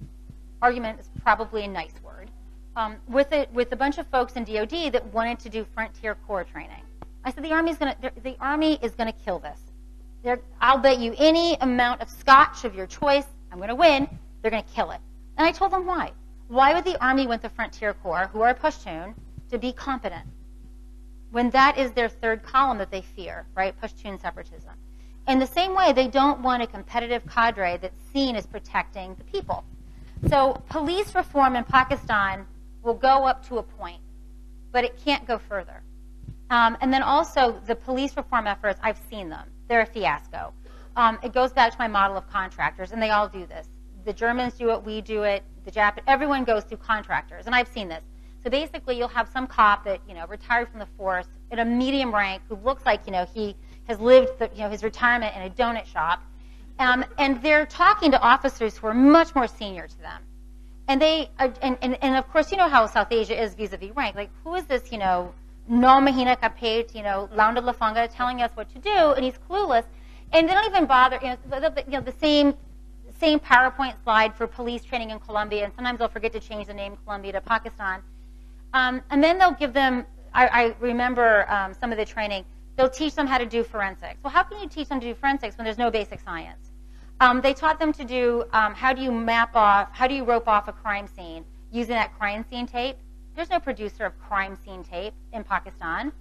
is probably a nice word, with a bunch of folks in DOD that wanted to do frontier corps training. I said the army is gonna kill this. I'll bet you any amount of scotch of your choice, I'm gonna win. They're gonna kill it. And I told them why. Why would the army want the frontier corps, who are Pashtun, to be competent when that is their third column that they fear, right? Pashtun separatism. In the same way, they don't want a competitive cadre that's seen as protecting the people. So police reform in Pakistan will go up to a point, but it can't go further. And then also the police reform efforts, I've seen them. They're a fiasco. It goes back to my model of contractors, and they all do this. The Germans do it, we do it, the Japanese, everyone goes through contractors, and I've seen this. So basically you'll have some cop that, retired from the force at a medium rank who looks like, he has lived his retirement in a donut shop, and they're talking to officers who are much more senior to them. And and of course, you know how South Asia is vis-a-vis rank. Like, who is this, no mahina ka pet, Launda Lafanga telling us what to do, and he's clueless. And they don't even bother, the same PowerPoint slide for police training in Colombia, and sometimes they'll forget to change the name Colombia to Pakistan. And then they'll give them, I remember some of the training, they'll teach them how to do forensics. Well, how can you teach them to do forensics when there's no basic science? They taught them to do, how do you rope off a crime scene using that crime scene tape? There's no producer of crime scene tape in Pakistan.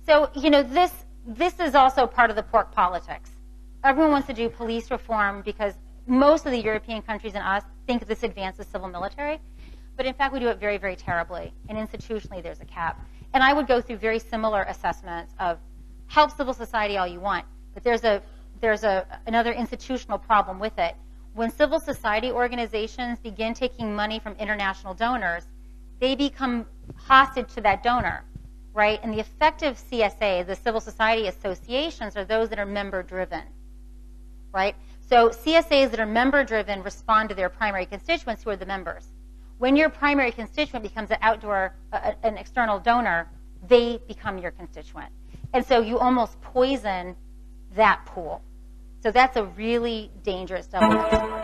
So, you know, this is also part of the pork politics. Everyone wants to do police reform because most of the European countries and us think this advances civil military. But in fact, we do it very, very terribly. And institutionally, there's a cap. And I would go through very similar assessments of help civil society all you want. But there's another institutional problem with it. When civil society organizations begin taking money from international donors, they become hostage to that donor, right? And the effective CSA, the civil society associations, are those that are member-driven, right? So CSAs that are member-driven respond to their primary constituents, who are the members. When your primary constituent becomes an external donor, they become your constituent. And so you almost poison that pool. So that's a really dangerous double-edged sword.